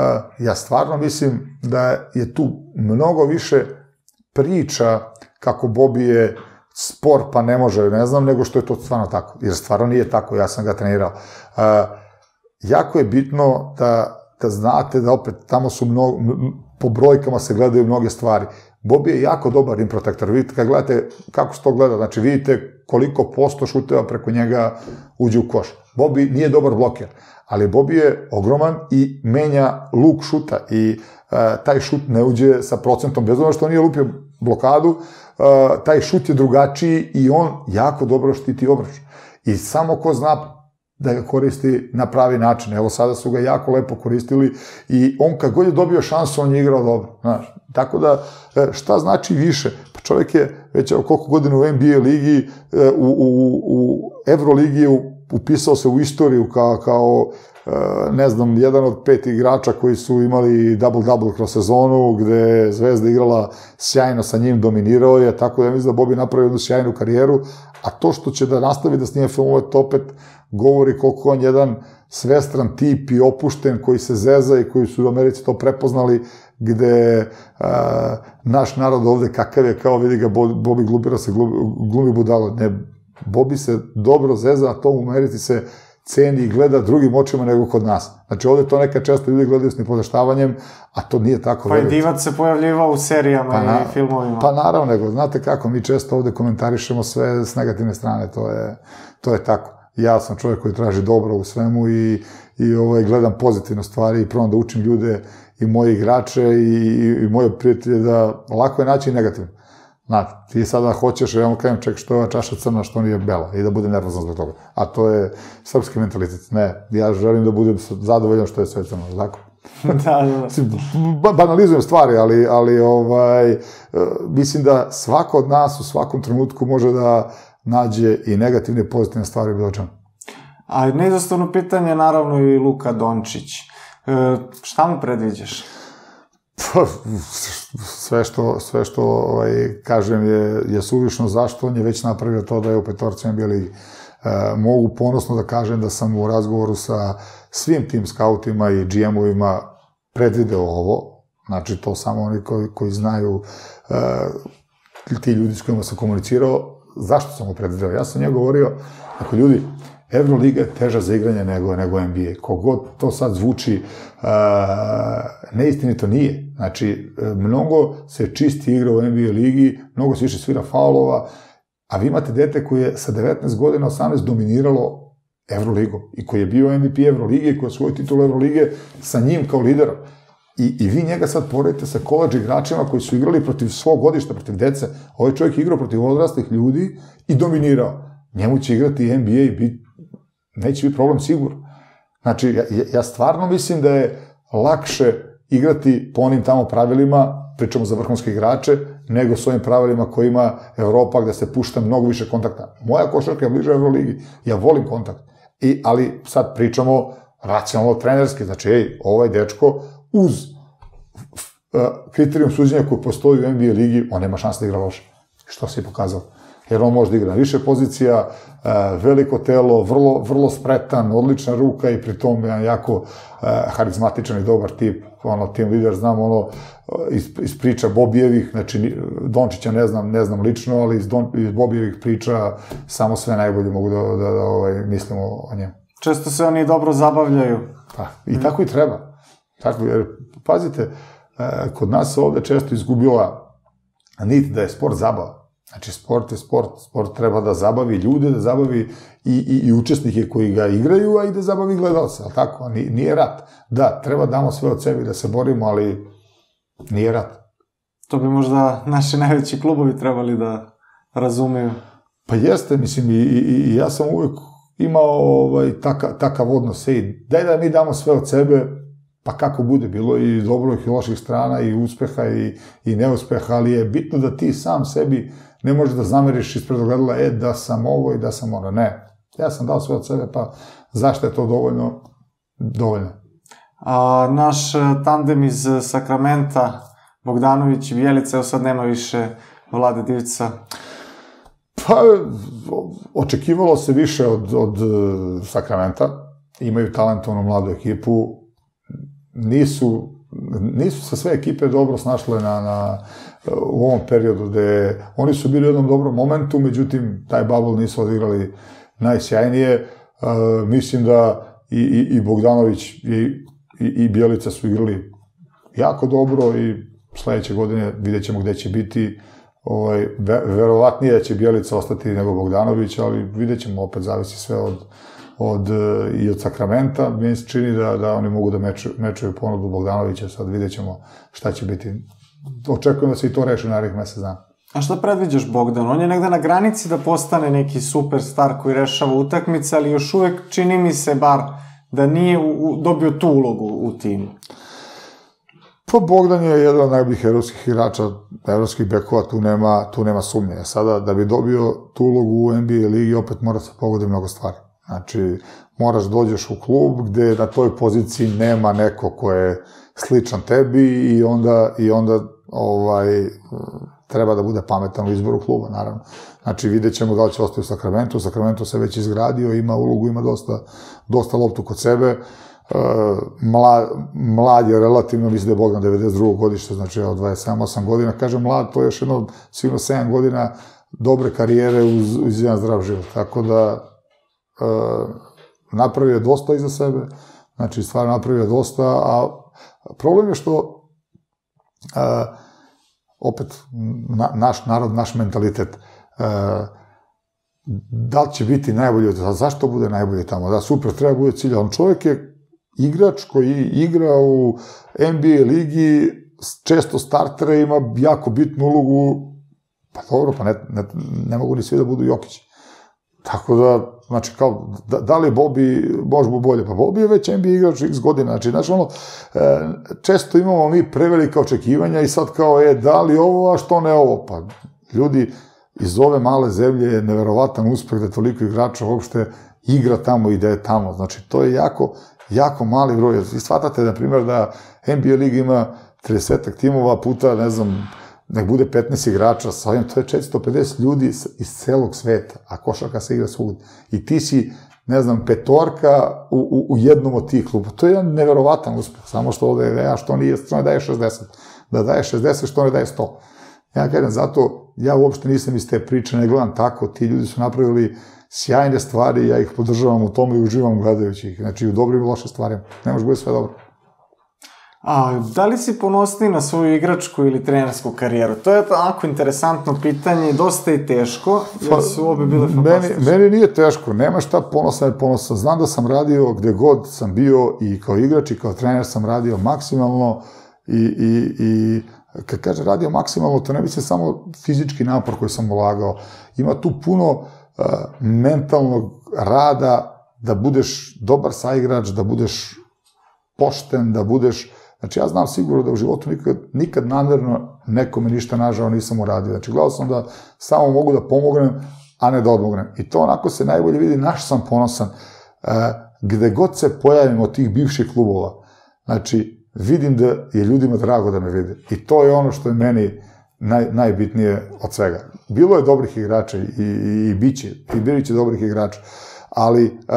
ja stvarno mislim da je tu mnogo više priča kako Bobi je spor pa ne može, ne znam, nego što je to stvarno tako. Jer stvarno nije tako, ja sam ga trenirao. Uh, jako je bitno da, da znate da opet tamo su mnogo, po brojkama se gledaju mnoge stvari. Bobi je jako dobar rim protektor. Vidite, kad gledate kako se to gleda, znači vidite koliko posto šuteva preko njega uđe u koš. Bobi nije dobar bloker, ali Bobi je ogroman i menja luk šuta i uh, taj šut ne uđe sa procentom, bez obzira što on nije lupio blokadu, Uh, taj šut je drugačiji i on jako dobro štiti obruč. I samo ko zna da ga koristi na pravi način. Evo sada su ga jako lepo koristili i on kad god je dobio šansu, on je igrao dobro. Znaš. Tako da, šta znači više? Pa čovjek je već koliko godina u N B A ligi, u, u, u Euroligi je upisao se u istoriju kao, kao ne znam, jedan od pet igrača koji su imali double-double kroz sezonu, gde je Zvezda igrala sjajno sa njim, dominirao je, tako da mislim da Bobi napravio jednu sjajnu karijeru, a to što će da nastavi da snije filmove, to opet govori koliko on jedan svestran tip i opušten, koji se zeza i koji su u Americi to prepoznali, gde a, naš narod ovde kakav je, kao vidi ga Bobi glumira se, glumi, glumi budalo. Ne, Bobi se dobro zeza, a to u Americi se ceni i gleda drugim očima nego kod nas. Znači, ovde to neka često ljudi gledaju s nipodaštavanjem, a to nije tako. Pa i Divac se pojavljivao u serijama pa na, i filmovima. Pa naravno, nego, znate kako, mi često ovde komentarišemo sve s negativne strane, to je, to je tako. Ja sam čovjek koji traži dobro u svemu i, i ovaj, gledam pozitivne stvari i probam da učim ljude i moje igrače i, i, i moje prijatelje da lako je naći i negativno. Znate, ti sada hoćeš, ja mu kažem, ček, što je ova čaša crna, što nije bela, i da bude nervozan zbog toga. A to je srpski mentalitet. Ne, ja želim da budem zadovoljan što je sve crno, tako? Da, da. Banalizujem stvari, ali, ali ovaj, mislim da svako od nas u svakom trenutku može da nađe i negativne i pozitivne stvari bilo čemu. A neizostavno pitanje je naravno i Luka Dončić. E, šta mu predviđaš? Sve što, sve što ovaj, kažem je, je suvišno. Zašto? On je već napravio to da je u petorci N B A ligi. E, mogu ponosno da kažem da sam u razgovoru sa svim tim skautima i G M-ovima predvideo ovo. Znači, to samo oni koji, koji znaju, e, ti ljudi s kojima sam komunicirao. Zašto sam mu predvideo? Ja sam njega govorio, ako ljudi, Euroliga je teža za igranje nego, nego N B A. Kogod to sad zvuči, uh, neistinito nije. Znači, mnogo se čisti igra u N B A ligi, mnogo se više svira faulova, a vi imate dete koje je sa devetnaest godina, osamnaest dominiralo Euroligom i koji je bio M V P Eurolige i koji je svoj titul Eurolige sa njim kao liderom. I, I vi njega sad poredite sa koledž igračima koji su igrali protiv svog godišta, protiv dece. Ovaj čovjek igrao protiv odraslih ljudi i dominirao. Njemu će igrati N B A i biti, neće biti problem sigurno. Znači, ja, ja stvarno mislim da je lakše igrati po onim tamo pravilima, pričamo za vrhunske igrače, nego s ovim pravilima koji ima Evropa gde se pušta mnogo više kontakta. Moja košarka je bliže Euroligi, ja volim kontakt. I, ali sad pričamo racionalno trenerski, znači, ej, ovaj dečko uz kriterijum suđenja koji postoji u N B A ligi, on nema šanse da igra loše. Što se je pokazalo? Jer on može da igra na više pozicija, veliko telo, vrlo, vrlo spretan, odlična ruka i pritom jedan jako harizmatičan i dobar tip, ono, team lider, znam, ono, iz, iz priča Bobijevih, znači, Dončića ne znam, ne znam lično, ali iz, Don, iz Bobijevih priča samo sve najbolje mogu da, da, da ovaj, mislimo o njemu. Često se oni dobro zabavljaju. Pa, i tako i treba. Tako, jer, pazite, kod nas se ovde često izgubila nit da je sport zabava. Znači, sport je sport. Sport treba da zabavi ljude, da zabavi i, i, i učesnike koji ga igraju, a i da zabavi gledalce, ali tako? Nije rat. Da, treba damo sve od sebi da se borimo, ali nije rat. To bi možda naši najveći klubovi trebali da razumeju. Pa jeste, mislim, i, i, i ja sam uvijek imao ovaj, taka, takav odnos. Ej, daj da mi damo sve od sebe, pa kako bude, bilo i dobrih i loših strana, i uspeha i, i neuspeha, ali je bitno da ti sam sebi ne možeš da zameriš ispred ogledala, e, da sam ovo i da sam ono. Ne, ja sam dao sve od sebe, pa zašto je to dovoljno? Dovoljno. A, naš tandem iz Sakramenta, Bogdanović i Bjelica, evo sad nema više Vlade Divca. Pa, očekivalo se više od, od Sakramenta. Imaju talentovnu mladu ekipu. Nisu, nisu se sve ekipe dobro snašle na, na, u ovom periodu gde oni su bili u jednom dobrom momentu, međutim, taj bubble nisu odigrali najsjajnije. Uh, mislim da i, i, i Bogdanović i, i, i Bjelica su igrali jako dobro i sledeće godine vidjet ćemo gde će biti. Ovaj, ve, verovatnije da će Bjelica ostati nego Bogdanović, ali vidjet ćemo, opet zavisi sve od, od, i od Sakramenta. Meni se čini da, da oni mogu da meču, mečuju ponudu Bogdanovića, sad vidjet ćemo šta će biti. Očekujem da se i to reši narednih mesec dana. A šta predviđaš Bogdan? On je negde na granici da postane neki superstar koji rešava utakmice, ali još uvek čini mi se bar da nije u, u, dobio tu ulogu u timu. Pa Bogdan je jedan od najboljih evropskih igrača, evropskih bekova, tu nema, tu nema sumnje. Sada, da bi dobio tu ulogu u N B A ligi, opet mora se pogoditi mnogo stvari. Znači, moraš dođeš u klub gde na toj poziciji nema neko ko je sličan tebi i onda, i onda ovaj, treba da bude pametan u izboru kluba, naravno. Znači, vidjet ćemo da li će ostati u Sakramentu. Sakramentu se već izgradio, ima ulogu, ima dosta, dosta loptu kod sebe. Mlad, mlad je relativno, mislim da je Bogdan devedeset drugog godište, znači od dvadeset sedam osam godina. Kažem mlad, to je još jedno sigurno sedam godina dobre karijere uz, uz jedan zdrav život. Tako da e, napravio je dosta iza sebe, znači stvarno napravio je dosta, a problem je što e, opet na, naš narod, naš mentalitet, e, da li će biti najbolji, zašto bude najbolji tamo? Da, super, treba bude cilj, ali čovjek je igrač koji igra u N B A ligi, često startere, ima jako bitnu ulogu, pa dobro, pa ne, ne, ne mogu ni svi da budu Jokić. Tako da, znači, kao, da, da li Bobby može mu bolje? Pa Bobby je već N B A igrač x godina, znači, znači, ono, e, često imamo mi prevelika očekivanja i sad kao, e, da li ovo, a što ne ovo? Pa, ljudi, iz ove male zemlje je neverovatan uspeh da toliko igrača uopšte igra tamo i da je tamo, znači, to je jako, jako mali broj. Vi shvatate, na primjer, da N B A liga ima trideset timova puta, ne znam, nek bude petnaest igrača, sa ovim, to je četiristo pedeset ljudi iz celog sveta, a košarka se igra svugde. I ti si, ne znam, petorka u, u, u jednom od tih kluba. To je jedan neverovatan uspeh, samo što ovde je, a što nije, što ne daje šezdeset. Da daje šezdeset, što ne daje sto. Ja kažem, zato ja uopšte nisam iz te priče, ne gledam tako, ti ljudi su napravili sjajne stvari, ja ih podržavam u tome i uživam gledajući ih. Znači, u dobrim i lošim stvarima. Ne može biti sve dobro. A da li si ponosniji na svoju igračku ili trenersku karijeru? To je tako interesantno pitanje, dosta i teško, jer su obe bile fantastične. Meni, meni nije teško, nema šta ponosan je ponosan. Znam da sam radio gde god sam bio i kao igrač i kao trener sam radio maksimalno i, i, i kad kaže radio maksimalno, to ne bi se samo fizički napor koji sam ulagao. Ima tu puno uh, mentalnog rada da budeš dobar saigrač, da budeš pošten, da budeš. Znači, ja znam sigurno da u životu nikad, nikad namjerno nekome ništa nažao nisam uradio. Znači, gledao sam da samo mogu da pomognem, a ne da odmognem. I to onako se najbolje vidi, naš sam ponosan. E, gde god se pojavim od tih bivših klubova, znači, vidim da je ljudima drago da me vide. I to je ono što je meni naj, najbitnije od svega. Bilo je dobrih igrača i, i, i bit će, i bili će dobrih igrača. Ali, e,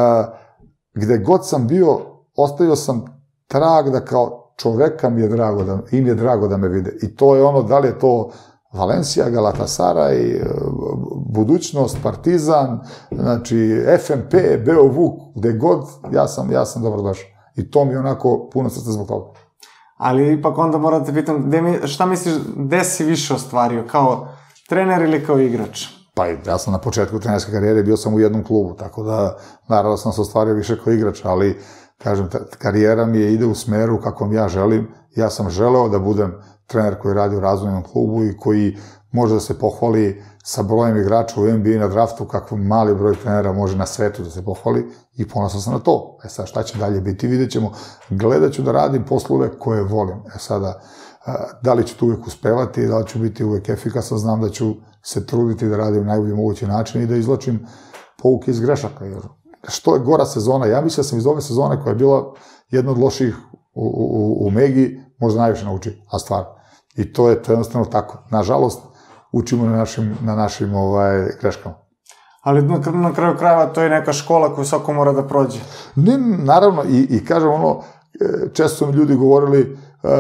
gde god sam bio, ostavio sam trag da kao čoveka mi je drago da, im je drago da me vide. I to je ono, da li je to Valencija, Galatasaray, Budućnost, Partizan, znači F M P, Beovuk, gde god, ja sam, ja sam dobrodošao. I to mi je onako puno srce zbog toga. Ali ipak onda moram te pitam, mi, šta misliš, gde si više ostvario, kao trener ili kao igrač? Pa ja sam na početku trenerske karijere bio sam u jednom klubu, tako da naravno sam se ostvario više kao igrač, ali kažem, karijera mi je ide u smeru kakvom ja želim. Ja sam želeo da budem trener koji radi u razvojnom klubu i koji može da se pohvali sa brojem igrača u N B A na draftu, kako mali broj trenera može na svetu da se pohvali i ponosan sam na to. E sad, šta će dalje biti, vidjet ćemo. Gledat ću da radim poslove koje volim. E sada, da li ću tu uvek uspevati, da li ću biti uvek efikasan, znam da ću se truditi da radim najbolji mogući način i da izvlačim pouke iz grešaka, jer što je gora sezona, ja mislim da sam iz ove sezone koja je bila jedna od loših u, u, u Megi, možda najviše nauči, a stvarno. I to je, to je jednostavno tako. Nažalost, učimo na našim, na našim ovaj, greškama. Ali na, na kraju krajeva to je neka škola koju svako mora da prođe. Ne, naravno, i, i kažem ono, često mi ljudi govorili, uh,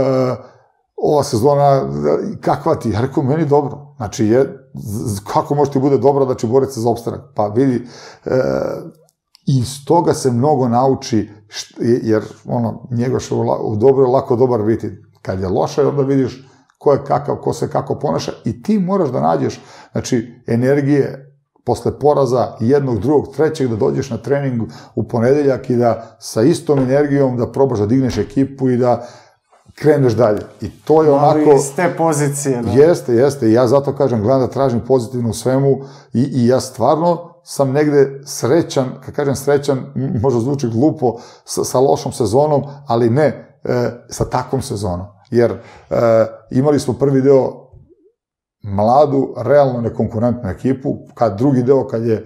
ova sezona, kakva ti? Ja rekao, meni dobro. Znači, je, kako može ti bude dobro da će boriti se za opstanak? Pa vidi, uh, i iz toga se mnogo nauči, jer ono, Njegoš u dobro je lako dobar biti. Kad je loše, onda vidiš ko je kakav, ko se kako ponaša i ti moraš da nađeš, znači, energije posle poraza jednog, drugog, trećeg, da dođeš na trening u ponedeljak i da sa istom energijom da probaš da digneš ekipu i da kreneš dalje. I to je onako... Ali iz te pozicije, da. Jeste, jeste. I ja zato kažem, gledam da tražim pozitivno u svemu i, i ja stvarno sam negde srećan, kad kažem srećan, možda zvuči glupo, sa, sa lošom sezonom, ali ne e, sa takvom sezonom. Jer e, imali smo prvi deo mladu, realno nekonkurentnu ekipu, kad drugi deo, kad je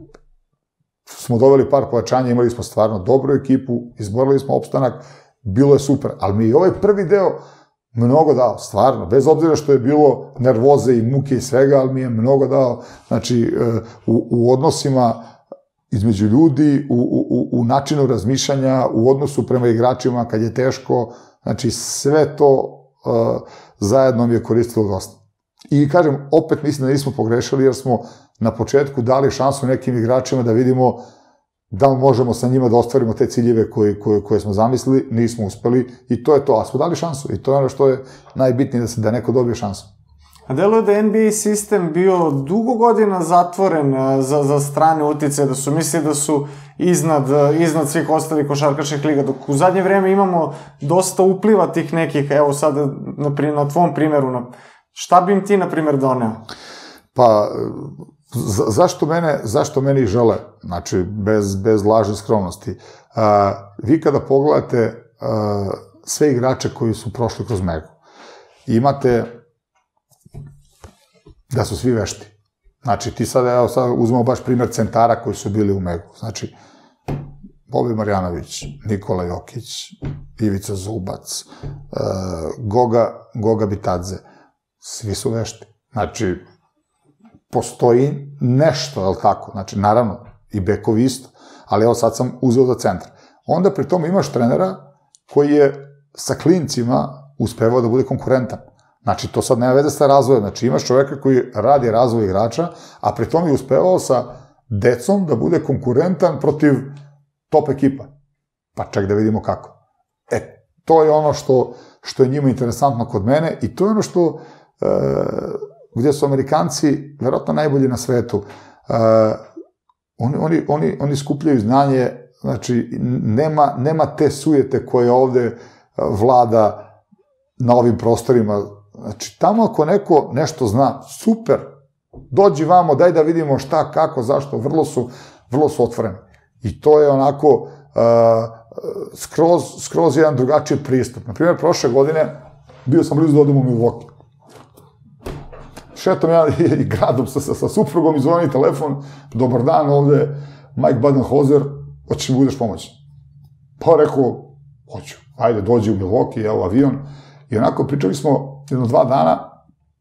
smo doveli par pojačanja, imali smo stvarno dobru ekipu, izborili smo opstanak, bilo je super, ali mi je ovaj prvi deo mnogo dao, stvarno, bez obzira što je bilo nervoze i muke i svega, ali mi je mnogo dao, znači, u, u odnosima između ljudi, u, u, u načinu razmišljanja, u odnosu prema igračima kad je teško, znači sve to uh, zajedno mi je koristilo dosta. I kažem, opet mislim da nismo pogrešili jer smo na početku dali šansu nekim igračima da vidimo da li možemo sa njima da ostvarimo te ciljeve koje, koje, koje smo zamislili, nismo uspeli i to je to, a smo dali šansu i to je ono što je najbitnije da se da neko dobije šansu. A deluje da je N B A sistem bio dugo godina zatvoren za, za strane utice, da su mislili da su iznad, iznad svih ostalih košarkaških liga, dok u zadnje vreme imamo dosta upliva tih nekih, evo sad na, na tvom primjeru, na, šta bi im ti, na primjer, doneo? Pa, zašto mene, zašto meni žele? Znači, bez, bez lažne skromnosti. A, vi kada pogledate a, sve igrače koji su prošli kroz Megu, imate da su svi vešti. Znači, ti sad, evo, sad uzmemo baš primjer centara koji su bili u Megu. Znači, Bobi Marjanović, Nikola Jokić, Ivica Zubac, Goga, Goga Bitadze, svi su vešti. Znači, postoji nešto, je li tako? Znači, naravno, i bekovi isto, ali evo sad sam uzeo za centar. Onda pri tom imaš trenera koji je sa klincima uspevao da bude konkurentan. Znači, to sad nema veze sa razvojem. Znači, imaš čoveka koji radi razvoj igrača, a pri tom je uspevao sa decom da bude konkurentan protiv top ekipa. Pa ček da vidimo kako. E, to je ono što, što je njima interesantno kod mene i to je ono što, e, gdje su Amerikanci verovatno najbolji na svetu. E, oni, oni, oni, oni skupljaju znanje, znači, nema, nema te sujete koje ovde vlada na ovim prostorima. Znači, tamo ako neko nešto zna, super, dođi vamo, daj da vidimo šta, kako, zašto, vrlo su, vrlo su otvoreni. I to je onako uh, skroz, skroz jedan drugačiji pristup. Naprimjer, prošle godine bio sam blizu da odem u Milwaukee. Šetam ja i gradom sa, sa, sa suprugom i zvoni telefon, dobar dan, ovde Mike Budenholzer, hoćeš mi budeš pomoći? Pa rekao, hoću, ajde, dođi u Milwaukee, evo avion. I onako pričali smo jedno dva dana,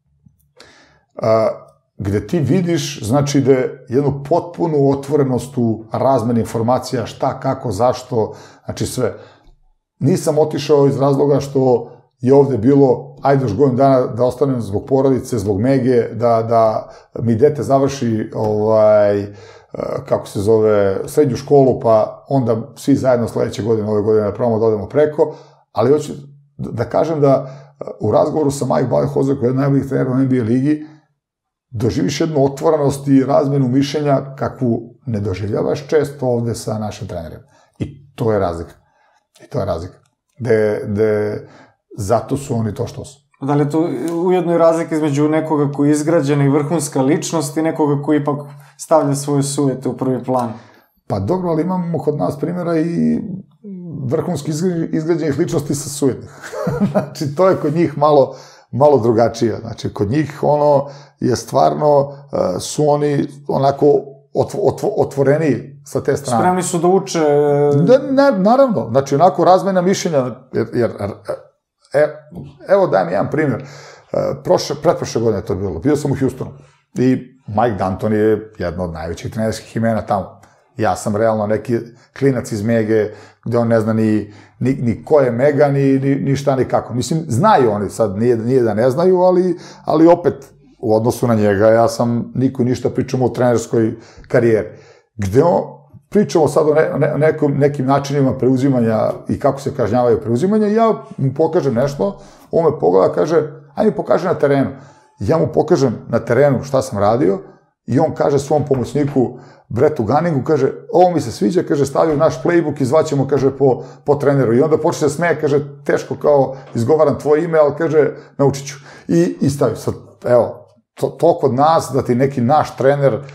uh, gde ti vidiš, znači, da je jednu potpunu otvorenost u razmeni informacija, šta, kako, zašto, znači sve. Nisam otišao iz razloga što je ovde bilo, ajde još godinu dana da ostanem zbog porodice, zbog Mege, da, da mi dete završi, ovaj, kako se zove, srednju školu, pa onda svi zajedno sledeće godine, ove godine, probamo da odemo preko, ali hoću da kažem da u razgovoru sa Mike Budenholzer, koji je najboljih trenera u N B A ligi, doživiš jednu otvorenost i razmenu mišljenja kakvu ne doživljavaš često ovde sa našim trenerima. I to je razlika. I to je razlika. De, de, zato su oni to što su. Da li je to ujedno i razlika između nekoga koji je izgrađena i vrhunska ličnost i nekoga koji ipak stavlja svoje sujete u prvi plan? Pa dobro, ali imamo kod nas primjera i vrhunski izgrađenih ličnosti sa sujetnih. Znači, to je kod njih malo... malo drugačija. Znači, kod njih ono je stvarno, su oni onako otvoreniji sa te strane. Spremni su da uče... Da, ne, naravno. Znači, onako razmena mišljenja, jer, jer e, evo dajem jedan primjer. Prošle, pretprošle godine je to bilo. Bio sam u Houstonu i Mike D'Antoni je jedno od najvećih trenerskih imena tamo. Ja sam realno neki klinac iz Mege, gde on ne zna ni, ni, ni ko je Mega, ni, ni, ni šta, ni kako. Mislim, znaju oni, sad nije, nije da ne znaju, ali, ali opet, u odnosu na njega, ja sam niko ništa pričamo o trenerskoj karijeri. Gde on, pričamo sad o ne, ne, nekom, nekim načinima preuzimanja i kako se kažnjavaju preuzimanja, i ja mu pokažem nešto, on me pogleda, kaže, aj mi pokaže na terenu. Ja mu pokažem na terenu šta sam radio, i on kaže svom pomoćniku, Brettu Gunningu, kaže, ovo mi se sviđa, kaže, stavio naš playbook i zvaćemo, kaže, po, po treneru. I onda počne se smeje, kaže, teško kao izgovaram tvoje ime, ali kaže, naučit ću. I, i stavio. Sad, evo, to, to kod nas, da ti neki naš trener uh,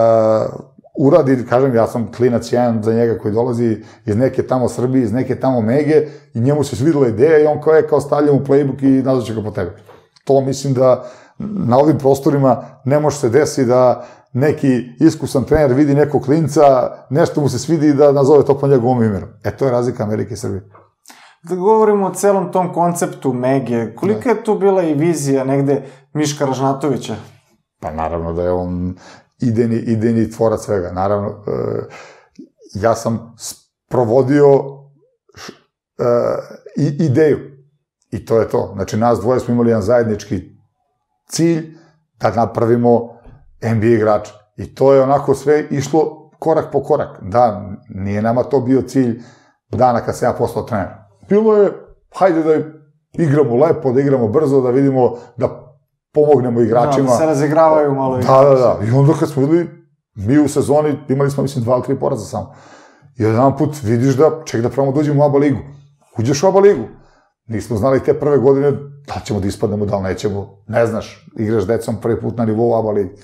uradi, kažem, ja sam klinac jedan za njega koji dolazi iz neke tamo Srbije, iz neke tamo Mege, i njemu se svidela ideja i on kao je, kao stavljam u playbook i nazvaće ga po tebe. To mislim da na ovim prostorima ne može se desiti da neki iskusan trener vidi nekog klinca, nešto mu se svidi i da nazove to po njegovom imenom. E, to je razlika Amerike i Srbije. Da govorimo o celom tom konceptu Mege, kolika je tu bila i vizija negde Miška Ražnatovića? Pa naravno da je on idejni, idejni tvorac svega. Naravno, e, ja sam provodio e, ideju i to je to. Znači, nas dvoje smo imali jedan zajednički cilj da napravimo N B A igrača. I to je onako sve išlo korak po korak. Da, nije nama to bio cilj dana kad sam ja postao trener. Bilo je, hajde da igramo lepo, da igramo brzo, da vidimo, da pomognemo igračima. Da, da se razigravaju malo. Da, da, da. I onda kad smo videli, mi u sezoni imali smo, mislim, dva ili tri poraza samo. I jedan put vidiš da, ček da pravimo dođemo u A B A ligu. Uđeš u A B A ligu. Nismo znali te prve godine da ćemo da ispadnemo, da li nećemo. Ne znaš, igraš decom prvi put na nivou A B A ligi.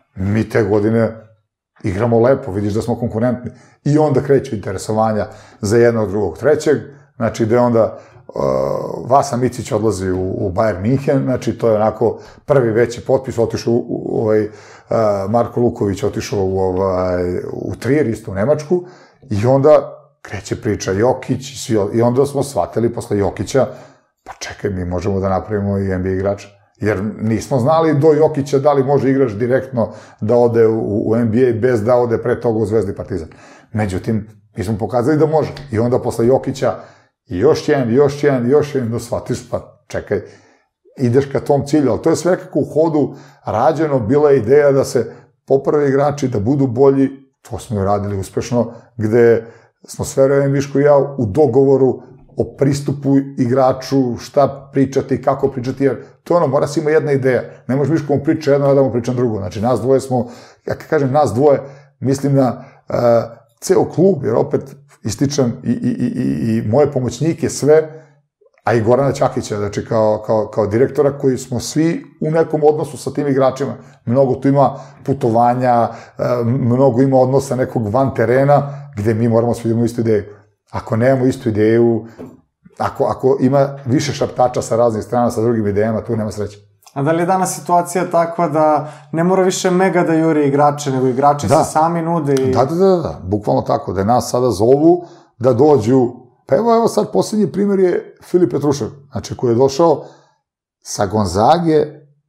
mi te godine igramo lepo, vidiš da smo konkurentni. I onda kreću interesovanja za jednog, drugog, trećeg, znači gde onda uh, Vasa Micić odlazi u, u Bayern Minhen, znači to je onako prvi veći potpis, otišao u, u, ovaj, uh, Marko Luković otišao u, ovaj, u Trier, isto u Nemačku, i onda kreće priča Jokić, i, svi, i onda smo shvatili posle Jokića, pa čekaj, mi možemo da napravimo i N B A igrača. Jer nismo znali do Jokića da li može igrač direktno da ode u, u N B A bez da ode pre toga u Zvezda i Partizan. Međutim, mi smo pokazali da može. I onda posle Jokića i još jedan, i još jedan, i još jedan, da shvatiš, pa čekaj, ideš ka tom cilju. Ali to je sve kako u hodu rađeno, bila je ideja da se poprave igrači, da budu bolji, to smo i radili uspešno, gde smo sve vreme Miško i ja u dogovoru o pristupu igraču, šta pričati, kako pričati, jer to ono, mora si ima jedna ideja. Ne možeš Miško mu priča jedno, a da mu pričam drugo. Znači, nas dvoje smo, ja kad kažem nas dvoje, mislim na uh, ceo klub, jer opet ističem i, i, i, i moje pomoćnike, sve, a i Gorana Ćakića, znači kao, kao, kao direktora, koji smo svi u nekom odnosu sa tim igračima. Mnogo tu ima putovanja, uh, mnogo ima odnosa nekog van terena, gde mi moramo svi imamo istu ideju. Ako nemamo istu ideju, ako, ako ima više šaptača sa raznih strana, sa drugim idejama, tu nema sreće. A da li je danas situacija takva da ne mora više mega da juri igrače, nego igrači da. se sami nude? I... Da, da, da, da, bukvalno tako, da nas sada zovu da dođu, pa evo, evo sad posljednji primjer je Filip Petrušev, znači koji je došao sa Gonzage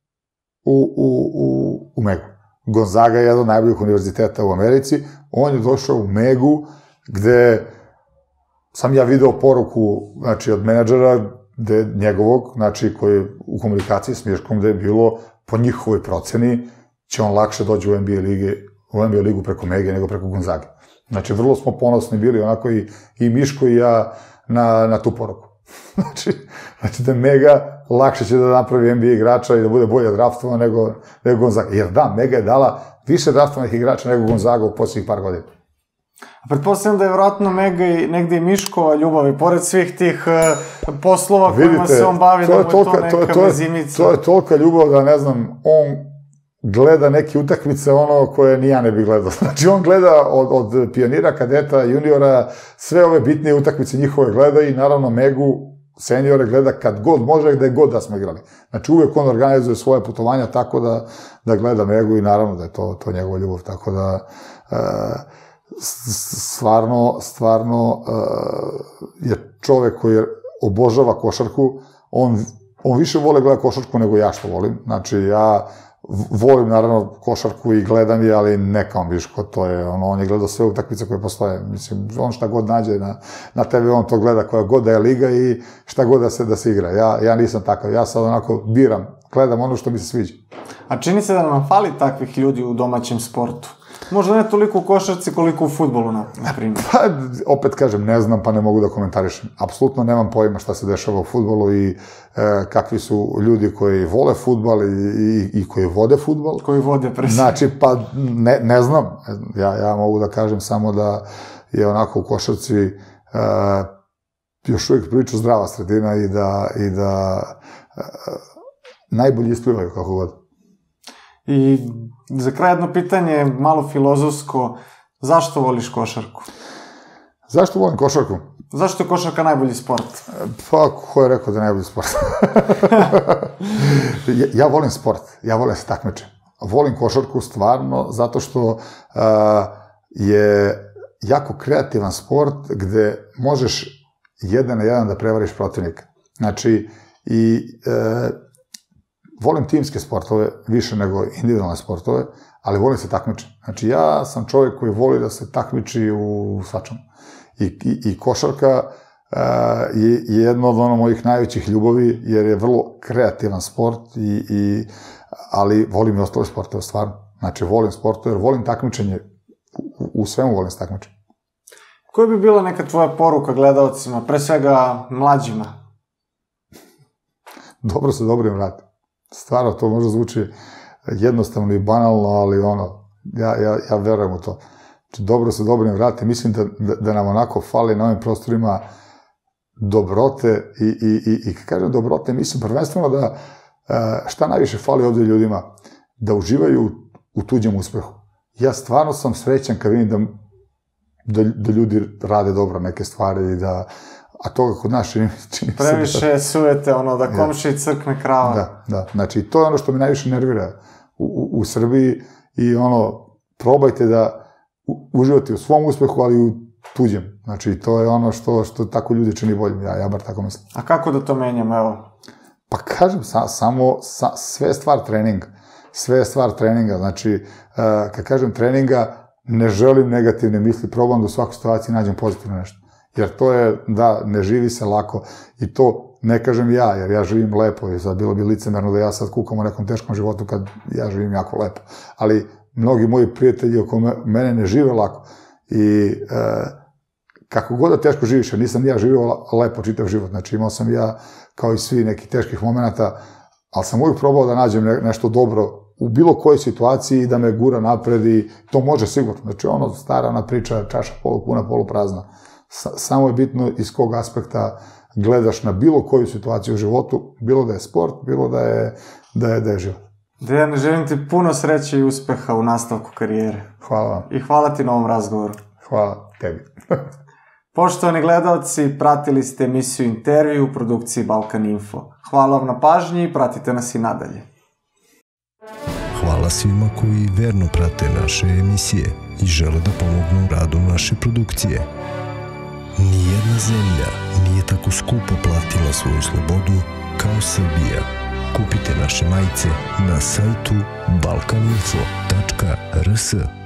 u, u, u, u Megu. Gonzaga je jedan od najboljih univerziteta u Americi, on je došao u Megu, gde sam ja video poruku, znači, od menadžera gde, njegovog, znači, koji je u komunikaciji s Miškom, gde je bilo, po njihovoj proceni, će on lakše dođe u N B A lige, u N B A ligu preko Mege nego preko Gonzage. Znači, vrlo smo ponosni bili, onako i, i Miško i ja, na, na tu poruku. znači, znači, da Mega lakše će da napravi N B A igrača i da bude bolje draftovan nego, nego Gonzaga. Jer da, Mega je dala više draftovanih igrača nego Gonzaga u posljednjih par godina. Pretpostavljam da je vjerojatno Mega i negde i Miškova ljubav i pored svih tih uh, poslova kojima Vidite, se on bavi, da mu je to neka to, mezimica. To je tolika ljubav da, ne znam, on gleda neke utakmice ono koje ni ja ne bih gledao. Znači, on gleda od, od pionira, kadeta, juniora, sve ove bitnije utakmice njihove gleda i naravno Megu, seniore, gleda kad god može, gde god da smo igrali. Znači, uvek on organizuje svoje putovanja tako da, da gleda Megu i naravno da je to, to njegova ljubav. Tako da... Uh, stvarno, stvarno uh, je čovek koji obožava košarku, on, on više vole gleda košarku nego ja što volim. Znači, ja volim naravno košarku i gledam je, ali ne kao Miško, to je, ono, on je gledao sve utakmice koje postoje. Mislim, on šta god nađe na, na te ve, on to gleda koja god da je liga i šta god da se, da se igra. Ja, ja nisam takav, ja sad onako biram, gledam ono što mi se sviđa. A čini se da nam fali takvih ljudi u domaćem sportu? Možda ne toliko u košarci koliko u fudbalu, na primjer. Pa, opet kažem, ne znam, pa ne mogu da komentarišem. Apsolutno nemam pojma šta se dešava u fudbalu i e, kakvi su ljudi koji vole fudbal i, i, i koji vode fudbal. Koji vode presije. Znači, pa ne, ne znam. Ja, ja mogu da kažem samo da je onako u košarci e, još uvijek priču zdrava sredina i da, i da e, najbolji isplivaju kako god. I za kraj jedno pitanje, malo filozofsko, zašto voliš košarku? Zašto volim košarku? Zašto je košarka najbolji sport? Pa, ko je rekao da je najbolji sport? ja, ja volim sport, ja volim se takmičem. Volim košarku stvarno zato što uh, je jako kreativan sport gde možeš jedan na jedan da prevariš protivnika. Znači, i... Uh, volim timske sportove više nego individualne sportove, ali volim se takmičiti. Znači, ja sam čovjek koji voli da se takmiči u svačemu. I, i, i košarka uh, je, je jedna od ono mojih najvećih ljubavi, jer je vrlo kreativan sport, i, i, ali volim i ostale sportove, stvarno. Znači, volim sportove, jer volim takmičenje, u, u svemu volim se takmičiti. Koja bi bila neka tvoja poruka gledalcima, pre svega mlađima? Dobro se dobrim vrati. Stvarno, to možda zvuči jednostavno i banalno, ali ono, ja, ja, ja verujem u to. Znači, dobro se dobrim vrati. Mislim da, da, da nam onako fali na ovim prostorima dobrote i, i, i, i kad kažem dobrote, mislim prvenstveno da šta najviše fali ovdje ljudima, da uživaju u tuđem uspehu. Ja stvarno sam srećan kad vidim da, da, da ljudi rade dobro neke stvari i da, a toga kod nas čini, čini previše se da... sujete, ono, da komši crkne krava. Da, da, znači to je ono što mi najviše nervira u, u, u Srbiji i ono, probajte da uživate u svom uspehu, ali i u tuđem. Znači, to je ono što, što tako ljudi čini boljim, ja, ja bar tako mislim. A kako da to menjamo, evo? Pa kažem, sa, samo, sa, sve je stvar treninga. Sve je stvar treninga, znači, uh, kad kažem treninga, ne želim negativne misli, probam da u svakoj situaciji nađem pozitivno nešto. Jer to je, da, ne živi se lako i to ne kažem ja, jer ja živim lepo i sad bilo bi licemerno da ja sad kukam u nekom teškom životu kad ja živim jako lepo. Ali mnogi moji prijatelji oko mene ne žive lako i uh, kako god da teško živiš, jer nisam ja živio lepo čitav život, znači imao sam ja kao i svi nekih teških momenata, ali sam uvijek probao da nađem ne, nešto dobro u bilo kojoj situaciji i da me gura napred i to može sigurno. Znači ono, stara ona priča, čaša polupuna, poluprazna. Samo je bitno iz kog aspekta gledaš na bilo koju situaciju u životu, bilo da je sport, bilo da je, da je, da je život. Dejan, želim ti puno sreće i uspeha u nastavku karijere. Hvala vam. I hvala ti na ovom razgovoru. Hvala tebi. Poštovani gledalci, pratili ste emisiju Intervju u produkciji Balkan Info. Hvala vam na pažnji i pratite nas i nadalje. Hvala svima koji verno prate naše emisije i žele da pomognu u radu naše produkcije. Nijedna zemlja nije tako skupo platila svoju slobodu kao Srbija. Kupite naše majice na sajtu balkaninfo tačka r s.